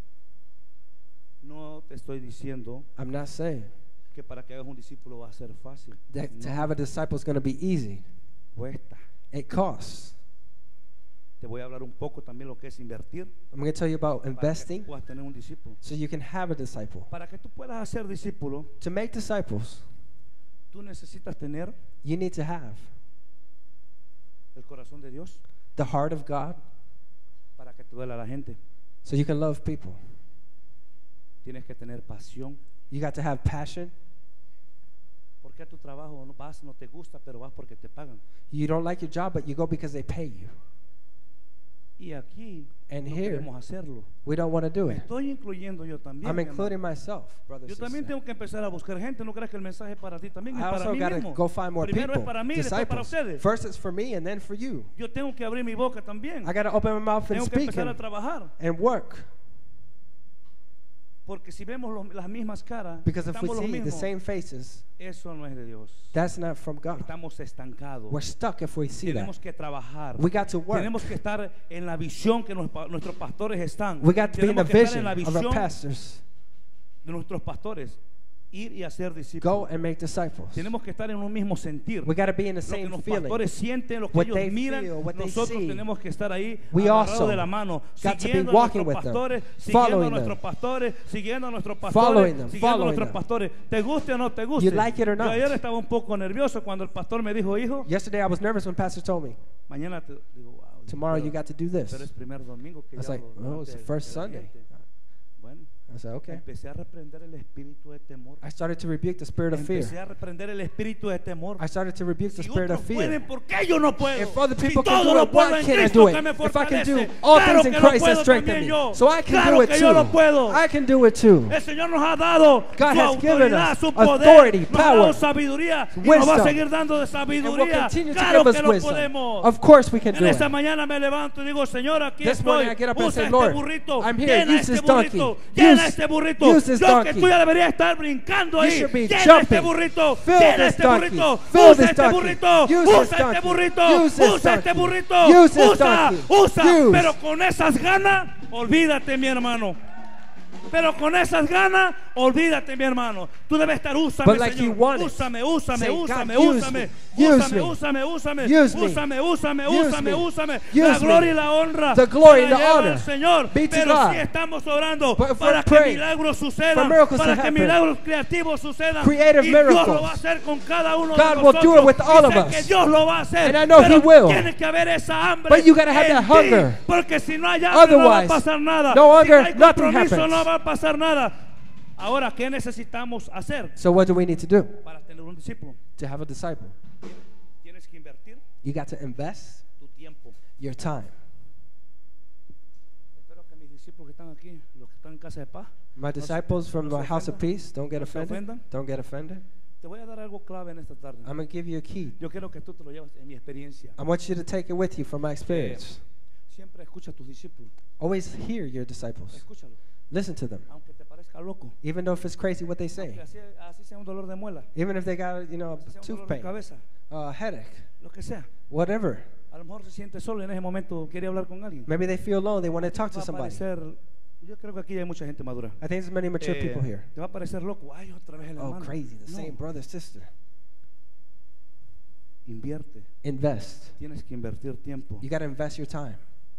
No te estoy diciendo I'm not saying que para que hagas un discípulo va a ser fácil. that to No, have a disciple is going to be easy. cuesta. It costs. Te voy a hablar un poco también lo que es invertir I'm going to tell you about para que investing puedas tener un discípulo. so you can have a disciple. Para que tú puedas hacer discípulo, To make disciples, tú necesitas tener you need to have el corazón de Dios the heart of God para que te duela la gente. so you can love people. Tienes que tener pasión. You got to have passion. ¿Por qué a tu trabajo no vas, no te gusta, pero vas porque te pagan? You don't like your job, but you go because they pay you. Y aquí And no here, queremos hacerlo. we don't want to do Me it. estoy incluyendo yo también. I'm mi hermano. including myself, brothers Yo and también sisters. tengo que empezar a buscar gente. No creas que el mensaje es para ti también, es I para also mí got to mismo. go find more Primero people, es para mí, después para disciples. ustedes. First it's for me and then for you. Yo tengo que abrir mi boca también. I got to open my mouth and Tengo que speak empezar a and, trabajar. and work. Porque si vemos las mismas caras, Because if we estamos los see the mismos, same faces, eso no es de Dios. that's not from God. Estamos estancados. We're stuck if we see that. Tenemos que trabajar. We got to work. Tenemos que estar en la visión que nuestros pastores están. We got to be in the Tenemos que estar vision en la of our visión pastors. de nuestros pastores. Ir y hacer Go discípulos. and make disciples. Tenemos que estar en un mismo sentir. We got to be in the Lo que same los feeling. pastores sienten, lo que What ellos they miran, feel, what they nosotros see. tenemos que estar ahí We agarrados also de la mano, got to be siguiendo a walking nuestros with them, pastores, siguiendo a following nuestros them. pastores, siguiendo a nuestros Following pastores, them, siguiendo a following nuestros them. pastores. ¿Te guste o no te guste? You like it or not. Yo ayer estaba un poco nervioso cuando el pastor me dijo, hijo, Yesterday I was nervous when Pastor told me, mañana te digo, wow, tomorrow pero- you got to do pero this. es primer domingo que I was ya like, lo- oh, it's the de- first de la Sunday. gente. Bueno, I said, okay. empecé a reprender el espíritu de temor. I started to rebuke the spirit of Empecé fear. a reprender el espíritu de temor. I started to rebuke the Si spirit otros of fear. pueden, ¿por qué yo no puedo? If other Si people can todo do lo it, puedo why en can't I Cristo do que it? me If I can do fortalece. all Claro things in que lo Christ that puedo strengthen también me. yo. So I can Claro do it que yo lo too. puedo. I can do it too. El Señor nos ha dado God su has given autoridad, us su poder, authority, nos ha dado power, sabiduría y nos va a wisdom. seguir dando de And we'll sabiduría. continue to Claro give que us lo wisdom. podemos. Of course we can En do esta it. mañana me levanto y digo, Señor, aquí This estoy. morning I get up and Usa say, este Lord, burrito. I'm here. Llena Use este this donkey. burrito. Llena Use- este burrito. use this Yo que donkey. tú ya deberías estar brincando You ahí. should be Llena jumping. este burrito. Fill Llena this este donkey. burrito. Fill Usa this este donkey. burrito. Use this Usa este donkey. burrito. Use this Usa este donkey. burrito. Use this Usa. donkey. Usa. Use. Pero con esas ganas, olvídate, mi hermano. Pero con esas ganas, Olvídate, mi hermano. Tú debes estar, úsame, But like Señor. you want it. Úsame, Say, úsame, God, use úsame, me. úsame, Use me. úsame, úsame, Use me. úsame, úsame, Use úsame, me. úsame. Use La gloria me. y la honra The glory se and la the lleva honor al Señor. be to Pero God. si estamos orando But if para we're que praying milagros for sucedan, miracles para to que happen, milagros creativos sucedan, creative y Dios miracles, lo va a hacer con cada uno God de will nosotros. do it with all Y of sé us. que Dios lo va a hacer. And I know pero He will. tiene que haber esa hambre But you gotta have en that ti, hunger. porque si no hay hambre no va a Otherwise, pasar nada. no Si hunger, no hay nothing compromiso happens. no va a pasar nada. Ahora, ¿qué necesitamos hacer So what do we need to do para tener un discípulo? to have a disciple? Tienes que invertir You got to invest tu tiempo. your time. Espero que mis discípulos que están aquí, los que están en casa de paz, My disciples from no the se house of ofendan. peace, don't get No se offended. ofendan. Don't get offended. te voy a dar algo clave en esta tarde. I'm going to give you a key. Yo quiero que tú te lo lleves en mi experiencia. I want you to take it with you from my experience. Siempre escucha a tus discípulos. Always hear your disciples. Escúchalo. Listen to them. Aunque te parezca loco. Even though if it's crazy what they say. Aunque así sea un dolor de muela. Even if they got, you know, Así sea un tooth dolor de pain, cabeza. headache, Lo que sea. whatever. A lo mejor se siente solo y en ese momento quiere hablar con alguien. Maybe they feel alone, they want to talk to Va a somebody. parecer, yo creo que aquí hay mucha gente madura. I think there's many mature Eh, people here. Te va a parecer loco. Ay, otra vez el Oh, hermano. crazy, the No, same brother, sister. invierte. Invest. Tienes que invertir tiempo. You got to invest your time.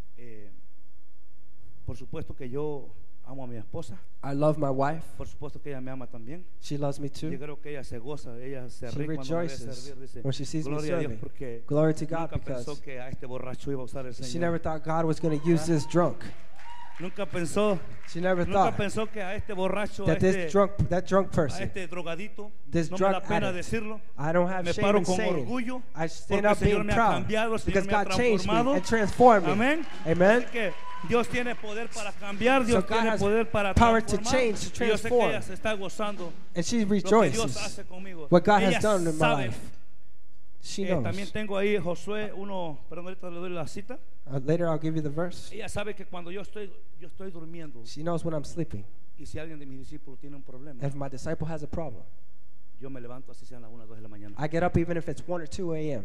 Por supuesto que yo amo a mi esposa. I love my wife. Por supuesto que ella me ama también. She loves me Yo too. creo que ella se goza, ella se She ríe cuando me ve rejoices servir. Dice, when she sees me gloria a Dios, serving. porque Glory to God, nunca because pensó que a este borracho iba a usar el she Señor. never thought God was going to use this drunk. Nunca pensó, She never nunca thought pensó que a este borracho, a that este, that drunk a person, este drogadito, this no me drug da pena addict, decirlo. I don't have Me shame paro in con saying, orgullo, I stand porque el up Señor being me ha proud cambiado, el because Señor me ha God changed me transformado. and transformed me. Amén. Amen. Así que Dios tiene poder para cambiar, Dios So God tiene has poder para power to transformar. change, to Y yo sé que transform. ella se está gozando And she lo que Dios rejoices hace conmigo. what God Ella has done in my sabe. life. She También knows. tengo ahí Josué 1, perdón, ahorita le doy la cita. Later I'll give you the verse. Ella sabe que cuando yo estoy durmiendo She knows when I'm sleeping. y si alguien de mis discípulos tiene un problema, If my disciple has a problem, yo me levanto así sean las 1 o 2 de la mañana. I get up even if it's 1 or 2 a.m.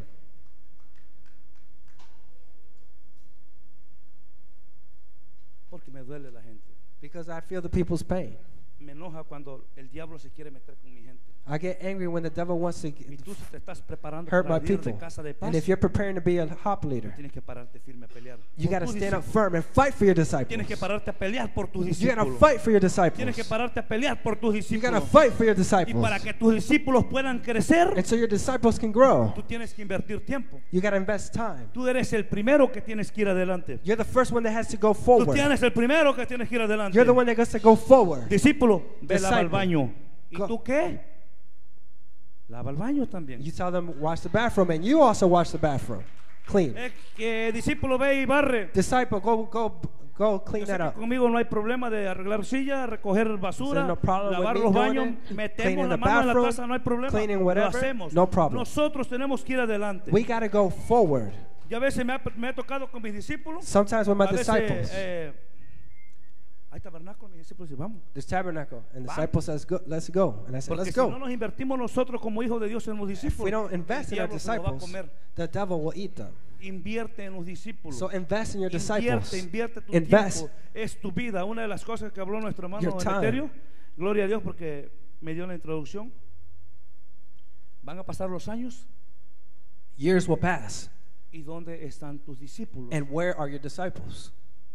Porque me duele la gente. because I feel the people's pain. Me enoja cuando el diablo se quiere meter con mi gente. I get angry when the devil wants to Y tú si te estás preparando hurt para my ir de people. casa de paz, And if you're preparing to be a hop leader, tienes que pararte firme a pelear. you por got to tus stand up discípulos. firm and fight for your disciples. Tienes que pararte a pelear por tus You got to discípulos. fight for your Tienes que disciples. pararte a pelear por tus You got to discípulos. fight for your Y disciples. para que tus discípulos puedan crecer, And so your disciples can grow. tú tienes que invertir tiempo. You got to invest time. Tú eres el primero que tienes que ir adelante. You're the first one that has to go Tú forward. tienes el primero que tienes que ir adelante. You're the one that has to go forward. Discípulo, ve lava el Disciple. baño. ¿Y Go. tú qué? Lava el baño también. You tell them wash the bathroom, and you also wash the bathroom. Clean. Discípulo, ve y barre. Disciple, go Yo clean sé that que up. conmigo no hay problema de arreglar sillas, recoger basura, There's no problem with lavar me los doing baños, it, metemos cleaning la the mano en la bathroom, casa, no hay problema. cleaning Lo whatever, hacemos. no problem. Nosotros tenemos que ir adelante. We got to go forward. Yo a veces me ha tocado con mis discípulos. Sometimes with my A veces, disciples, hay tabernáculo, mis discípulos dicen, vamos. there's tabernacle, and the Vamos. disciple says, let's go. And I said, Porque let's si no go. nos invertimos nosotros como hijos de Dios en los If discípulos, we don't el invest in our diablo se lo va a disciples, comer. the devil will eat them. Invierte en los discípulos. So invest in your disciples. Invierte tu Invest tiempo. Es tu vida. Una de las cosas que habló nuestro hermano Your time. Emeterio, gloria a Dios porque me dio la introducción. Van a pasar los años. Years will pass. ¿Y dónde están tus discípulos? And where are your disciples?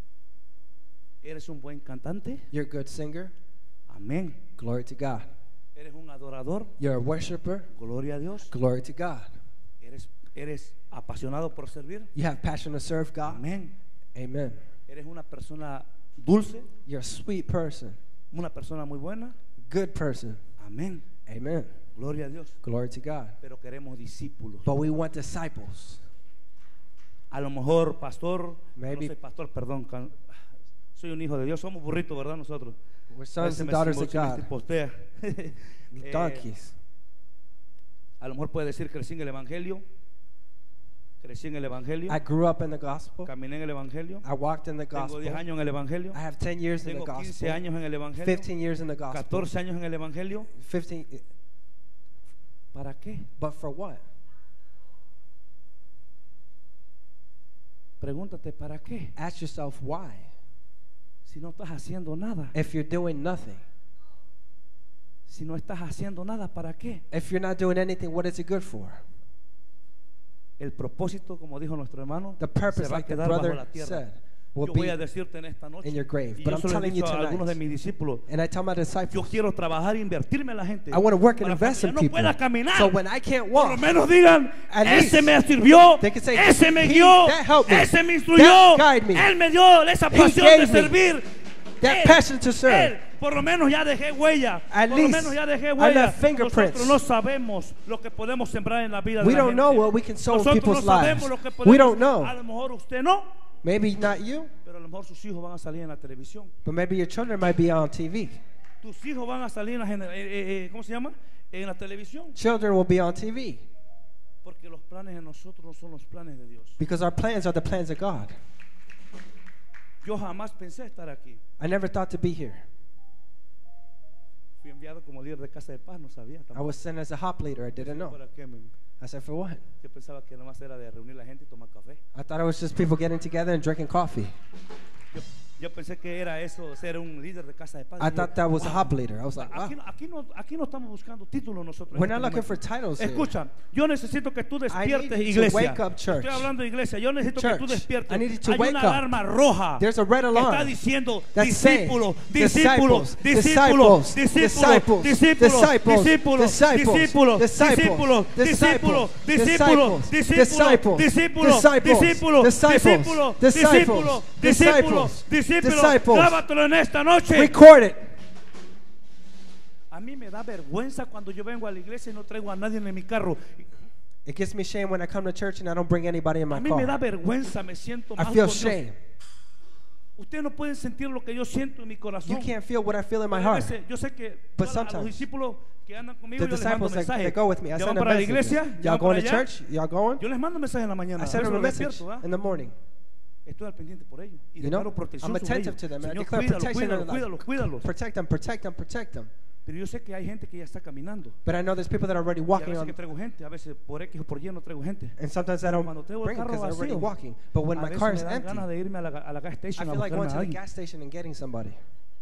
¿Eres un buen cantante? You're a good singer. Amén. Glory to God. ¿Eres un adorador? You're a worshiper. Gloria a Dios. Glory to God. ¿Eres apasionado por servir? You have passion to serve God. Amén. Amen. ¿Eres una persona dulce? You're a sweet person. ¿Una persona muy buena? Good person. Amén. Amen. Gloria a Dios. Glory to God. Pero queremos discípulos. But we want disciples. A lo mejor, pastor, Maybe- no soy pastor, perdón, soy un hijo de Dios, somos burritos, ¿verdad? Nosotros. We're A sons veces and me daughters of simbol- se me God. postea. Donkeys. A lo mejor puede decir, crecí en el Evangelio, I grew up in the gospel. caminé en el Evangelio, I walked in the tengo gospel. 10 años en el Evangelio, I have 10 years in the tengo 15 gospel. años en el Evangelio, 15 years in the gospel. 14 años en el Evangelio. 15. ¿Para qué? But for what? Pregúntate, ¿para qué? Ask yourself why. Si no estás haciendo nada. If you're doing nothing, Si no estás haciendo nada, ¿para qué? If you're not doing anything, what is it good for? El propósito, como dijo nuestro hermano, The se purpose, va a like the quedar bajo brother la tierra. said, will Yo voy be a decirte en esta noche, in your grave. y But yo I'm se lo he telling you dicho a algunos de tonight, mis discípulos, and I tell my yo disciples, quiero trabajar e invertirme en la gente I want to work and para invest que in ya no people. pueda caminar. So when I can't Por lo walk, menos digan, at ese least me sirvió, they can say, ese me "He- guió, that helped me, ese me instruyó, that guided me, él me dio esa he pasión de gave me servir. that Él, passion to serve. él, por lo menos ya dejé huella. At Por lo least menos ya dejé I huella. left fingerprints. Nosotros no sabemos lo que podemos sembrar en la vida We de la don't know gente. what we can sow in Nosotros people's no sabemos lives. lo que We podemos. don't know. A lo mejor usted no, Maybe not you, pero a lo mejor sus hijos van a salir en la televisión. but maybe your children might be on TV. Tus hijos van a salir en la, ¿cómo se llama? En la televisión. Children will be on TV Porque los planes de nosotros no son los planes de Dios. because our plans are the plans of God. Yo jamás pensé estar aquí. I never thought to be here. Fui enviado como líder de Casa de Paz, no sabía I tampoco. was sent as a hop leader. I didn't know. ¿Para qué, men? I said, for what? Yo pensaba que nomás era de reunir la gente y tomar café. I thought it was just people getting together and drinking coffee. Yo pensé que era eso, ser un líder de Casa de Paz. I Y yo, thought that was a wow. hop leader. I was like, wow. Aquí no estamos buscando títulos nosotros. en We're este not looking momento. for titles here. Escucha, yo necesito que tú despiertes, I need you to iglesia. wake up, church. Estoy hablando de iglesia. Yo necesito que tú Church, despiertes. I need you to Hay wake una up. alarma roja There's a red que está alarm diciendo that's saying, discípulo, disciples, discípulo, disciples, discípulo, disciples, discípulo, disciples, discípulo, discípulo, discípulo, discípulo, discípulo, discípulo, discípulo, discípulo, discípulo, discípulo, discípulo, discípulo. Grábatelo en esta noche. Record it. A mí me da vergüenza cuando yo vengo a la iglesia y no traigo a nadie en mi carro. It gives me shame when I come to church and I don't bring anybody in my A mí me da car. vergüenza, me siento I mal feel con Dios. shame. Ustedes no pueden sentir lo que yo siento en mi corazón. You can't feel what I feel in my Pero a heart. veces, yo sé que But a los sometimes, discípulos que andan conmigo, The yo les mando disciples that mensajes. go with me, I ¿Ya send van them para la messages. iglesia? ¿Ya Y'all van para going to allá? church? Y'all going? Yo les mando mensajes en la mañana. I send Por them a eso message despierto, ¿verdad? in the morning. Estoy al pendiente por ellos. Y You know, declaro protección I'm sobre attentive ellos. to them. I Señor, declare cuídalos, protection in cuídalos, their cuídalos, life. cuídalos. Protect them, protect them, protect them. Pero yo sé que hay gente que ya está caminando. But I know there's people that are already Y a walking veces que on, traigo gente, a veces por X o por Y no traigo gente. and sometimes I don't Cuando traigo el bring them carro because they're already vacío, walking. But when a my veces car me is dan empty, ganas de irme a la gas I station a feel like buscarme going a to the alguien. gas station and getting somebody.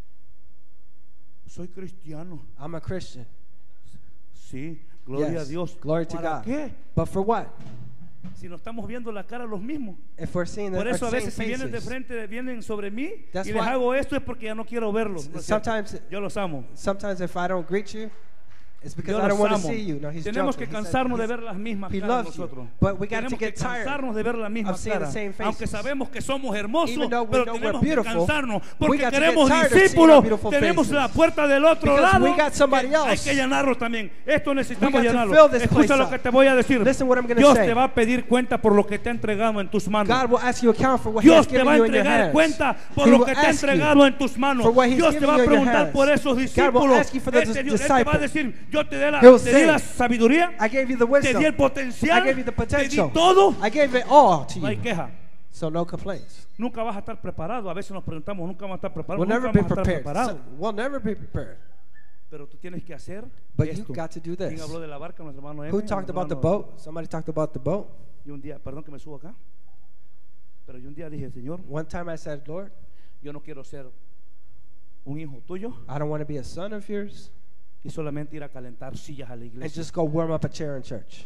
Soy cristiano. I'm a Christian. Sí, gloria Yes, a Dios. glory to ¿Para God. qué? But for what? Si no estamos viendo la cara los mismos. If we're seeing the Por eso a same veces si vienen de faces. frente, vienen sobre mí That's y les why- hago esto es porque ya no quiero verlos. ¿no es cierto? Sometimes, Yo los amo. sometimes if I don't greet you, it's because Yo I don't los want to amo. see you. No, he's Tenemos joking. que He said cansarnos de he's- ver las mismas he caras loves you. nosotros. But we got to Tenemos que get tired cansarnos de ver las mismas of seeing the caras. same faces. Aunque sabemos que somos hermosos, Even though we pero know we're tenemos que beautiful, cansarnos we porque got to queremos get tired of seeing discípulos. our beautiful Tenemos faces. la puerta del otro Because lado. we got somebody que hay else. que llenarlo también. Esto necesitamos We got to llenarlo. fill this Escucha place lo up. que te voy a decir. Listen what I'm gonna Dios say. te va a pedir cuenta por lo que te ha entregado en tus manos. God will ask you account for what He Dios has te given va a you in your entregar hands. cuenta por He lo will que te ha ask you entregado en tus manos. for what He's Dios te given va a you in your preguntar hands. por esos God will discípulos. ask you for the Él te va a disciple. decir, yo te di He'll te di la say, sabiduría, I gave you the te wisdom. di el potencial, I gave you the te potential. di todo. I gave it all to No hay you. queja. So no complaints. Nunca vas a estar preparado. A veces nos preguntamos, nunca vamos a estar preparados. We'll Nunca never be vamos a estar prepared. preparados. So, we'll never be prepared. Pero tú tienes que hacer But you esto. got to do ¿Quién this. habló de la barca? Nuestro hermano M. Who talked about the boat? Somebody talked about the boat. Y un día, perdón que me subo acá, pero yo un día dije, Señor, One time I said, Lord, yo no quiero ser un hijo tuyo I don't want to be a son of yours y solamente ir a calentar sillas a la and iglesia. just go warm up a chair in church.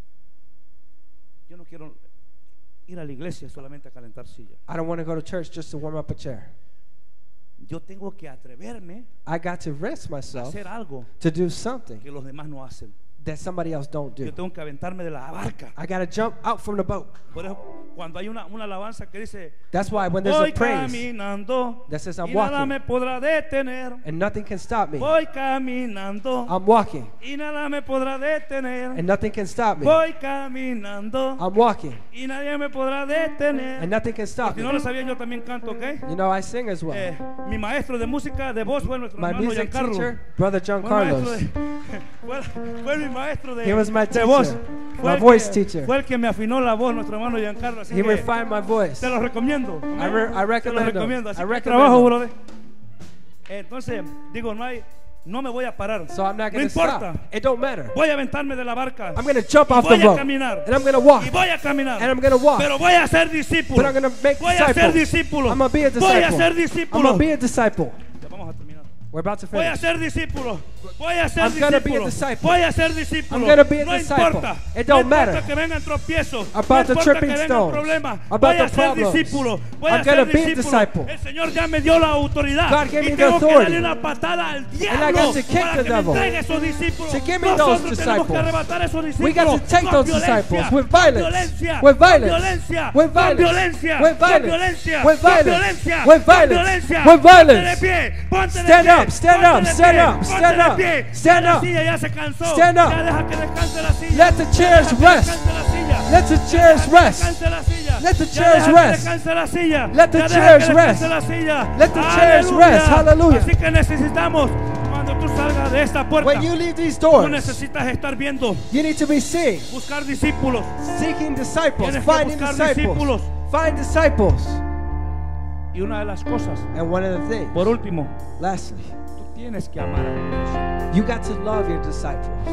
Yo no quiero ir a la iglesia solamente a calentar sillas. I don't want to go to church just to warm up a chair. Yo tengo que atreverme I got to risk a myself hacer algo to do something que los demás no hacen. that somebody else don't do. Yo tengo que aventarme de la barca. I got to jump out from the boat. Por eso, cuando hay una alabanza que dice, That's why when there's voy a praise caminando that says I'm y nada walking me podrá detener. and nothing can stop me, Voy caminando I'm walking y nada me podrá detener. and nothing can stop me. Voy caminando I'm walking y nadie me podrá detener. and nothing can stop Si no me. lo sabían, yo también canto, ¿ok? You know, I sing as well. Mi maestro de música de voz fue nuestro My hermano music Giancarlo. teacher, Brother John Fue maestro Carlos, fue mi maestro he was my de teacher, voz. my voice teacher. Fue el que me afinó la voz, nuestro hermano Giancarlo. Así He que refined my voice. te lo recomiendo. I Te lo recommend him. recomiendo. Así I que recommend trabajo, him. brother. Entonces, digo, no me voy a parar. So I'm not No going to importa. stop. It don't matter. Voy a aventarme de la barca. I'm going to jump Y off voy the a boat caminar. and I'm going to walk Y voy a caminar. and I'm going to walk. Pero voy a ser discípulo. But I'm going to make Voy a ser disciples. discípulo. I'm going to be a Voy a disciple. ser I'm discípulo. going to be a disciple. Ya vamos a terminar. We're about to Voy a finish. ser discípulo. Voy a ser I'm gonna be a discípulo. disciple. Voy a ser discípulo. I'm gonna be a No disciple. importa. It No don't matter importa que vengan tropiezos. about no the importa tripping que vengan stones, problemas. about Voy the a ser problems. discípulo. Voy I'm a ser gonna be a discípulo. disciple. El Señor ya me dio la autoridad. God gave y me the tengo que authority. darle una patada al And I diablo got to kick para the que me devil. entregue esos discípulos. To give me Nosotros those tenemos que disciples. arrebatar a esos discípulos. We got to take con those violencia, disciples with con violence, violencia, with con violence, violencia, with con violence, violencia, with con violence, violencia, with con violence, violencia, with con violence, violencia. with violence. Ponte de pie, ponte de Stand pie, up, stand ponte up, de stand pie, up, ponte stand de up, pie. stand Ya la up. silla ya se cansó. Stand up. Ya deja que descanse la silla. Let the chairs Ya deja que rest. descanse la silla. Let the Ya chairs deja que rest. descanse la silla. Let the Ya chairs deja que rest. descanse la silla. Let the Ya deja chairs que rest. descanse la silla. Let the chairs Aleluya. rest. Hallelujah. Así que necesitamos, cuando tú salgas de esta puerta, When you leave these tú doors, necesitas estar viendo, you need to be seeing, buscar discípulos. seeking disciples, Tienes que finding buscar disciples. discípulos. Find disciples. Y una de las cosas, And one of the things, por último, lastly, tú tienes que amar a tus discípulos. you got to love your disciples.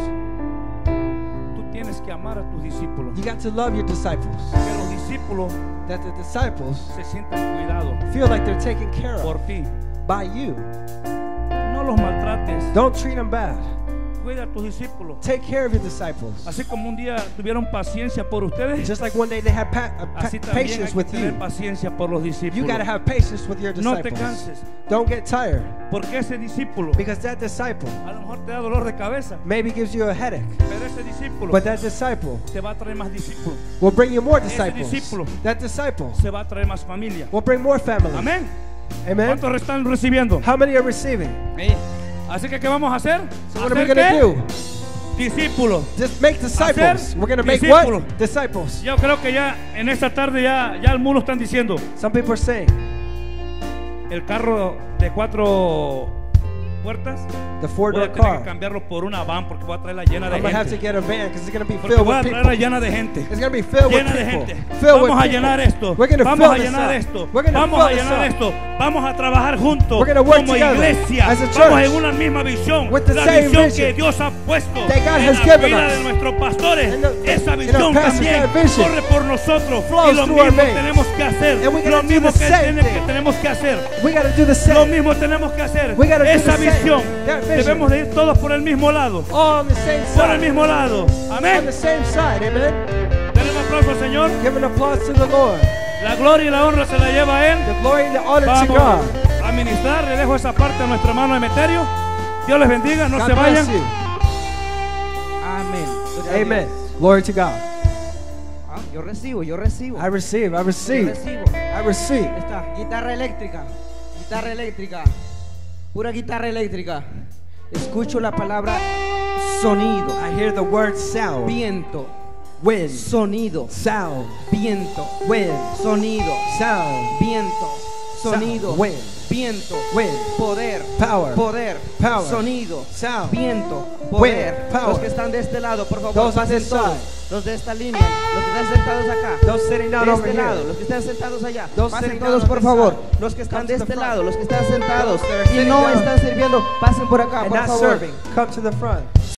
Tú tienes que amar a tus discípulos. You got to love your disciples. Que los discípulos That the disciples se sientan cuidados feel like they're taken care por of ti. by you. No los maltrates. Don't treat them bad. Cuida a tus discípulos. Take care of your disciples. Así como un día tuvieron paciencia por ustedes, Just like one day they had así también hay patience que with tener you. paciencia por los You discípulos. got to have patience with your No te disciples. canses, Don't get tired, porque ese discípulo because that disciple a lo mejor te da dolor de cabeza, maybe gives you a headache, pero ese discípulo but that disciple te va a traer más discípulos, will bring you more Ese disciples. discípulo That disciple se va a traer más familia. will bring more family. Amén. Amen. ¿Cuántos están recibiendo? How many are receiving? Así que ¿qué vamos a hacer? So what are we ¿Hacer going to qué? do? Discípulos. Just make disciples. Hacer We're going to make discípulos. what? Disciples. Yo creo que ya en esta tarde ya algunos están diciendo, Some people are saying el carro de 4 puertas the voy four-door a tener que car. cambiarlo por una van porque voy a traerla llena de I'm going to have to gente. get a van because it's going to be Porque filled voy a with traerla people. llena de gente. It's going to be filled with Llena de people. gente. Filled with Vamos a people. llenar esto. We're going to Vamos a fill this llenar up. esto. We're going to Vamos a fill this llenar up. esto. Vamos a trabajar juntos We're gonna work como together iglesia. as a Vamos church en una misma visión. with the La same visión vision que Dios ha puesto that God en has la given vida us. de nuestros pastores. And the- Esa and visión our pastors, también that vision corre por nosotros. flows Y lo through our mismo veins. tenemos que hacer. And we're gonna Lo do mismo the que same thing. tenemos que hacer. We got to do the Lo same. mismo tenemos que hacer. We gotta do Esa the same. visión. That vision. Debemos de ir todos por el mismo lado. All on the same Por el side. mismo lado. On Amén. the same side. Amen. Denle un aplauso al Señor. Give an applause to the Lord. La gloria y la honra se la lleva a Él. The glory and the honor to Vamos God. a ministrar. Le dejo esa parte a nuestro hermano Emeterio. Dios les bendiga. No God se vayan. bless you. Amén. Gloria a Amen. Dios. Glory to God. Ah, yo recibo, yo recibo. I receive. I Yo receive. recibo. I receive. Ahí está, guitarra eléctrica. Guitarra eléctrica. Pura guitarra eléctrica. Escucho la palabra sonido. I hear the word sound. Viento. Wind. Sonido. Sound. Viento. Wind. Sonido. Sound. Viento. Sonido. Wind. Viento. Wind. Poder. Power. Poder. Power. Sonido. Sound. Viento. Poder. Power. Los que están de este lado, por favor, Those on pasen this todos. side. Los de esta línea. Los que están sentados acá. Those sitting down De over este here. lado, los que están sentados allá. Those Pasen sitting todos, down on por this favor. side. Los que están Come de to este the lado, front. los que están sentados Those that are y sitting no down están sirviendo, pasen por acá, And por not favor. serving. Come to the front.